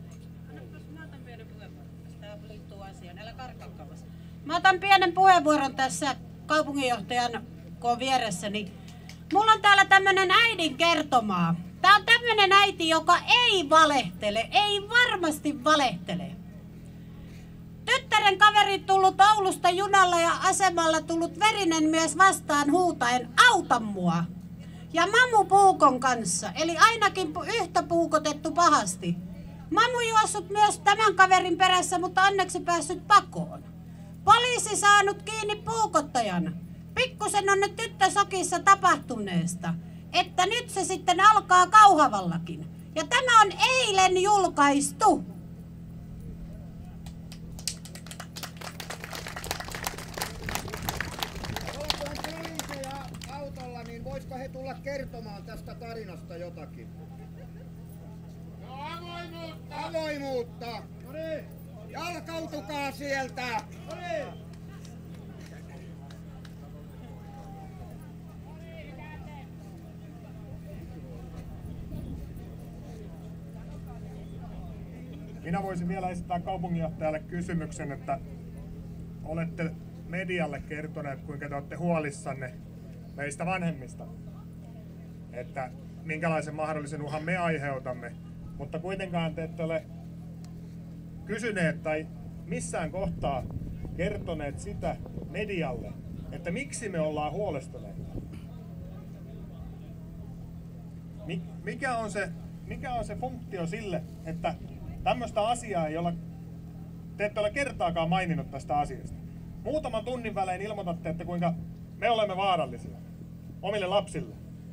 Mä otan pienen puheenvuoron tässä kaupunginjohtajan kun vieressäni. Mulla on täällä tämmönen äidin kertomaa. Tää on tämmönen äiti, joka ei valehtele, ei varmasti valehtele. Tyttären kaveri tullut Oulusta junalla ja asemalla tullut verinen mies vastaan huutaen, auta mua. Ja mamu puukon kanssa, eli ainakin yhtä puukotettu pahasti. Mamu juossut myös tämän kaverin perässä, mutta onneksi päässyt pakoon. Poliisi saanut kiinni puukottajan. Pikkusen on nyt tyttö sokissa tapahtuneesta, että nyt se sitten alkaa Kauhavallakin. Ja tämä on eilen julkaistu. Olkoon poliiseja autolla, niin voisiko he tulla kertomaan tästä tarinasta jotakin? No avoimuutta! Avoimuutta! No niin. Jalkautukaa sieltä! No niin. Minä voisin vielä esittää kaupunginjohtajalle kysymyksen, että olette medialle kertoneet, kuinka te olette huolissanne meistä vanhemmista, että minkälaisen mahdollisen uhan me aiheutamme, mutta kuitenkaan te ette ole kysyneet tai missään kohtaa kertoneet sitä medialle, että miksi me ollaan huolestuneita. Mikä on se, mikä on se funktio sille, että tämmöistä asiaa ei olla, te ette ole kertaakaan maininnut tästä asiasta. Muutaman tunnin välein ilmoitatte, että kuinka me olemme vaarallisia omille lapsille.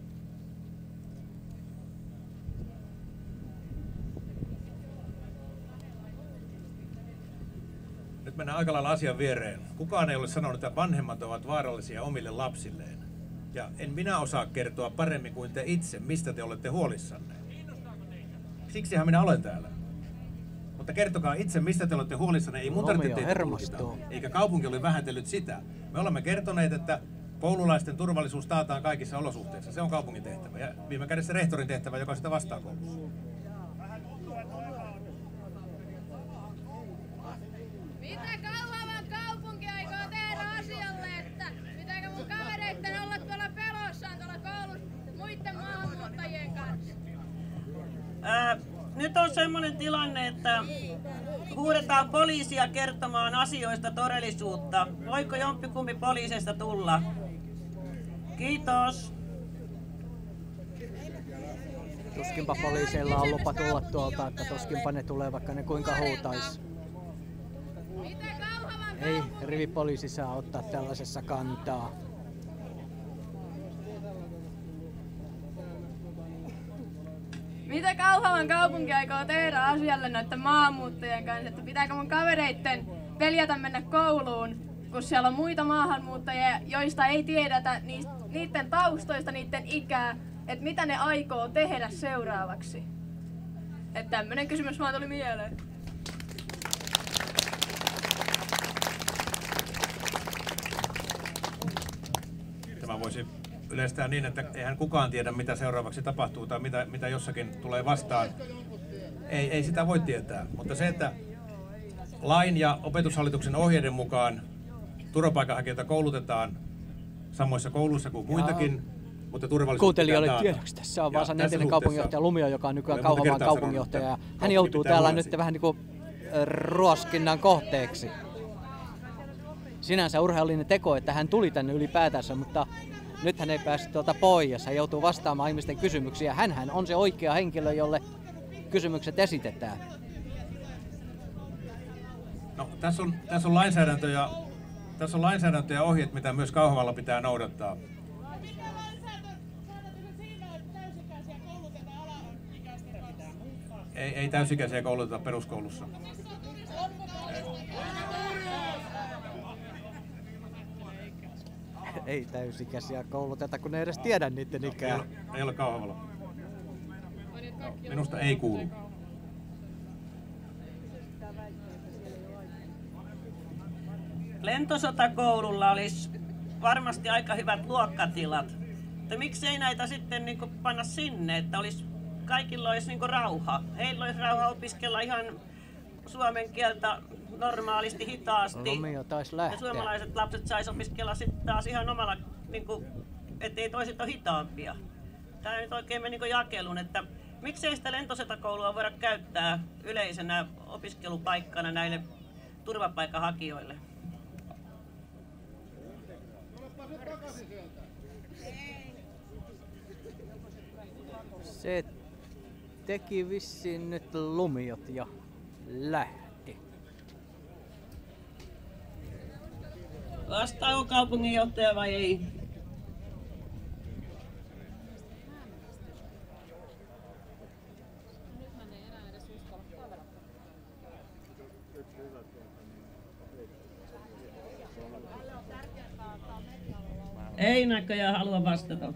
Nyt mennään aika lailla asian viereen. Kukaan ei ole sanonut, että vanhemmat ovat vaarallisia omille lapsilleen. Ja en minä osaa kertoa paremmin kuin te itse, mistä te olette huolissanne. Siksihän minä olen täällä. Mutta kertokaa itse, mistä te olette huolissanne. Ei mun tarvitse teitä tulkita, eikä kaupunki ole vähätellyt sitä. Me olemme kertoneet, että koululaisten turvallisuus taataan kaikissa olosuhteissa. Se on kaupungin tehtävä ja viime kädessä rehtorin tehtävä, joka sitä vastaa koulussa. Mitä Kauhavan kaupunki aikoo tehdä asialle, että pitääkö mun kavereitten olla tuolla pelossaan tuolla koulussa muiden maahanmuuttajien kanssa? Ää, nyt on semmoinen tilanne, että huudetaan poliisia kertomaan asioista todellisuutta. Voiko jompikumpi poliisista tulla? Kiitos. Tuskinpa poliiseilla on lupa tulla tuolta, että tuskinpa ne tulee, vaikka ne kuinka huutais. Ei rivipoliisi saa ottaa tällaisessa kantaa. Mitä Kauhavan kaupunki aikoo tehdä asialle noiden maahanmuuttajien kanssa, että pitääkö mun kavereitten peljätä mennä kouluun, kun siellä on muita maahanmuuttajia, joista ei tiedetä niiden taustoista, niiden ikää, että mitä ne aikoo tehdä seuraavaksi. Että tämmönen kysymys vaan tuli mieleen. Tämä voisi yleistää niin, että eihän kukaan tiedä, mitä seuraavaksi tapahtuu tai mitä, mitä jossakin tulee vastaan. Ei, ei sitä voi tietää, mutta se, että lain ja opetushallituksen ohjeiden mukaan turvapaikanhakijoita koulutetaan samoissa kouluissa kuin muitakin, mutta turvallisuus kuuntelijoille tiedoksi. Tässä on Vaasan entinen kaupunginjohtaja Lumio, joka on nykyään Kauhavan kaupunginjohtaja. Hän joutuu täällä nyt vähän niin kuin ruoskinnan kohteeksi. Sinänsä urheilullinen teko, että hän tuli tänne ylipäätänsä, mutta nyt hän ei päässyt tuolta pois. Hän joutuu vastaamaan ihmisten kysymyksiä. Hänhän on se oikea henkilö, jolle kysymykset esitetään. No, tässä on, tässä on lainsäädäntö ja tässä on lainsäädäntö ja ohjeet, mitä myös Kauhavalla pitää noudattaa. Ei, ei täysikäisiä kouluteta peruskoulussa. Ei täysikäisiä kouluteta, kun ei edes tiedä niiden ikää. Ei ole, ei ole Kauhavalla. Minusta ei kuulu. Lentosotakoululla olisi varmasti aika hyvät luokkatilat. Että miksei näitä sitten niin kuin panna sinne, että olisi, kaikilla olisi niin kuin rauha. Heillä olisi rauha opiskella ihan suomen kieltä normaalisti, hitaasti. Lumio taisi lähteä. Ja suomalaiset lapset sais opiskella sitten taas ihan omalla, niin kuin, ettei toiset ole hitaampia. Tämä nyt oikein meni niin jakelun, että miksei sitä lentosotakoulua voida käyttää yleisenä opiskelupaikkana näille turvapaikanhakijoille. Se teki vissiin nyt Lumiot ja lähti. Vastaako kaupunginjohtaja vai ei? Ei näköjään halua vastata.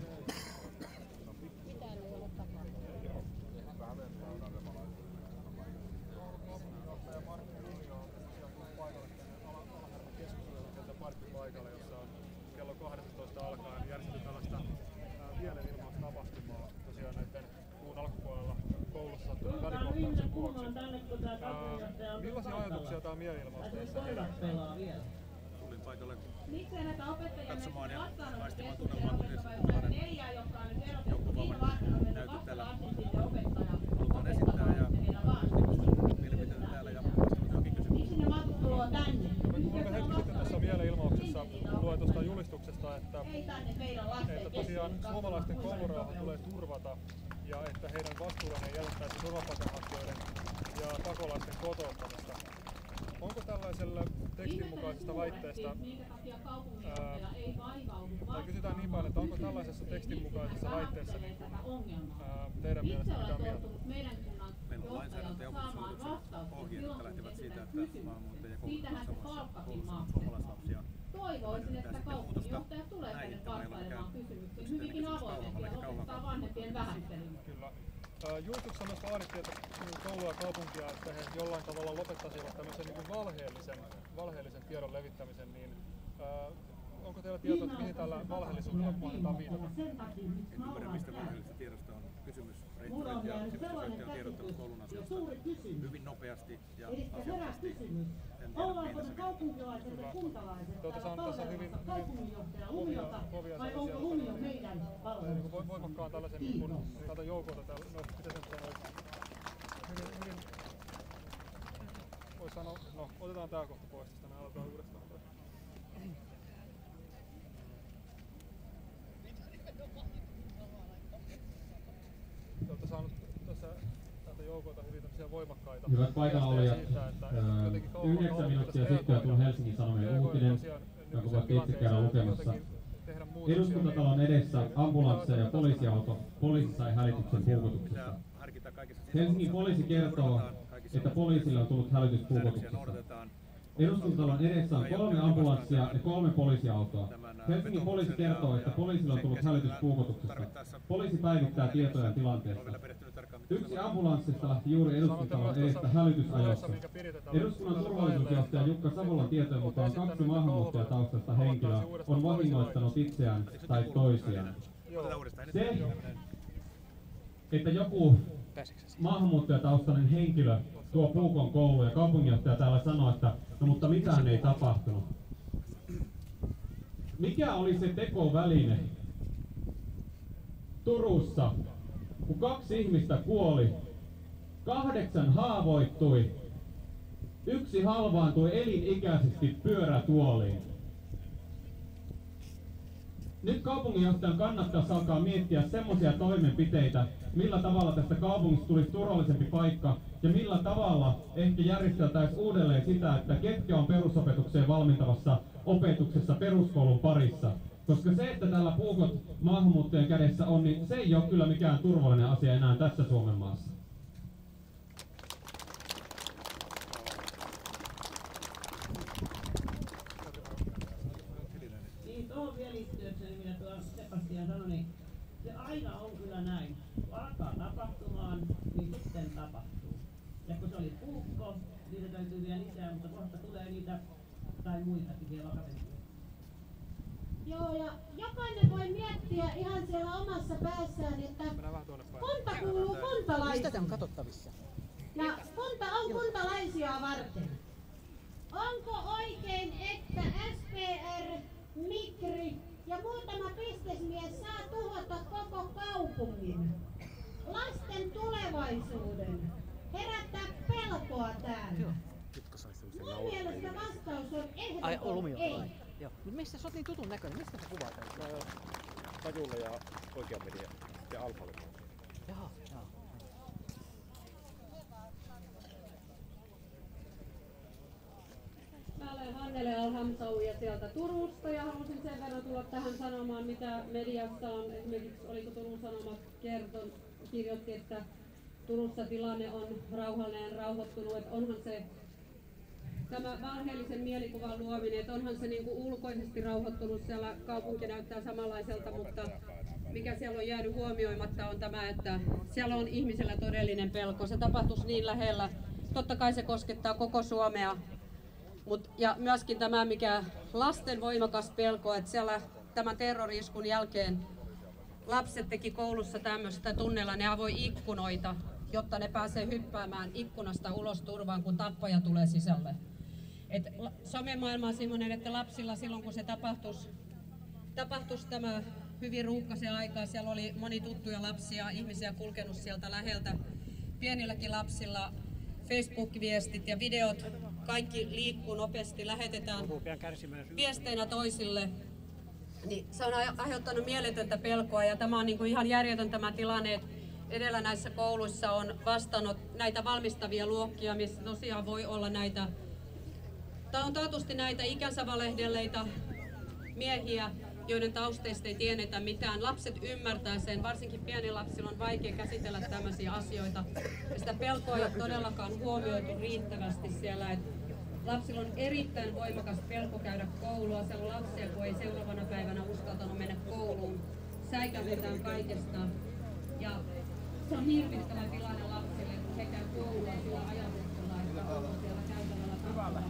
Kello kahdeksantoista alkaen järjestetään tällaista mielenilmaustapahtumaa tosiaan näiden kuun alkupuolella koulussa välikohtauksen vuoksi. Millaisia ajatuksia tämä mielenilmaus teissä herättää? Tulin paikalle katsomaan ja maistamaan tunnelmaa, kun tällainen joku vammainen näyttö täällä halutaan esittää ja mielipiteitä täällä ja jokin kysymys. Kuinka hetki sitten tässä mielenilmauksessa tulee tuosta julistuksesta, että, että tosiaan suomalaisten koulurauha tulee turvata ja että heidän vastuulleen ei jätettäisi turvapaikanhakijoiden ja pakolaisten kotouttamista. Onko tällaisella tekstin mukaisesta väitteestä, ää, tai kysytään niin paljon, että onko tällaisessa tekstin mukaisessa väitteessä niin kuin, ää, teidän mielestä mitään mieltä? Meillä on lainsäädäntö ja opetussuunnitelmien ohjeet, jotka lähtevät siitä, että maahanmuuttajia koulutetaan samassa koulussa suomalaislapsia. Toivoisin, että kaupunginjohtaja tulee tänne vastailemaan kysymyksiin hyvinkin avoimesti ja lopettaa vanhempien vähättelyn. Kyllä. Julistuksessa myös vaadittiin, että koulu ja kaupunkia, että he jollain tavalla lopettaisivat tämmöisen niin kuin valheellisen, valheellisen tiedon levittämisen, niin ää, onko teillä tietoa, että mihin tällä valheellisuudella mahdetaan viitata? En ymmärrä, mistä valheellisesta tiedosta on kysymys. Rehtorit ja sivistysjohtaja on tiedottanut koulun asioista hyvin nopeasti ja asiallisesti. Ollaanko ne kaupunkilaiset ja kuntalaiset täällä palvelemassa kaupunginjohtajan humiota vai onko humio meidän palvelussa? Voimakkaan tällaisen niin kuin, tältä joukolta täällä, no miten sen sanoisi, hyvin, hyvin, voi sanoa, no otetaan tää kohta pois, tästä me aloitetaan uudestaan. Te olette saanut tässä tältä joukolta hyvin tämmöisiä voimakkaita. Hyvät paikallaolijat, yhdeksän minuuttia sitten on tullut Helsingin Sanomien uutinen, jonka voitte itse käydä lukemassa. Eduskuntatalon edessä ambulanssi ja poliisiauto, poliisi sai hälytyksen puukotuksessa. Helsingin poliisi kertoo, että poliisille on tullut hälytys puukotuksessa. Eduskuntatalon edessä on kolme ambulanssia ja kolme poliisiautoa. Helsingin poliisi kertoo, että poliisille on tullut hälytys puukotuksesta. Poliisi päivittää tietoja tilanteesta. Yksi ambulanssista lähti juuri Eduskuntatalon edestä hälytysajossa. Eduskunnan turvallisuusjohtaja Jukka Savolan tietojen mukaan kaksi maahanmuuttajataustaista henkilöä on vahingoittanut itseään tai toisiaan. Se, että joku maahanmuuttajataustainen henkilö tuo Puukon kouluun ja kaupunginjohtaja täällä sanoo, että no mutta mitään ei tapahtunut. Mikä oli se tekoväline Turussa, kun kaksi ihmistä kuoli, kahdeksan haavoittui, yksi halvaantui elinikäisesti pyörätuoliin? Nyt kaupunginjohtajan kannattaisi alkaa miettiä semmoisia toimenpiteitä, millä tavalla tästä kaupungista tulisi turvallisempi paikka ja millä tavalla ehkä järjesteltäisiin uudelleen sitä, että ketkä on perusopetukseen valmentavassa opetuksessa peruskoulun parissa. Koska se, että täällä puukot maahanmuuttajien kädessä on, niin se ei ole kyllä mikään turvallinen asia enää tässä Suomen maassa. Niin, tuohon vielä liittyen, mitä tuo Sebastian sanoi, niin se aina on kyllä näin. Kun alkaa tapahtumaan, niin sitten tapahtuu. Ja kun se oli puukko, niitä täytyy vielä lisää, mutta kohta tulee niitä tai muitakin vielä vakavempia. Joo, ja jokainen voi miettiä ihan siellä omassa päässään, että kunta kuuluu kuntalaisiin. Mistä tämä on katsottavissa? Ja kunta on kuntalaisia varten. Onko oikein, että S P R, Migri ja muutama bisnesmies saa tuhota koko kaupungin? Lasten tulevaisuuden. Herättää pelkoa täällä. Mun mielestä vastaus on ehdoton ei. Joo. Mutta mistä sä oot niin tutun näköinen? Mistä sä kuvaat? Kajulle ja Oikean Media ja Alfalle. Jaha, jaha. Mä olen Hannele Al-Hamsawi ja sieltä Turusta ja halusin sen verran tulla tähän sanomaan, mitä mediassa on. Esimerkiksi oliko Turun Sanomat kerton, kirjoitti, että Turussa tilanne on rauhallinen, rauhoittunut, että onhan se tämä valheellisen mielikuvan luominen, että onhan se niin kuin ulkoisesti rauhoittunut, siellä kaupunki näyttää samanlaiselta, mutta mikä siellä on jäänyt huomioimatta on tämä, että siellä on ihmisellä todellinen pelko. Se tapahtuisi niin lähellä. Totta kai se koskettaa koko Suomea, mut, ja myöskin tämä, mikä lasten voimakas pelko, että siellä tämän terrori-iskun jälkeen lapset teki koulussa tämmöistä tunneilla, ne avoi ikkunoita, jotta ne pääsee hyppäämään ikkunasta ulos turvaan, kun tappaja tulee sisälle. Et somemaailma on sellainen, että lapsilla silloin kun se tapahtuisi, tapahtuisi tämä hyvin ruuhkaisen aikaa, siellä oli moni tuttuja lapsia, ihmisiä kulkenut sieltä läheltä. Pienilläkin lapsilla Facebook-viestit ja videot, kaikki liikkuu nopeasti, lähetetään viesteinä toisille. Niin se on aiheuttanut mieletöntä pelkoa ja tämä on niinku ihan järjetön tämä tilanne. edellä näissä kouluissa on vastannut näitä valmistavia luokkia, missä tosiaan voi olla näitä, on taatusti näitä ikänsä valehdelleita miehiä, joiden tausteista ei tiedetä mitään. Lapset ymmärtää sen, varsinkin pieni lapsilla on vaikea käsitellä tämmöisiä asioita. Ja sitä pelkoa ei ole todellakaan huomioitu riittävästi siellä. Et lapsilla on erittäin voimakas pelko käydä koulua. Siellä on lapsia, kun ei seuraavana päivänä uskaltanut mennä kouluun. Säikäytetään kaikesta. Ja se on hirvittävä tilanne lapsille, kun he käy koulua sillä ajatuksella, että on siellä käytävällä tavalla.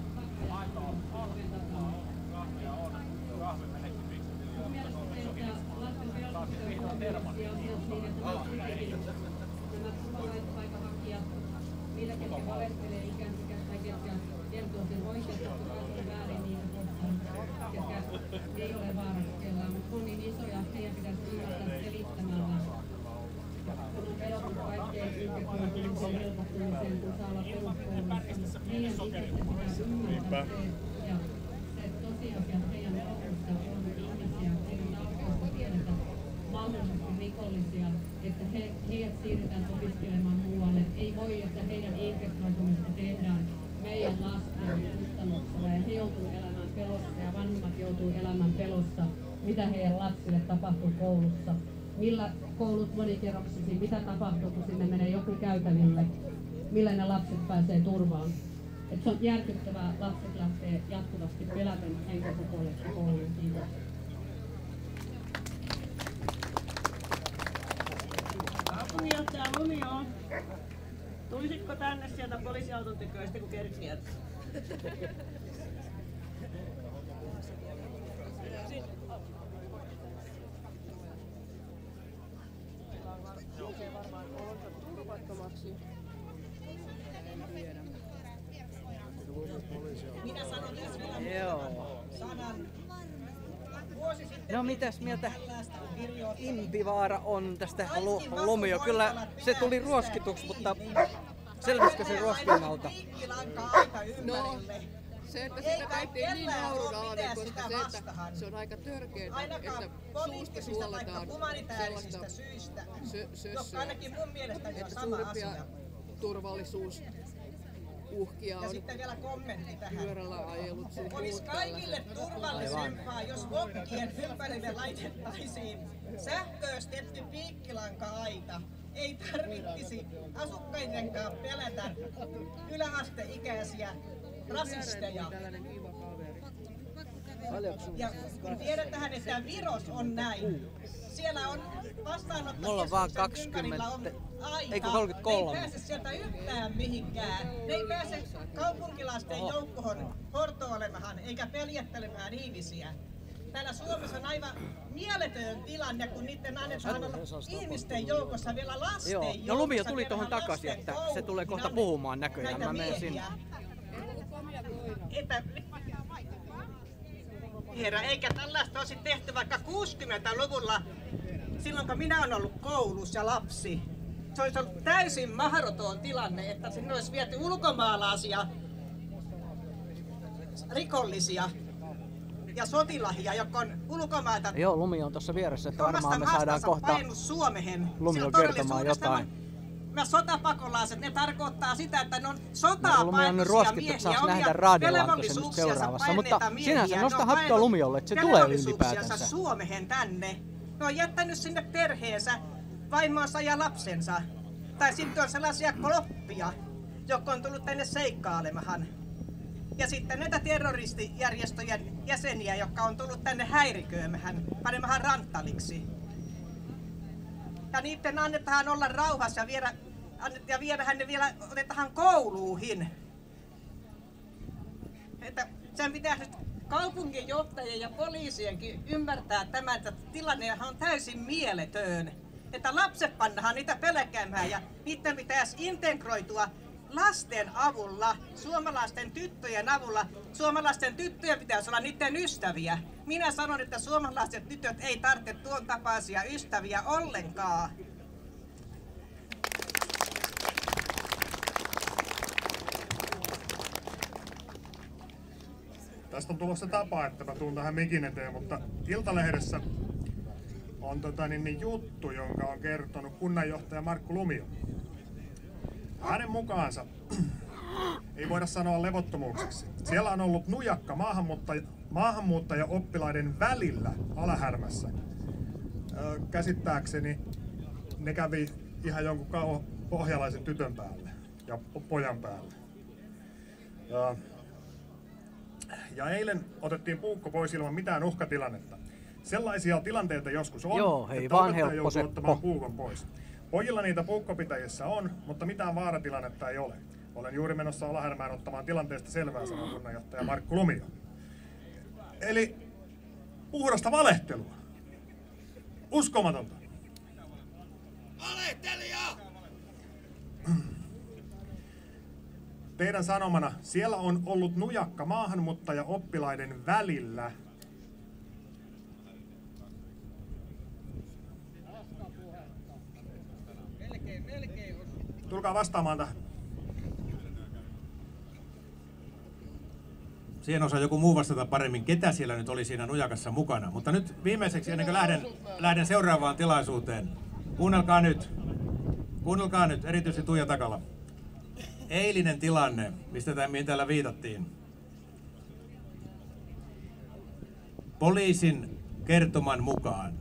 Millä ketkä valehtelee ikääntykäs tai ketkä kertoo sen oikeasta, kun on väärin niitä kohtaan, ketkä ei ole vaarassa, mutta on niin isoja, heidän pitäisi ymmärtää selittämällä. Kun on pelottu kaikkeen integroitumiseen, helpottumiseen, kun saa olla peruskoulussa, heidän itse pitää ymmärtää se, ja se tosiasia, että heidän lopussa on ihmisiä, eri taustoista tiedetä, mahdollisesti rikollisia, että he, heidät siirretään opiskelemaan muualle. Ei voi, että heidän integroitumista tehdään meidän lasten kustannuksella ja he joutuu elämään pelossa ja vanhemmat joutuu elämään pelossa, mitä heidän lapsille tapahtuu koulussa. Millä koulut monikerroksisiin, mitä tapahtuu, kun sinne menee joku käytäville, millä ne lapset pääsee turvaan. Et se on järkyttävää, lapset lähtee jatkuvasti peläten henkensä puolesta kouluun. Kiitos. Kaupunginjohtaja Lumio, tulisitko tänne sieltä poliisiauton tyköistä, kun kerkiät? Minä sanon tässä vielä Joo. sanan. No mitäs mieltä Impivaara on tästä Lumio? Kyllä se tuli ruoskituksi, mutta selvisikö se ruoskien alta? No, se, että sitä käytiin niin naurunalainen, koska se, että se on aika törkeää, että suusta suoletaan sellaista sössöä, että suurimpia turvallisuusuhkia on pyörällä ajellut sun Olisi kaikille turvallisempaa, jos oppien ympärille laitettaisiin sähköistetty piikkilanka-aita. Ei tarvitsisi asukkaidenkaan pelätä yläasteikäisiä rasisteja. Ja kun tiedetään, että Viros on näin, siellä on vastaanottokeskus. Mulla on vaan kaksikymmentä, eikö kolmekymmentäkolme. Ne ei pääse sieltä yhtään mihinkään. Ne ei pääse kaupunkilaisten joukkoon hortoilemahan eikä peljättelemään ihmisiä. Täällä Suomessa on aivan mieletön tilanne, kun niiden annetaan olla ihmisten joukossa vielä lasten Joo. joukossa. No Lumio tuli tuohon takaisin, että se tulee kohta puhumaan näköjään. Mä menen sinne. Että herra, eikä tällaista olisi tehty vaikka kuusikymmentäluvulla, silloin kun minä olen ollut koulussa ja lapsi. Se olisi ollut täysin mahdoton tilanne, että sinne olisi viety ulkomaalaisia rikollisia ja sotilahia, jotka on ulkomailta. Joo, Lumio on tuossa vieressä, että varmaan me saadaan kohta Lumio kertomaan jotain. Nämä sotapakolaiset, ne tarkoittaa sitä, että ne on sotaa no, painnuisia miehiä, omia velvollisuuksiansa paineita miehiä. Sinänsä nosta hattua Lumiolle, että se tulee ylipäätänsä. Suomeen tänne. Ne on jättänyt sinne perheensä, vaimonsa ja lapsensa. Tai sitten on sellaisia kloppia, jotka on tullut tänne seikkailemaan. Ja sitten näitä terroristijärjestöjen jäseniä, jotka on tullut tänne häiriköimään, panemahan ranttaliksi. Ja niiden annetaan olla rauhassa ja, viedä, ja viedähän ne vielä otetaan kouluihin. Että sen pitäisi nyt kaupunginjohtajien ja poliisienkin ymmärtää tämän, että tilanne on täysin mieletön. Että lapset pannahan niitä pelkäämään ja niiden pitäisi integroitua lasten avulla, suomalaisten tyttöjen avulla. Suomalaisten tyttöjen pitäisi olla niiden ystäviä. Minä sanon, että suomalaiset tytöt ei tarvitse tuon tapaisia ystäviä ollenkaan. Tästä on tulossa tapa, että mä tuun tähän mikin eteen, mutta Iltalehdessä on tota, niin, niin juttu, jonka on kertonut kunnanjohtaja Markku Lumio. Hänen mukaansa ei voida sanoa levottomuuksiksi. Siellä on ollut nujakka maahanmuuttaja, maahanmuuttaja-oppilaiden välillä Alahärmässä. Ö, käsittääkseni ne kävi ihan jonkun kauan pohjalaisen tytön päälle ja pojan päälle. Ja, ja eilen otettiin puukko pois ilman mitään uhkatilannetta. Sellaisia tilanteita joskus on, Joo, hei, että vaan opettaja helppo joutuu ottamaan Seppo. puukon pois. Pojilla niitä puukkopitäjissä on, mutta mitään vaaratilannetta ei ole. Olen juuri menossa Alahärmään ottamaan tilanteesta selvää, sanoo kunnanjohtaja Markku Lumio. Eli puhdasta valehtelua. Uskomatonta. Valehtelija! Teidän sanomana, siellä on ollut nujakka maahanmuuttaja-oppilaiden välillä. Tulkaa vastaamaan tähän. Siihen osaa joku muu vastata paremmin, ketä siellä nyt oli siinä nujakassa mukana. Mutta nyt viimeiseksi, ennen kuin lähden, lähden seuraavaan tilaisuuteen. Kuunnelkaa nyt. Kuunnelkaa nyt, erityisesti Tuija Takala. Eilinen tilanne, mistä tämän, mihin täällä viitattiin. Poliisin kertoman mukaan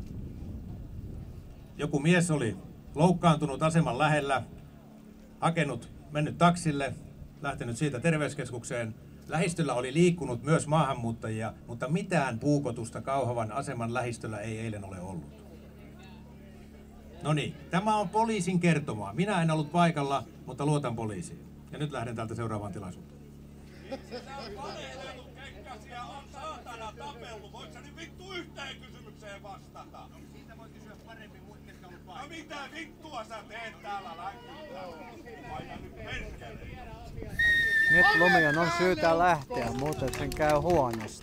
joku mies oli loukkaantunut aseman lähellä, hakenut, mennyt taksille, lähtenyt siitä terveyskeskukseen. Lähistöllä oli liikkunut myös maahanmuuttajia, mutta mitään puukotusta Kauhavan aseman lähistöllä ei eilen ole ollut. No niin, tämä on poliisin kertomaa. Minä en ollut paikalla, mutta luotan poliisiin. Ja nyt lähden täältä seuraavaan tilaisuuteen. On saatana tapellut. Voit sä nyt vittu yhteen kysymykseen vastata? No siitä voi kysyä paremmin muut, ketkä on paikalla. No mitä vittua sä teet täällä länkillä? Aina nyt perkele. Nyt Lumion on syytä lähteä, muuten sen käy huonosti.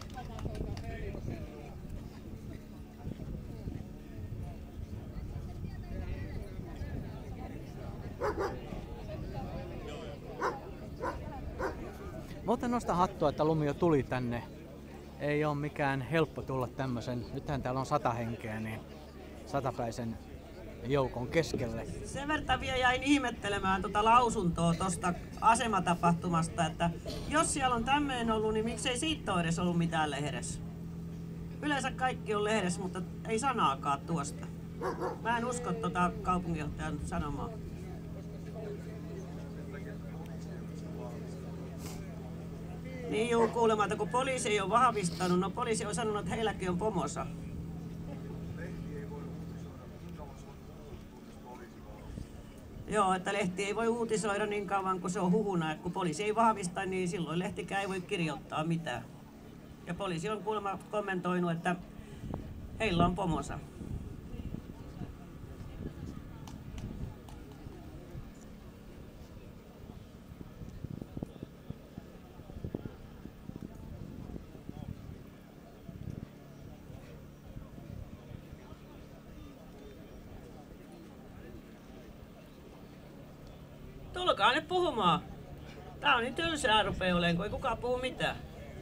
Mutta nosta hattua, että Lumio tuli tänne. Ei ole mikään helppo tulla tämmöisen, nythän täällä on sata henkeä, niin satapäisen joukon keskelle. Sen verran vielä jäin ihmettelemään tuota lausuntoa tuosta asematapahtumasta, että jos siellä on tämmöinen ollut, niin miksei siitä ole edes ollut mitään lehdessä. Yleensä kaikki on lehdessä, mutta ei sanaakaan tuosta. Mä en usko tuota kaupunginjohtajan sanomaa. Niin juu, kuulemma, että kun poliisi ei ole vahvistanut, no poliisi on sanonut, että heilläkin on pomosa. Joo, että lehti ei voi uutisoida niin kauan kuin se on huhuna, että kun poliisi ei vahvista, niin silloin lehtikään ei voi kirjoittaa mitään. Ja poliisi on kuulemma kommentoinut, että heillä on pomosa. Tulkaa nyt puhumaan. Tää on niin tylsää rupee olemaan, kun ei kukaan puhu mitään.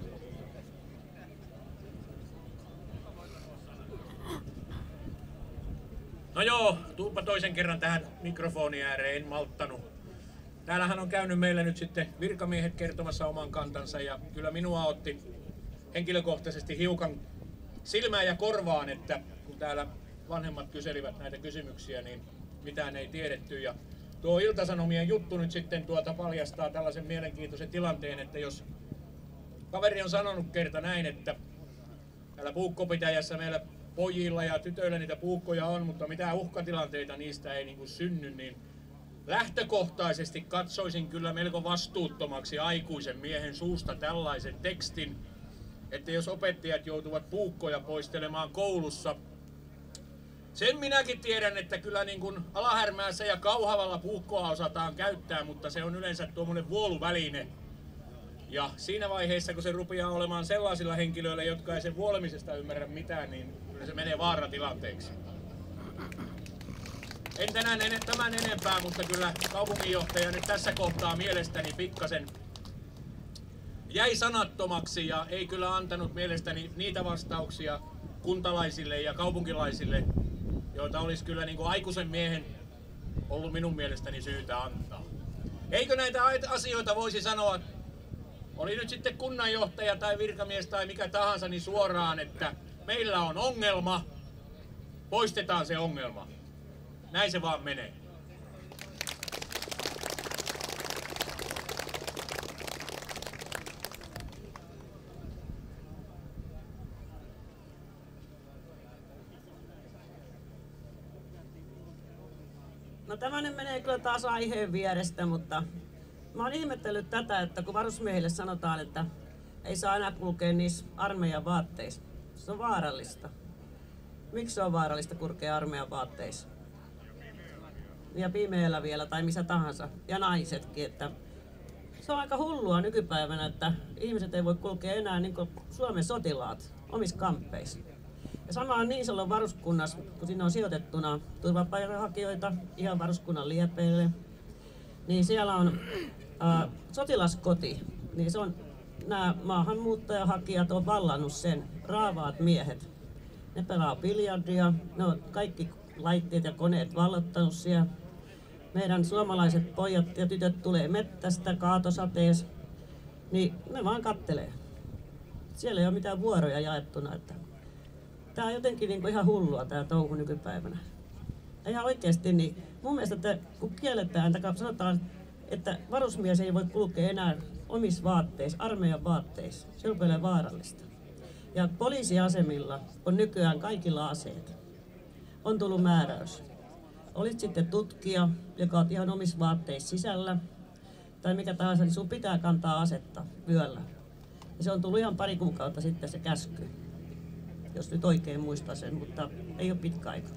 No joo, tuupa toisen kerran tähän mikrofonin ääreen, en malttanut. Täällähän on käynyt meillä nyt sitten virkamiehet kertomassa oman kantansa ja kyllä minua otti henkilökohtaisesti hiukan silmään ja korvaan, että kun täällä vanhemmat kyselivät näitä kysymyksiä, niin mitään ei tiedetty. Ja tuo Ilta-Sanomien juttu nyt sitten tuota paljastaa tällaisen mielenkiintoisen tilanteen, että jos kaveri on sanonut kerta näin, että täällä puukkopitäjässä meillä pojilla ja tytöillä niitä puukkoja on, mutta mitään uhkatilanteita niistä ei niin kuin synny, niin lähtökohtaisesti katsoisin kyllä melko vastuuttomaksi aikuisen miehen suusta tällaisen tekstin, että jos opettajat joutuvat puukkoja poistelemaan koulussa. Sen minäkin tiedän, että kyllä niin kuin Alahärmäässä ja Kauhavalla puukkoa osataan käyttää, mutta se on yleensä tuommoinen vuoluväline. Ja siinä vaiheessa, kun se rupeaa olemaan sellaisilla henkilöillä, jotka ei sen vuolemisesta ymmärrä mitään, niin kyllä se menee vaaratilanteeksi. En tänään en, tämän enempää, mutta kyllä kaupunginjohtaja nyt tässä kohtaa mielestäni pikkasen jäi sanattomaksi ja ei kyllä antanut mielestäni niitä vastauksia, kuntalaisille ja kaupunkilaisille, joita olisi kyllä niin kuin aikuisen miehen ollut minun mielestäni syytä antaa. Eikö näitä asioita voisi sanoa, oli nyt sitten kunnanjohtaja tai virkamies tai mikä tahansa, niin suoraan, että meillä on ongelma, poistetaan se ongelma. Näin se vaan menee. No tämä nyt menee kyllä taas aiheen vierestä, mutta mä oon ihmetellyt tätä, että kun varusmiehille sanotaan, että ei saa enää kulkea niissä armeijan vaatteissa. Se on vaarallista. Miksi se on vaarallista kulkea armeijan vaatteissa? Ja pimeällä vielä tai missä tahansa. Ja naisetkin. Että se on aika hullua nykypäivänä, että ihmiset ei voi kulkea enää niin kuin Suomen sotilaat omissa kamppeissa. Ja sama on Niisalon varuskunnassa, kun siinä on sijoitettuna turvapaikanhakijoita ihan varuskunnan liepeille. Niin siellä on ää, sotilaskoti. Niin se on, nämä maahanmuuttajahakijat on vallannut sen, raavaat miehet. Ne pelaa biljardia, ne on kaikki laitteet ja koneet vallottanut siellä. Meidän suomalaiset pojat ja tytöt tulee mettästä kaatosateessa, niin ne vaan kattelee. Siellä ei ole mitään vuoroja jaettuna. Että tää on jotenkin niin kuin ihan hullua tää touhu nykypäivänä. Ihan oikeesti, niin mun mielestä, että kun kielletään, tai sanotaan, että varusmies ei voi kulkea enää omissa vaatteissa, armeijan vaatteissa, se on paljon vaarallista. Ja poliisiasemilla on nykyään kaikilla aseet. On tullut määräys. Olit sitten tutkija, joka on ihan omissa vaatteissa sisällä, tai mikä tahansa, niin sun pitää kantaa asetta vyöllä. Ja se on tullut ihan pari kuukautta sitten se käsky, jos nyt oikein muistan sen, mutta ei ole pitkä aika.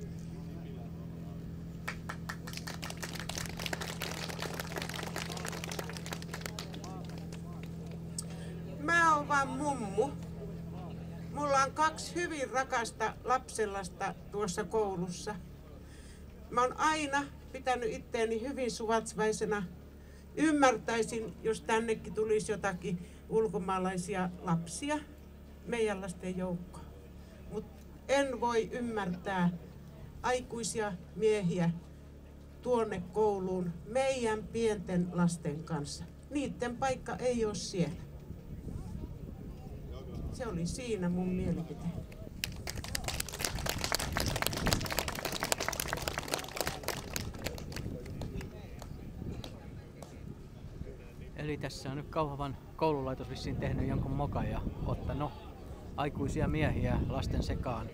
Mä oon vaan mummu. Mulla on kaksi hyvin rakasta lapsellasta tuossa koulussa. Mä oon aina pitänyt itteeni hyvin suvatsvaisena. Ymmärtäisin, jos tännekin tulisi jotakin ulkomaalaisia lapsia, meidän lasten joukkoon. Mutta en voi ymmärtää aikuisia miehiä tuonne kouluun meidän pienten lasten kanssa. Niiden paikka ei ole siellä. Se oli siinä mun mielipite. Eli tässä on nyt Kauhavan koululaitos vissiin tehnyt jonkun mokan ja ottanut aikuisia miehiä lasten sekaan.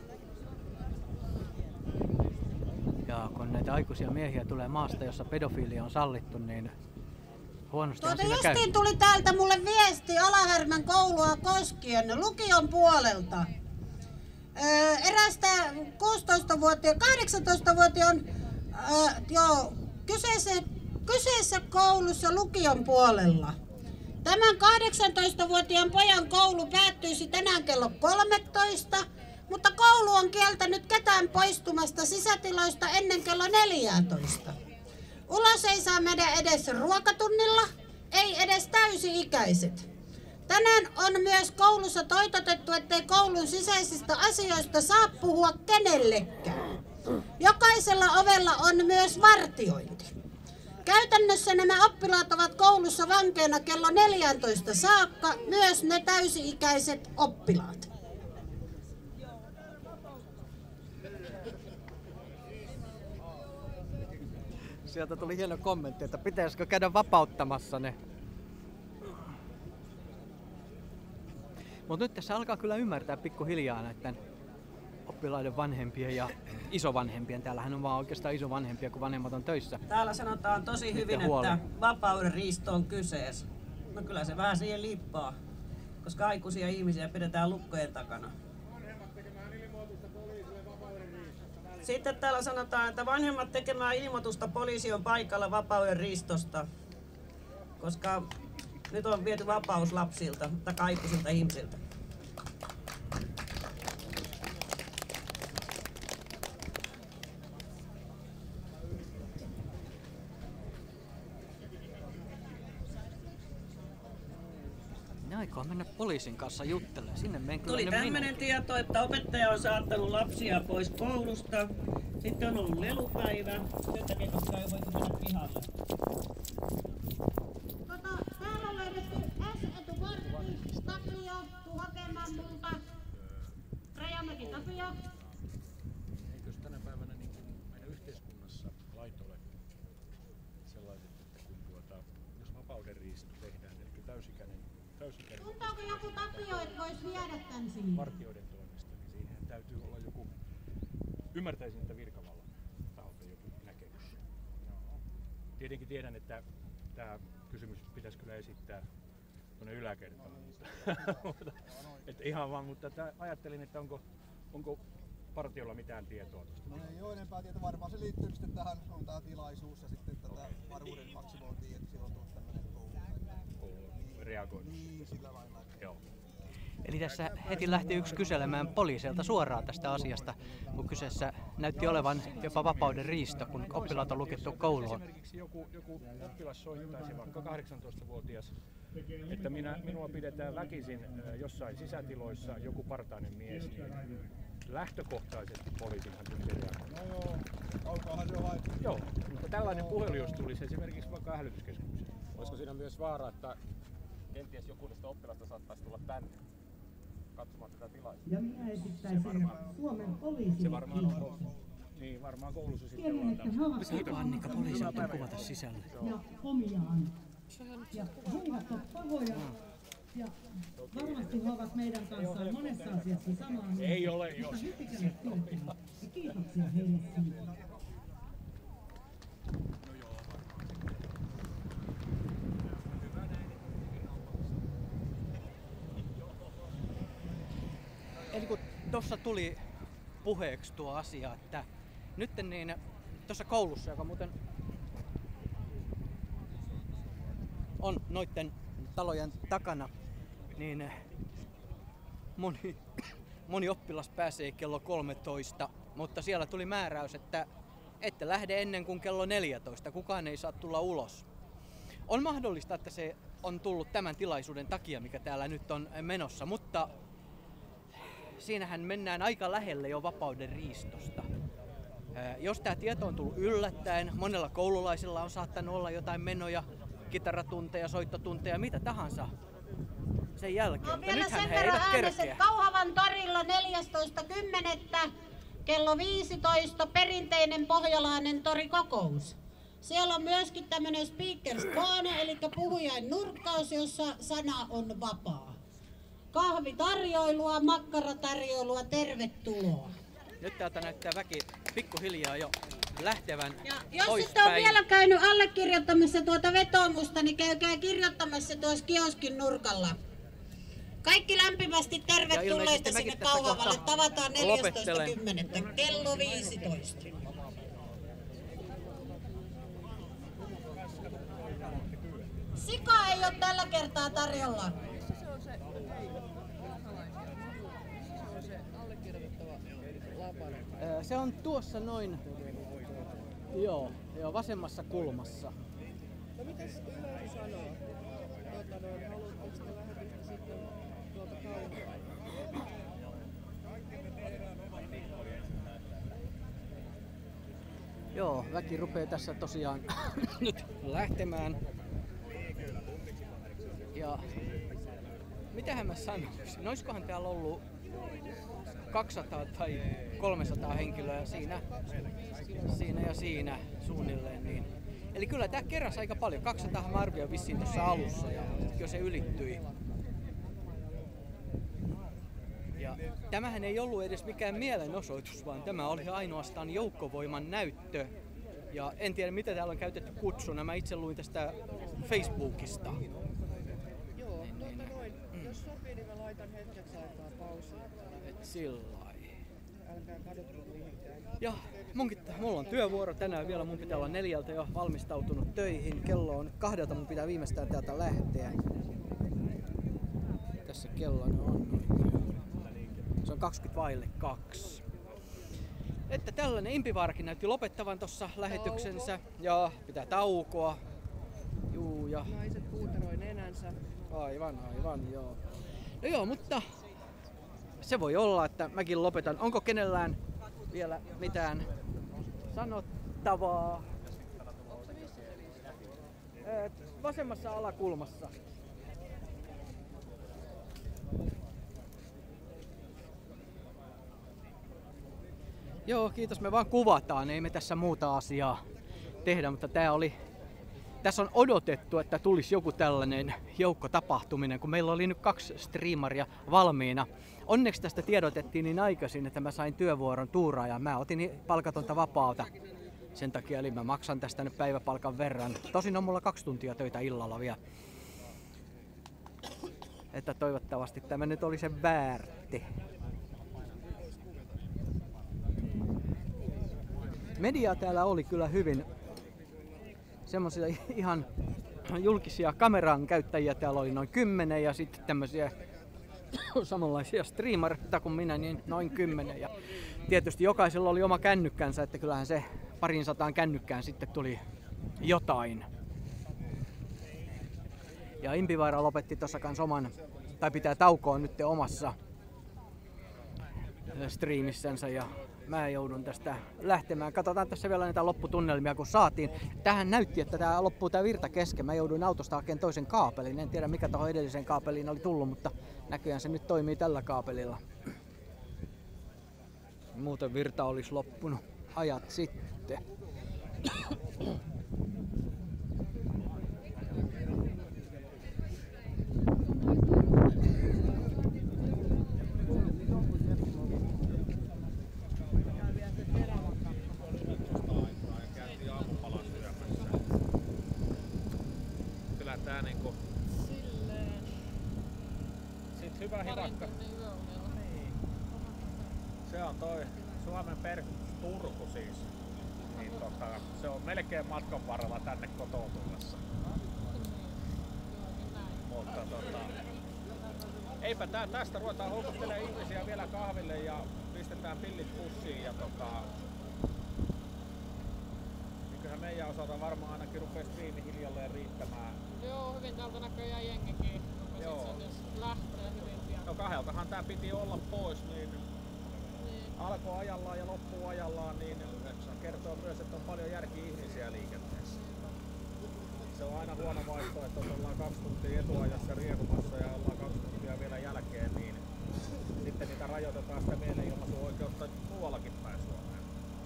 Ja kun näitä aikuisia miehiä tulee maasta, jossa pedofiilia on sallittu, niin huonosti Tuota siinä käy. justiin tuli täältä mulle viesti Alahärmän koulua koskien lukion puolelta. Öö, erästä kuusitoistavuotiaan, kahdeksantoistavuotiaan öö, joo, kyseessä, kyseessä koulussa lukion puolella. Tämän kahdeksantoistavuotiaan pojan koulu päättyisi tänään kello kolmetoista, mutta koulu on kieltänyt ketään poistumasta sisätiloista ennen kello neljätoista. Ulos ei saa mennä edes ruokatunnilla, ei edes täysi-ikäiset. Tänään on myös koulussa toitotettu, ettei koulun sisäisistä asioista saa puhua kenellekään. Jokaisella ovella on myös vartiointi. Käytännössä nämä oppilaat ovat koulussa vankeina kello neljätoista saakka, myös ne täysi-ikäiset oppilaat. Sieltä tuli hieno kommentti, että pitäisikö käydä vapauttamassa ne. Mutta nyt tässä alkaa kyllä ymmärtää pikkuhiljaa näiden oppilaiden vanhempien ja isovanhempien. Täällähän on vaan oikeastaan isovanhempia, kun vanhemmat on töissä. Täällä sanotaan tosi hyvin, että vapauden riisto on kyseessä. No kyllä se vähän siihen liippaa, koska aikuisia ihmisiä pidetään lukkojen takana. Sitten täällä sanotaan, että vanhemmat tekemään ilmoitusta poliisi on paikalla vapauden riistosta, koska nyt on viety vapaus lapsilta tai aikuisilta ihmisiltä. aikoo mennä poliisin kanssa juttelemaan. Sinne menen kyllä Tuli tämmöinen tieto, että opettaja on saattanut lapsia pois koulusta. Sitten on ollut lelupäivä. Sen takia, koska ei voitu mennä pihalle. Tota, täällä on löydetty S-etukortti. Tapio, tuu hakemaan multa. Rajamäki Tapio. Eikös tänä päivänä niin kuin meidän yhteiskunnassa lait ole sellaiset, että kun tuota, jos vapaudenriisto tehdään, eli täysikäinen, täysikäinen Tuntuuko joku Tapio, että vois viedä tän siihen? vartijoiden toimesta, niin siihen täytyy olla joku, ymmärtäisin, että virkavallan taholta joku näkemys. Tietenkin tiedän, että tämä kysymys pitäisi kyllä esittää tuonne yläkertaan, mutta että ihan vaan, mutta että ajattelin, että onko, onko partiolla mitään tietoa tuosta? No ei ole enempää tietoa, varmaan se liittyy sitten tähän, on tämä tilaisuus ja sitten tätä okay. varmuuden maksimointiin, että silloin on tämmöinen koulu. Reagoinut. Niin, sillä lailla. Joo. Eli tässä heti lähti yksi kyselemään poliisilta suoraan tästä asiasta, kun kyseessä näytti olevan jopa vapauden riisto, kun oppilaat on lukittu kouluun. Esimerkiksi joku, joku oppilas soittaisi, vaikka kahdeksantoistavuotias, että minä, minua pidetään väkisin jossain sisätiloissa joku partainen mies, niin lähtökohtaisesti poliisinhan tulisi reagoida. No joo, kaukaahan se on haettu. Joo, mutta tällainen puhelu, jos tulisi esimerkiksi vaikka hälytyskeskukseen. Olisiko siinä myös vaara, että kenties joku tästä oppilasta saattaisi tulla tänne katsomaan tätä tilaisuutta? Ja minä esittäisin Suomen poliisille Se varmaan on, niin, varmaan koulussa sitten ollaan tämmöinen. Saiko Annika poliisilta kuvata sisälle? Ja omiaan. Ja he eivät ole pahoja. Ja varmasti he ovat meidän kanssaan monessa asiassa samaa mieltä. Ei ole, jos. He tekevät työtä. Ja kiitoksia heille siitä. Eli kun tuossa tuli puheeksi tuo asia, että nyt niin tuossa koulussa, joka muuten on noitten talojen takana, niin moni, moni oppilas pääsee kello kolmetoista, mutta siellä tuli määräys, että ette lähde ennen kuin kello neljätoista, kukaan ei saa tulla ulos. On mahdollista, että se on tullut tämän tilaisuuden takia, mikä täällä nyt on menossa, mutta siinähän mennään aika lähelle jo vapauden riistosta. Jos tämä tieto on tullut yllättäen, monella koululaisilla on saattanut olla jotain menoja, kitaratunteja, soittotunteja, mitä tahansa sen jälkeen. No vielä sen verran ääneset Kauhavan torilla neljästoista kymmenettä kello viisitoista perinteinen pohjalainen torikokous. Siellä on myöskin tämmöinen speakers corner, eli puhujain nurkkaus, jossa sana on vapaa. Kahvitarjoilua, makkaratarjoilua, tervetuloa. Nyt täältä näyttää väki pikkuhiljaa jo lähtevän ja jos poispäin. sitten on vielä käynyt allekirjoittamassa tuota vetoomusta, niin käykää kirjoittamassa tuossa kioskin nurkalla. Kaikki lämpimästi tervetulleita sinne Kauhavalle. Tavataan neljästoista kymmenettä kello viisitoista. Sika ei ole tällä kertaa tarjolla. Se on tuossa noin, joo, joo, vasemmassa kulmassa. No mitäs Yle sanoo? Tuota, noin, haluatteko te lähetystä sitten tuolta Kauhavaan? Joo, väki rupeaa tässä tosiaan nyt lähtemään. Ja mitähän mä sanoisin? Olisikohan täällä ollut kaksisataa tai kolmesataa henkilöä siinä, siinä ja siinä suunnilleen. Niin. Eli kyllä tää keräsi aika paljon. kaksisataa mä arvioin vissiin tuossa alussa ja jo se ylittyi. Ja tämähän ei ollut edes mikään mielenosoitus, vaan tämä oli ainoastaan joukkovoiman näyttö. Ja en tiedä mitä täällä on käytetty kutsuna. Mä itse luin tästä Facebookista. Joo, tuota noin. Mm. Jos sopii, niin mä laitan hetkeksi aikaa pausia. Et sillai. Älkää kadotko mihinkään. Ja munkin, mulla on työvuoro tänään vielä. Mun pitää olla neljältä jo valmistautunut töihin. Kello on kahdelta, mun pitää viimeistään täältä lähteä. Tässä kello on. Se on kaksikymmentä vaille kaksi. Että tällainen Impivaarakin näytti lopettavan tuossa lähetyksensä. Ja pitää taukoa. Juu, ja... Naiset puuteroi nenänsä. Aivan, aivan, joo. No joo, mutta se voi olla, että mäkin lopetan. Onko kenellään vielä mitään sanottavaa? Vasemmassa alakulmassa. Joo, kiitos. Me vaan kuvataan, ei me tässä muuta asiaa tehdä, mutta tää oli... Tässä on odotettu, että tulisi joku tällainen joukkotapahtuminen, kun meillä oli nyt kaksi striimaria valmiina. Onneksi tästä tiedotettiin niin aikaisin, että mä sain työvuoron tuuraajan. Mä otin palkatonta vapaata sen takia, eli mä maksan tästä nyt päiväpalkan verran. Tosin on mulla kaksi tuntia töitä illalla vielä. Että toivottavasti tämä nyt oli sen väärti. Media täällä oli kyllä hyvin. Semmoisia ihan julkisia kameran käyttäjiä täällä oli noin kymmenen ja sitten tämmöisiä samanlaisia striimareita kuin minä, niin noin kymmenen. Ja tietysti jokaisella oli oma kännykkänsä, että kyllähän se parin sataan kännykkään sitten tuli jotain. Ja Impivaara lopetti tuossa kans oman, tai pitää taukoa nyt omassa striimissänsä ja mä joudun tästä lähtemään. Katsotaan tässä vielä näitä lopputunnelmia kun saatiin. Tähän näytti, että tää loppuu tää virta kesken. Mä jouduin autosta hakemaan toisen kaapelin. En tiedä mikä tuohon edelliseen kaapeliin oli tullut, mutta näköjään se nyt toimii tällä kaapelilla. Muuten virta olisi loppunut ajat sitten. Tää niinku... Silleen... Sit hyvä hivakka. Niin. Se on toi Suomen perustus Turku siis. Niin tota, se on melkein matkan varrella tänne kotoutumassa. Mutta tota... Eipä tää, tästä ruvetaan houkuttelemaan ihmisiä vielä kahville ja pistetään pillit pussiin ja tota... Eiköhän meidän osalta varmaan ainakin rupee striimi hiljalleen riittämään. Joo, hyvin täältä näköjään jengikin. Joo. Lähtee hyvin pian. No kahdeltahan tää piti olla pois, niin, niin. Alkoi ajallaan ja loppuu ajallaan, niin kertoo myös, että on paljon järkiä ihmisiä liikenteessä. Se on aina huono vaihtoehto, että ollaan kaksi tuntia etuajassa riehumassa ja ollaan kaksi tuntia vielä jälkeen, niin sitten niitä rajoitetaan sitä mielenilmaisuoikeutta muuallakin päin Suomeen.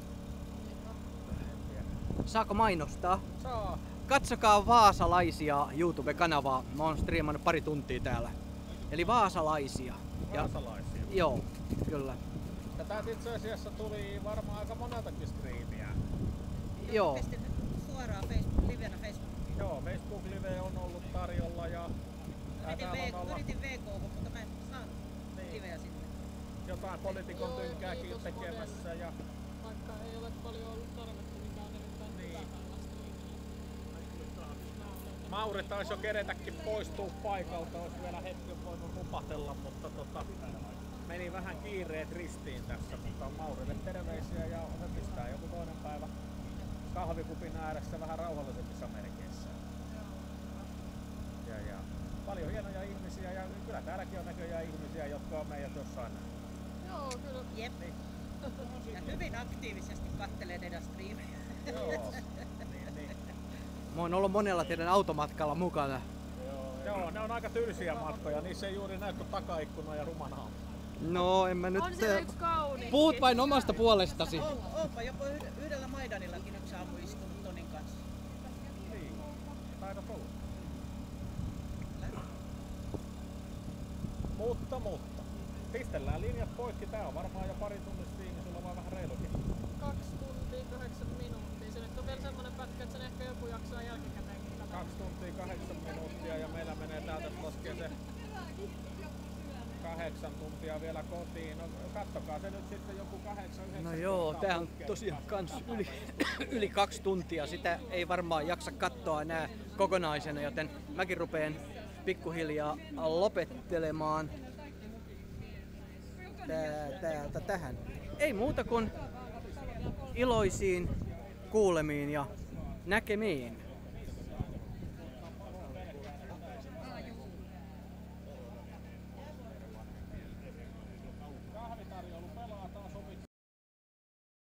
Saako mainostaa? Saa. Katsokaa Vaasalaisia YouTube-kanavaa. Mä oon striimannut pari tuntia täällä. Eli Vaasalaisia. Vaasalaisia? Ja, joo, kyllä. Ja tää itse asiassa tuli varmaan aika moneltakin striimiä. Joo. Suoraan Facebook, livenä Facebookiin. Joo, Facebook Live on ollut tarjolla ja... Yritin, v- olla... yritin V K, mutta mä en saanut niin. Liveä sinne. Jotain poliitikon tynkääkin tekemässä ja... Vaikka ei ole paljon ollut tarvetta, mikä on erittäin niin. Hyvä. Mauri taisi jo keretäkin poistua paikalta, olisi vielä hetken voinut rupatella, mutta tota, meni vähän kiireet ristiin tässä, mutta Maurille terveisiä ja höpistää joku toinen päivä kahvikupin ääressä vähän rauhallisemmissa merkeissä. Ja, ja paljon hienoja ihmisiä ja kyllä täälläkin on näköjään ihmisiä, jotka on meidät jossain nähnyt. Joo, kyllä. Jep. Niin. Ja hyvin aktiivisesti kattelee teidän striimejä. Joo. Niin, niin. Mä oon ollut monella teidän automatkalla mukana. Joo, joo, ne on aika tylsiä matkoja, niissä ei juuri näy kuin takaikkuna ja rumanaa. No en mä nyt... On se yksi kauniin. Puhut vain omasta puolestasi. On, onpa jopa yhdellä Maidanillakin yksi aamu istunut Tonin kanssa. Niin, taidat olla. Mutta, mutta. Pistellään linjat poikki, tää on varmaan jo pari tunnin striimi, sulla on vaan vähän reilukin. Kaksi tuntia, kahdeksan minuuttia. Se nyt on vielä semmonen pätkä, että sen ehkä joku jaksaa jälkikäteen. Kaksi tuntia, kahdeksan minuuttia ja meillä menee täältä laskee se kahdeksan tuntia vielä kotiin. No kattokaa se nyt sitten joku kahdeksan, yhdeksän. No joo, tää on tosiaan kans yli, yli kaksi tuntia. Sitä ei varmaan jaksa katsoa enää kokonaisena, joten mäkin rupeen pikkuhiljaa lopettelemaan täältä tähän. Ei muuta kuin iloisiin kuulemiin ja näkemiin.